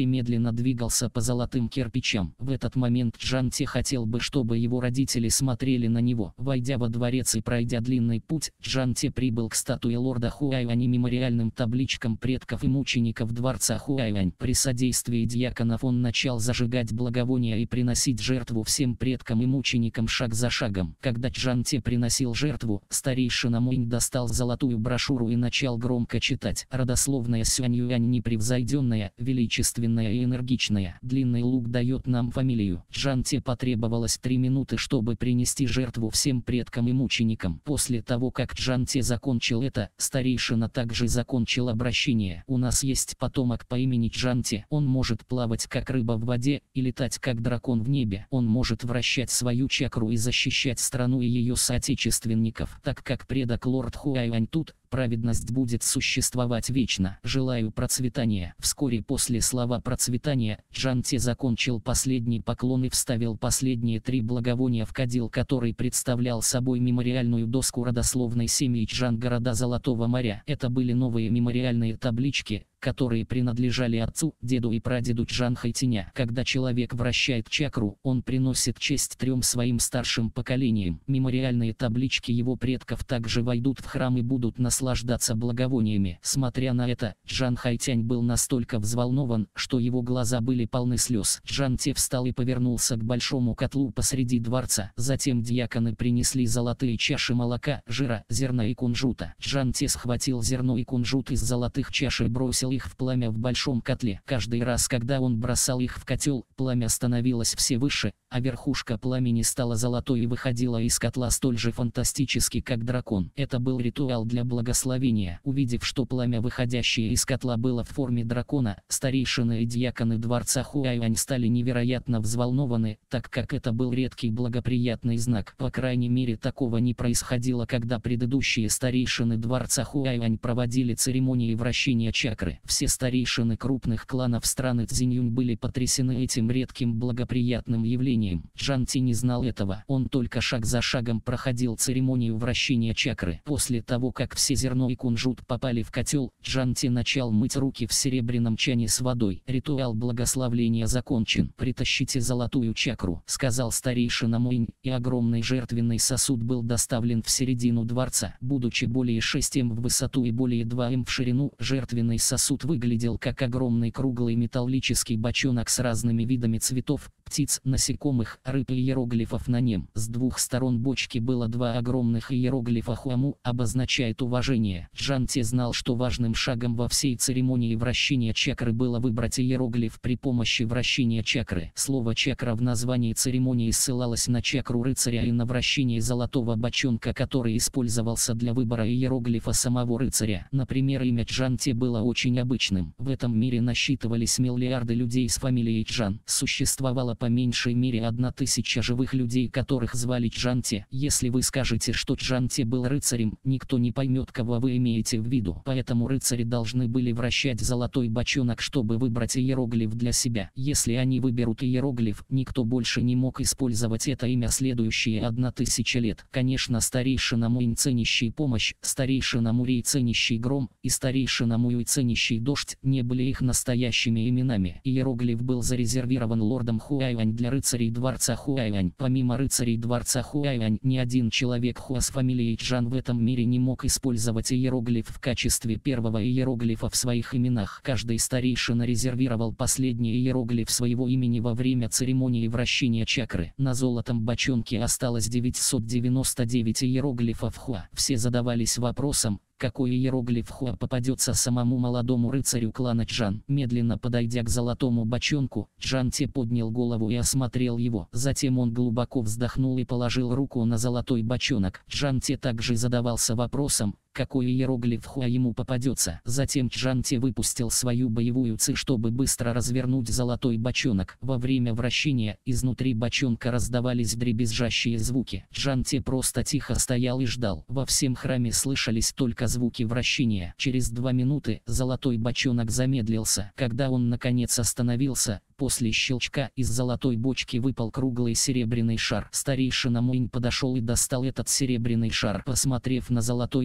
медленно двигался по золотым кирпичам. В этот момент Джанти хотел бы, чтобы его родители смотрели на него. Войдя во дворец и пройдя длинный путь, Джанти прибыл к статуе лорда Хуайвань и мемориальным табличкам предков и мучеников дворца Хуайвань. При содействии дьяконов он начал зажигать благовония и приносить жертву всем предкам и мученикам шаг за шагом. Когда Джанти приносил жертву, старейшина Муинь достал золотую брошюру и начал громко читать. Родословная Сюань-Юань непревзойденная, величественная и энергичная. Длинный лук дает нам фамилию. Джанти потребовалось три минуты, чтобы принести жертву всем предкам и мученикам. После того, как Джанти закончил это, старейшина также закончил обращение. У нас есть потомок по имени Джанти. Он может плавать как рыба в воде и летать как дракон в небе. Он может вращать свою чакру и защищать страну и ее соотечественников. Так как предок лорд Хуайвань тут, праведность будет существовать вечно. Желаю процветания. Вскоре после слова процветания, Джанти закончил последний поклон и вставил последние три благовония в кадил, который представлял собой мемориальную доску родословной семьи Чжан города Золотого моря. Это были новые мемориальные таблички, которые принадлежали отцу, деду и прадеду Чжан Хайтиня. Когда человек вращает чакру, он приносит честь трем своим старшим поколениям. Мемориальные таблички его предков также войдут в храм и будут наслаждаться благовониями. Смотря на это, Чжан Хайтянь был настолько взволнован, что его глаза были полны слез. Чжан Те встал и повернулся к большому котлу посреди дворца. Затем дьяконы принесли золотые чаши молока, жира, зерна и кунжута. Чжан Те схватил зерно и кунжут из золотых чаш и бросил их в пламя в большом котле. Каждый раз, когда он бросал их в котел, пламя становилось все выше, а верхушка пламени стала золотой и выходила из котла столь же фантастически, как дракон. Это был ритуал для благословения. Увидев, что пламя, выходящее из котла, было в форме дракона, старейшины и дьяконы дворца Хуайвань стали невероятно взволнованы, так как это был редкий благоприятный знак. По крайней мере, такого не происходило, когда предыдущие старейшины дворца Хуайвань проводили церемонии вращения чакры. Все старейшины крупных кланов страны Цзиньюнь были потрясены этим редким благоприятным явлением. Джанти не знал этого. Он только шаг за шагом проходил церемонию вращения чакры. После того, как все зерно и кунжут попали в котел, Джанти начал мыть руки в серебряном чане с водой. Ритуал благословления закончен. «Притащите золотую чакру», — сказал старейшина Муинь, и огромный жертвенный сосуд был доставлен в середину дворца. Будучи более шести эм в высоту и более двух эм в ширину, жертвенный сосуд Сосуд выглядел как огромный круглый металлический бочонок с разными видами цветов, птиц, насекомых, рыб и иероглифов на нем. С двух сторон бочки было два огромных иероглифа Хуаму, обозначает уважение. Джанти знал, что важным шагом во всей церемонии вращения чакры было выбрать иероглиф при помощи вращения чакры. Слово «чакра» в названии церемонии ссылалось на чакру рыцаря и на вращение золотого бочонка, который использовался для выбора иероглифа самого рыцаря. Например, имя Джанти было очень обычным. В этом мире насчитывались миллиарды людей с фамилией Чжан. Существовало по меньшей мере одна тысяча живых людей, которых звали Джанти. Если вы скажете, что Джанти был рыцарем, никто не поймет, кого вы имеете в виду. Поэтому рыцари должны были вращать золотой бочонок, чтобы выбрать иероглиф для себя. Если они выберут иероглиф, никто больше не мог использовать это имя следующие одна тысяча лет. Конечно, старейшина Муинь, ценящий помощь, старейшина Мурей, ценящий гром, и старейшина Муй, ценящий дождь, не были их настоящими именами. Иероглиф был зарезервирован лордом Хуайвань для рыцарей дворца Хуайвань. Помимо рыцарей дворца Хуайвань, ни один человек Хуа с фамилией Чжан в этом мире не мог использовать иероглиф в качестве первого иероглифа в своих именах. Каждый старейшина резервировал последний иероглиф своего имени во время церемонии вращения чакры. На золотом бочонке осталось девятьсот девяносто девять иероглифов Хуа. Все задавались вопросом, какой иероглиф Хуа попадется самому молодому рыцарю клана Чжан. Медленно подойдя к золотому бочонку, Джанти поднял голову и осмотрел его. Затем он глубоко вздохнул и положил руку на золотой бочонок. Джанти также задавался вопросом, какой иероглиф Хуа ему попадется. Затем Джанти выпустил свою боевую ци, чтобы быстро развернуть золотой бочонок. Во время вращения изнутри бочонка раздавались дребезжащие звуки. Джанти просто тихо стоял и ждал. Во всем храме слышались только звуки вращения. Через два минуты золотой бочонок замедлился. Когда он наконец остановился, после щелчка из золотой бочки выпал круглый серебряный шар. Старейшина Муинь подошел и достал этот серебряный шар. Посмотрев на золотой иероглиф,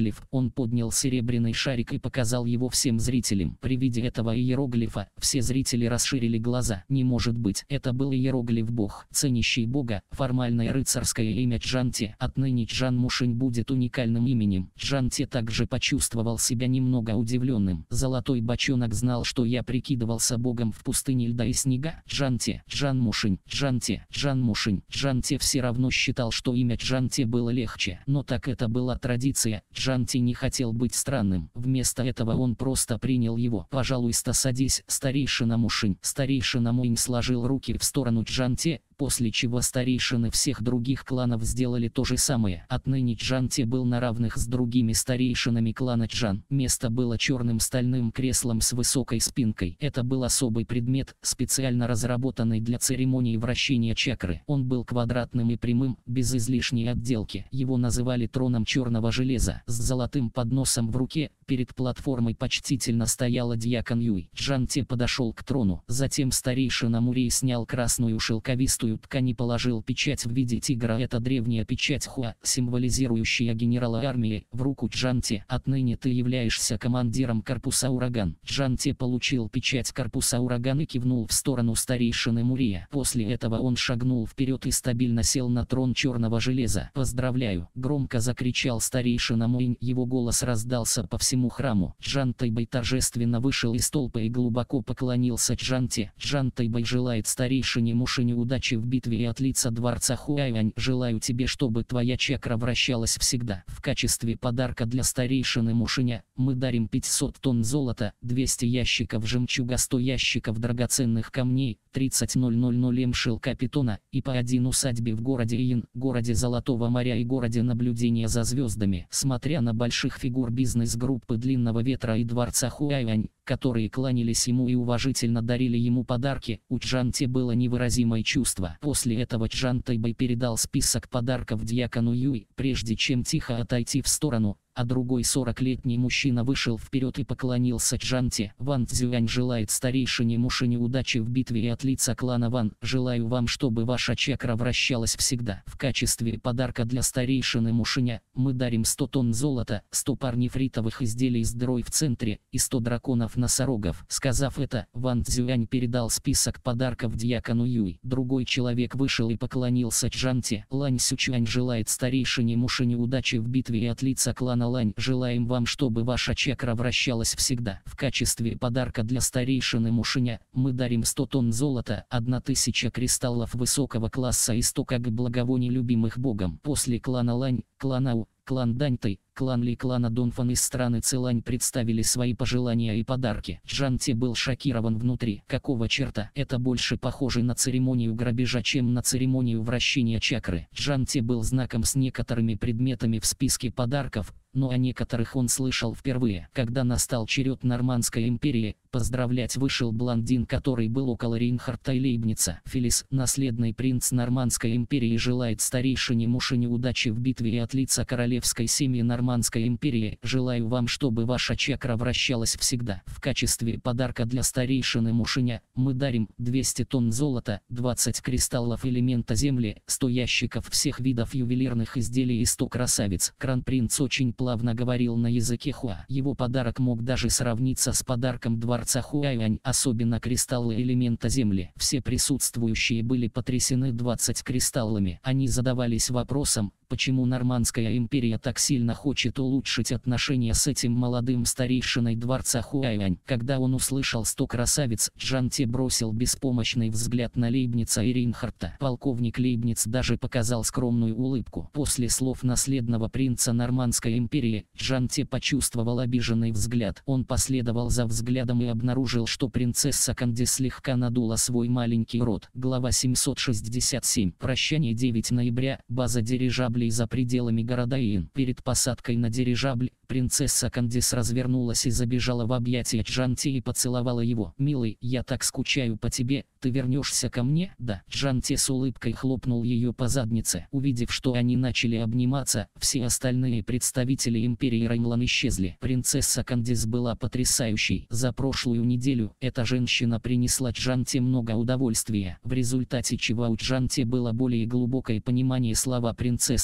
иероглиф. Он поднял серебряный шарик и показал его всем зрителям. При виде этого иероглифа все зрители расширили глаза. Не может быть, это был иероглиф Бог, ценящий Бога. Формальное рыцарское имя Чжанте. Отныне Чжан Мушень будет уникальным именем. Чжанте также почувствовал себя немного удивленным. Золотой бочонок знал, что я прикидывался богом в пустыне льда и снега. Чжанте, Чжан Мушень, Чжанте, Чжан Мушень. Чжанте все равно считал, что имя Чжанте было легче. Но так это была традиция. Чжанте не хотел быть странным. Вместо этого он просто принял его. «Пожалуйста, садись, старейшина Мушень». Старейшина Муинь сложил руки в сторону Чжанте, после чего старейшины всех других кланов сделали то же самое. Отныне Чжанте был на равных с другими старейшинами клана Чжан. Место было черным стальным креслом с высокой спинкой. Это был особый предмет, специально разработанный для церемонии вращения чакры. Он был квадратным и прямым, без излишней отделки. Его называли троном черного железа. С золотым подносом в руке, перед платформой почтительно стояла дьякон Юй. Чжанте подошел к трону. Затем старейшина Мурей снял красную шелковистую ткань и положил печать в виде тигра. Это древняя печать Хуа, символизирующая генерала армии, в руку Чжанте. «Отныне ты являешься командиром корпуса Ураган». Чжанте получил печать корпуса Ураган и кивнул в сторону старейшины Мурия. После этого он шагнул вперед и стабильно сел на трон черного железа. «Поздравляю!» — громко закричал старейшина Муинь. Его голос раздался по всему храму. Чжан Тайбэй торжественно вышел из толпы и глубоко поклонился Чжанте. Чжан Тайбэй желает старейшине Мушеню удачи в битве и от лица дворца Хуайань. «Желаю тебе, чтобы твоя чакра вращалась всегда. В качестве подарка для старейшины Мушеня мы дарим пятьсот тонн золота, двести ящиков жемчуга, сто ящиков драгоценных камней, тридцать тысяч м шелка питона и по один усадьбе в городе Иин, городе Золотого моря и городе наблюдения за звездами». Смотря на больших фигур бизнес-группы Длинного ветра и дворца Хуайань, которые кланялись ему и уважительно дарили ему подарки, у Чжанте было невыразимое чувство. После этого Чжан Тайбэй передал список подарков дьякону Юй, прежде чем тихо отойти в сторону, а другой сорокалетний мужчина вышел вперед и поклонился Чжанте. «Ван Цзюань желает старейшине Мушеню удачи в битве и от лица клана Ван. Желаю вам, чтобы ваша чакра вращалась всегда. В качестве подарка для старейшины Мушеня мы дарим сто тонн золота, сто пар нефритовых изделий с дырой в центре и сто драконов-носорогов». Сказав это, Ван Цзюань передал список подарков дьякону Юй. Другой человек вышел и поклонился Чжанте. «Лань Сючуань желает старейшине Мушеню удачи в битве и от лица клана Лань. Желаем вам, чтобы ваша чакра вращалась всегда. В качестве подарка для старейшины Мушеня мы дарим сто тонн золота, тысяча кристаллов высокого класса и сто как благовоний любимых богом». После клана Лань, клана У, клан Даньтай, клан Ли, клана Донфан из страны Цилань представили свои пожелания и подарки. Чжанте был шокирован внутри. Какого черта? Это больше похоже на церемонию грабежа, чем на церемонию вращения чакры. Чжанте был знаком с некоторыми предметами в списке подарков, но о некоторых он слышал впервые. Когда настал черед Нормандской империи, поздравлять вышел блондин, который был около Рейнхарта и Лейбница. «Фелис, наследный принц Нормандской империи, желает старейшине Мушеню удачи в битве и от лица королевской семьи Нормандской империи. Желаю вам, чтобы ваша чакра вращалась всегда. В качестве подарка для старейшины Мушеня мы дарим двести тонн золота, двадцать кристаллов элемента земли, сто ящиков всех видов ювелирных изделий и сто красавиц». Кронпринц очень плавно говорил на языке Хуа. Его подарок мог даже сравниться с подарком дворца Хуайань, особенно кристаллы элемента земли. Все присутствующие были потрясены двадцать кристаллами. Они задавались вопросом, почему Нормандская империя так сильно хочет улучшить отношения с этим молодым старейшиной дворца Хуайань. Когда он услышал сто красавиц, Чжанте бросил беспомощный взгляд на Лейбница и Рейнхарта. Полковник Лейбниц даже показал скромную улыбку. После слов наследного принца Нормандской империи, Чжанте почувствовал обиженный взгляд. Он последовал за взглядом и обнаружил, что принцесса Канди слегка надула свой маленький рот. Глава семьсот шестьдесят семь. Прощание. девятого ноября. База дирижаблей за пределами города Иин. Перед посадкой на дирижабль, принцесса Кандис развернулась и забежала в объятия Чжанте и поцеловала его. «Милый, я так скучаю по тебе, ты вернешься ко мне?» «Да». Чжанте с улыбкой хлопнул ее по заднице. Увидев, что они начали обниматься, все остальные представители империи Раймлан исчезли. Принцесса Кандис была потрясающей. За прошлую неделю эта женщина принесла Чжанте много удовольствия, в результате чего у Чжанте было более глубокое понимание слова принцессы.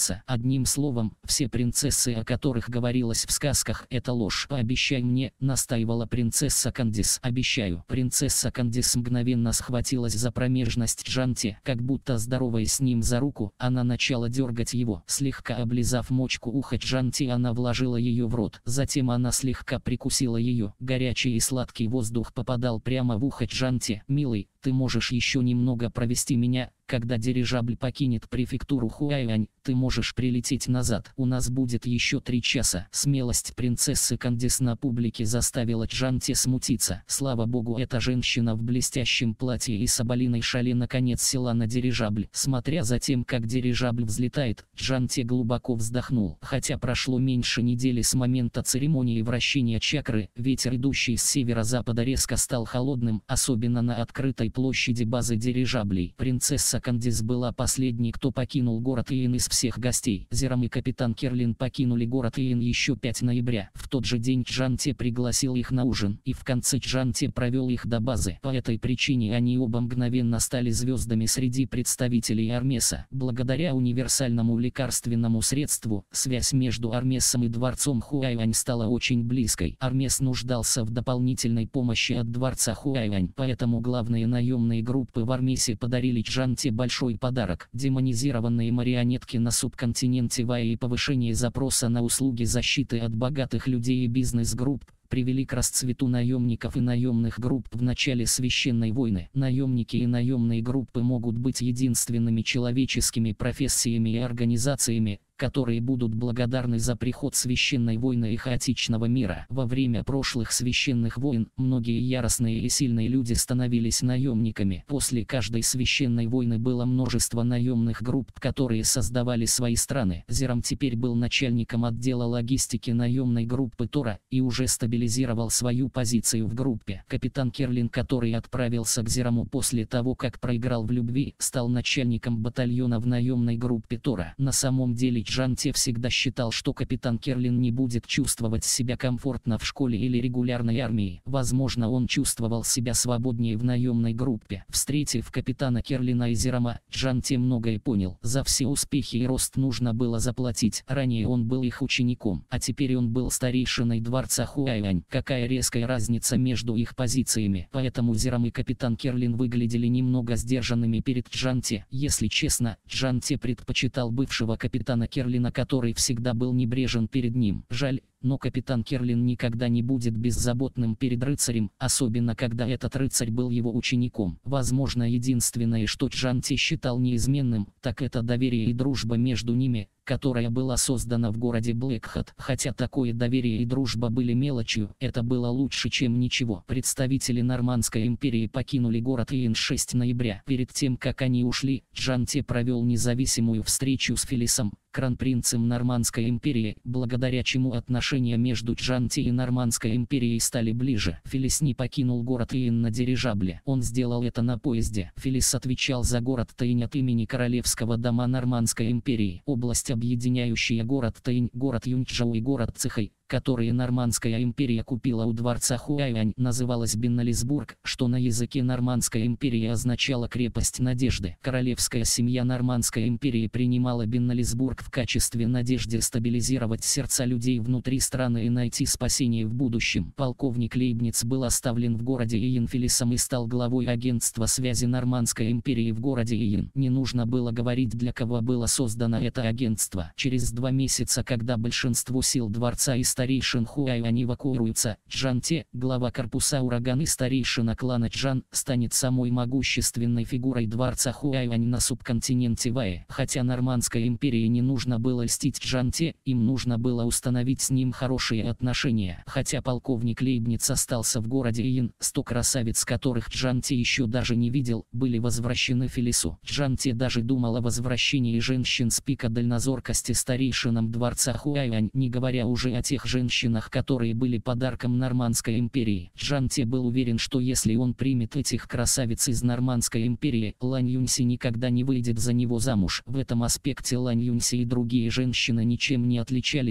принцесса. Одним словом, все принцессы, о которых говорилось в сказках, это ложь. «Пообещай мне», — настаивала принцесса Кандис. «Обещаю». Принцесса Кандис мгновенно схватилась за промежность Джанти, как будто здороваясь с ним за руку, она начала дергать его. Слегка облизав мочку уха Джанти, она вложила ее в рот. Затем она слегка прикусила ее. Горячий и сладкий воздух попадал прямо в ухо Джанти. «Милый, ты можешь еще немного провести меня, когда дирижабль покинет префектуру Хуайань, ты можешь прилететь назад. У нас будет еще три часа». Смелость принцессы Кандис на публике заставила Джанти смутиться. Слава богу, эта женщина в блестящем платье и соболиной шале наконец села на дирижабль. Смотря за тем, как дирижабль взлетает, Джанти глубоко вздохнул. Хотя прошло меньше недели с момента церемонии вращения чакры, ветер, идущий с северо-запада, резко стал холодным, особенно на открытой площади базы дирижаблей. Принцесса Кандис была последней, кто покинул город Иен из всех гостей. Зерам и капитан Керлин покинули город Иен еще пятого ноября. В тот же день Джанти пригласил их на ужин, и в конце Джанти провел их до базы. По этой причине они оба мгновенно стали звездами среди представителей Армеса. Благодаря универсальному лекарственному средству, связь между Армесом и дворцом Хуайань стала очень близкой. Армес нуждался в дополнительной помощи от дворца Хуайань, поэтому главные наемные группы в Армесе подарили Джанти большой подарок: демонизированные марионетки на субконтиненте Вая и повышение запроса на услуги защиты от богатых людей и бизнес-групп привели к расцвету наемников и наемных групп в начале священной войны. Наемники и наемные группы могут быть единственными человеческими профессиями и организациями, которые будут благодарны за приход священной войны и хаотичного мира. Во время прошлых священных войн многие яростные и сильные люди становились наемниками. После каждой священной войны было множество наемных групп, которые создавали свои страны. Зерам теперь был начальником отдела логистики наемной группы Тора и уже стабилизировал свою позицию в группе. Капитан Керлин, который отправился к Зераму после того, как проиграл в любви, стал начальником батальона в наемной группе Тора. На самом деле Джанти всегда считал, что капитан Керлин не будет чувствовать себя комфортно в школе или регулярной армии. Возможно, он чувствовал себя свободнее в наемной группе. Встретив капитана Керлина и Зерама, Джанти многое понял. За все успехи и рост нужно было заплатить. Ранее он был их учеником, а теперь он был старейшиной дворца Хуайань. Какая резкая разница между их позициями. Поэтому Зерам и капитан Керлин выглядели немного сдержанными перед Джанти. Если честно, Джанти предпочитал бывшего капитана Керлина, который всегда был небрежен перед ним. Жаль, но капитан Керлин никогда не будет беззаботным перед рыцарем, особенно когда этот рыцарь был его учеником. Возможно, единственное, что Джанти считал неизменным, так это доверие и дружба между ними, которая была создана в городе Блэкхат. Хотя такое доверие и дружба были мелочью, это было лучше, чем ничего. Представители Нормандской империи покинули город Иен шестого ноября. Перед тем, как они ушли, Джанти провел независимую встречу с Филисом, кронпринцем Нормандской империи, благодаря чему отношения между Джанти и Нормандской империей стали ближе. Филис не покинул город Иен на дирижабле. Он сделал это на поезде. Филис отвечал за город Тейнь от имени Королевского дома Нормандской империи. Область, объединяющая город Тейнь, город Юнчжоу и город Цихэй, которые Нормандская империя купила у дворца Хуайань, называлась Беннелисбург, что на языке Нормандской империи означало «крепость надежды». Королевская семья Нормандской империи принимала Беннелисбург в качестве надежды стабилизировать сердца людей внутри страны и найти спасение в будущем. Полковник Лейбниц был оставлен в городе Иен Филисом и стал главой агентства связи Нормандской империи в городе Иен. Не нужно было говорить, для кого было создано это агентство. Через два месяца, когда большинство сил дворца и старейшин Хуайань эвакуируются, Джанти, глава корпуса Ураган и старейшина клана Джан, станет самой могущественной фигурой дворца Хуайань на субконтиненте Вая. Хотя Нормандской империи не нужно было льстить Джанти, им нужно было установить с ним хорошие отношения. Хотя полковник Лейбниц остался в городе Иен, сто красавиц, которых Джанти еще даже не видел, были возвращены Филису. Джанти даже думал о возвращении женщин с пика дальнозоркости старейшинам дворца Хуайань, не говоря уже о тех женщинах, которые были подарком Нормандской империи. Джанти был уверен, что если он примет этих красавиц из Нормандской империи, Лань Юньси никогда не выйдет за него замуж. В этом аспекте Лань Юньси и другие женщины ничем не отличались,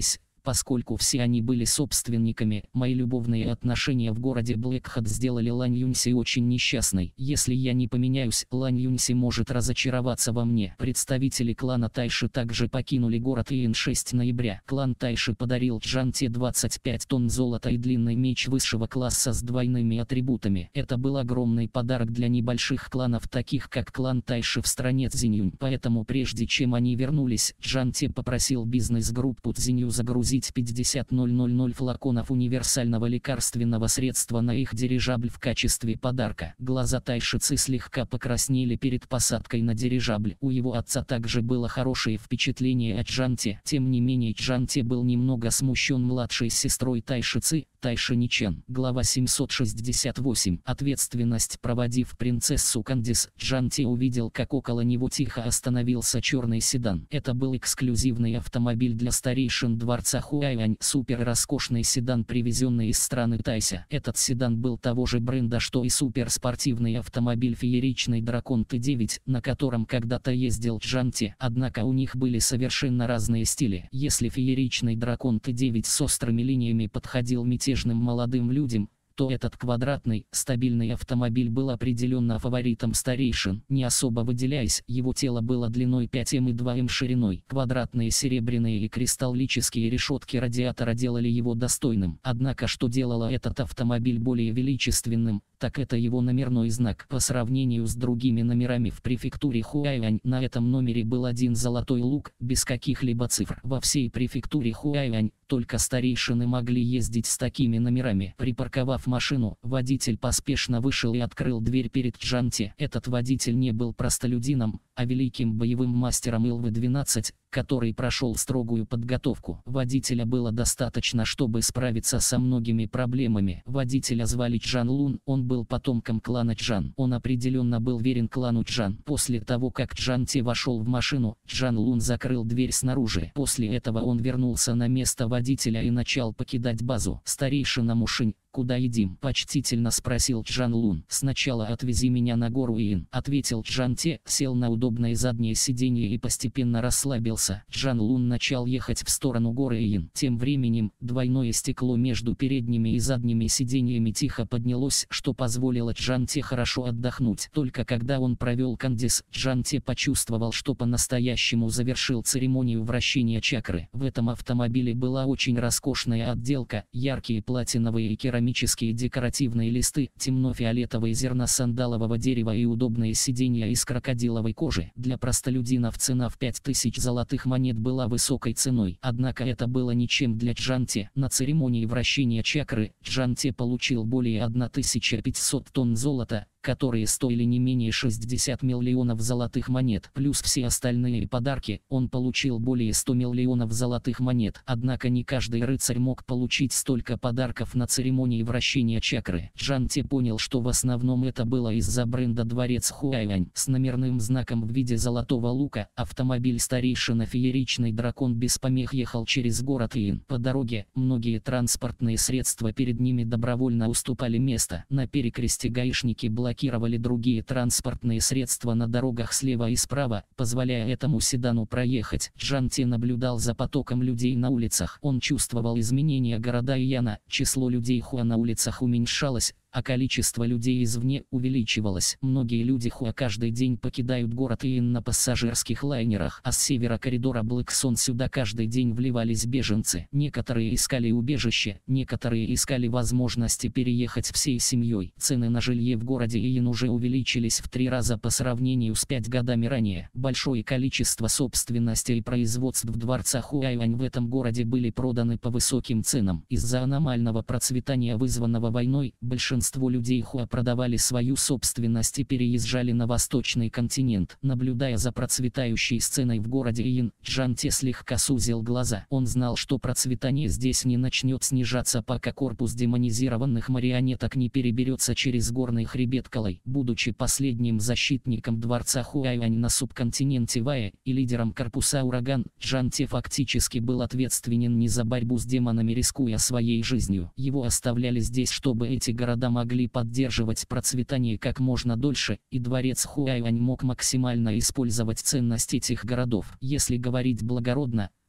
Поскольку все они были собственниками, мои любовные отношения в городе Блэкхед сделали Лань Юньси очень несчастной. Если я не поменяюсь, Лань Юньси может разочароваться во мне. Представители клана Тайши также покинули город Иен шестого ноября. Клан Тайши подарил Чжан Те двадцать пять тонн золота и длинный меч высшего класса с двойными атрибутами. Это был огромный подарок для небольших кланов, таких как клан Тайши в стране Цзиньюнь. Поэтому прежде чем они вернулись, Чжан Те попросил бизнес-группу Цзинью загрузить пятьдесят тысяч флаконов универсального лекарственного средства на их дирижабль в качестве подарка. Глаза Тайшицы слегка покраснели перед посадкой на дирижабль. У его отца также было хорошее впечатление о Чжан Те. Тем не менее, Чжан Те был немного смущен младшей сестрой Тайшицы, Тайши Ничен. Глава семьсот шестьдесят восемь. Ответственность. Проводив принцессу Кандис, Чжан Те увидел, как около него тихо остановился черный седан. Это был эксклюзивный автомобиль для старейшин дворца Хуайань, супер роскошный седан, привезенный из страны Тайся. Этот седан был того же бренда, что и суперспортивный автомобиль Фееричный Дракон Т девять, на котором когда-то ездил Чжан Те. Однако у них были совершенно разные стили. Если Фееричный Дракон Т девять с острыми линиями подходил мятежным молодым людям, то этот квадратный, стабильный автомобиль был определенно фаворитом старейшин. Не особо выделяясь, его тело было длиной пять эм и два эм шириной. Квадратные серебряные и кристаллические решетки радиатора делали его достойным. Однако, что делало этот автомобиль более величественным, так это его номерной знак. По сравнению с другими номерами в префектуре Хуайань, на этом номере был один золотой лук, без каких-либо цифр. Во всей префектуре Хуайань только старейшины могли ездить с такими номерами. Припарковав машину, водитель поспешно вышел и открыл дверь перед Чжан Те. Этот водитель не был простолюдином, а великим боевым мастером Эл В двенадцать, который прошел строгую подготовку. Водителя было достаточно, чтобы справиться со многими проблемами. Водителя звали Чжан Лун, он был потомком клана Чжан. Он определенно был верен клану Чжан. После того, как Чжан Те вошел в машину, Чжан Лун закрыл дверь снаружи. После этого он вернулся на место водителя и начал покидать базу. Старейшина Мушинь, куда едим? Почтительно спросил Чжан Лун. Сначала отвези меня на гору Иен, ответил Чжан Те, сел на удобное заднее сиденье и постепенно расслабился. Чжан Лун начал ехать в сторону горы Иен. Тем временем, двойное стекло между передними и задними сиденьями тихо поднялось, что позволило Чжан Те хорошо отдохнуть. Только когда он провел Кандис, Чжан Те почувствовал, что по-настоящему завершил церемонию вращения чакры. В этом автомобиле была очень роскошная отделка, яркие платиновые и керамические декоративные листы, темно-фиолетовые зерна сандалового дерева и удобные сиденья из крокодиловой кожи. Для простолюдинов цена в пять тысяч золотых монет была высокой ценой. Однако это было ничем для Чжан Те. На церемонии вращения чакры Чжан Те получил более тысячи пятисот тонн золота, которые стоили не менее шестидесяти миллионов золотых монет. Плюс все остальные подарки, он получил более ста миллионов золотых монет. Однако не каждый рыцарь мог получить столько подарков на церемонии вращения чакры. Чжан Те понял, что в основном это было из-за бренда Дворец Хуайань. С номерным знаком в виде золотого лука, автомобиль старейшина Фееричный Дракон без помех ехал через город Иен. По дороге, многие транспортные средства перед ними добровольно уступали место. На перекресте гаишники блокировали блокировали другие транспортные средства на дорогах слева и справа, позволяя этому седану проехать. Чжан Те наблюдал за потоком людей на улицах. Он чувствовал изменения города Ияна, число людей Хуа на улицах уменьшалось, а количество людей извне увеличивалось. Многие люди Хуа каждый день покидают город Иен на пассажирских лайнерах, а с севера коридора Блэксон сюда каждый день вливались беженцы. Некоторые искали убежище, некоторые искали возможности переехать всей семьей. Цены на жилье в городе Иен уже увеличились в три раза по сравнению с пять годами ранее. Большое количество собственности и производств дворца Хуайань в этом городе были проданы по высоким ценам. Из-за аномального процветания, вызванного войной, большинство Большинство людей Хуа продавали свою собственность и переезжали на восточный континент. Наблюдая за процветающей сценой в городе Иен, Чжан Те слегка сузил глаза. Он знал, что процветание здесь не начнет снижаться, пока корпус демонизированных марионеток не переберется через горный хребет Калай. Будучи последним защитником дворца Хуайань на субконтиненте Вая и лидером корпуса Ураган, Чжан Те фактически был ответственен не за борьбу с демонами, рискуя своей жизнью. Его оставляли здесь, чтобы эти города могли поддерживать процветание как можно дольше, и дворец Хуайань мог максимально использовать ценность этих городов. Если говорить благородно,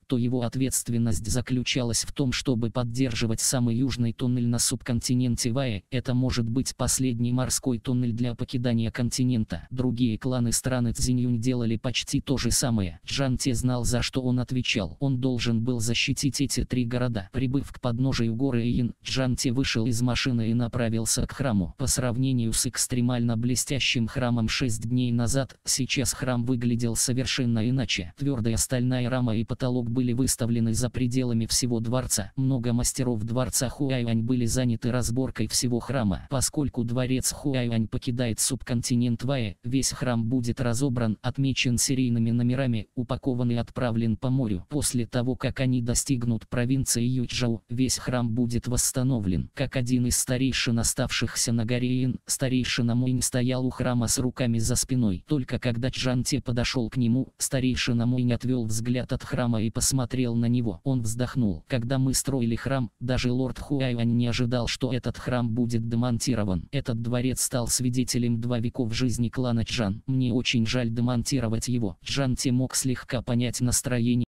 то его ответственность заключалась в том, чтобы поддерживать самый южный туннель на субконтиненте Вае. Это может быть последний морской туннель для покидания континента. Другие кланы страны Цзиньюнь делали почти то же самое. Чжан Те знал, за что он отвечал. Он должен был защитить эти три города. Прибыв к подножию горы Иин, Чжан Те вышел из машины и направился к храму. По сравнению с экстремально блестящим храмом шесть дней назад, сейчас храм выглядел совершенно иначе. Твердая стальная рама и потолок были выставлены за пределами всего дворца. Много мастеров дворца Хуайань были заняты разборкой всего храма. Поскольку дворец Хуайань покидает субконтинент Вае, весь храм будет разобран, отмечен серийными номерами, упакован и отправлен по морю. После того, как они достигнут провинции Юйчжоу, весь храм будет восстановлен. Как один из старейшин, оставшихся на горе Ин, старейшина Муинь стоял у храма с руками за спиной. Только когда Чжан Те подошел к нему, старейшина Муинь отвел взгляд от храма и посмотрел на него. Он вздохнул. Когда мы строили храм, даже лорд Хуайань не ожидал, что этот храм будет демонтирован. Этот дворец стал свидетелем два веков жизни клана Чжан. Мне очень жаль демонтировать его. Чжан Те мог слегка понять настроение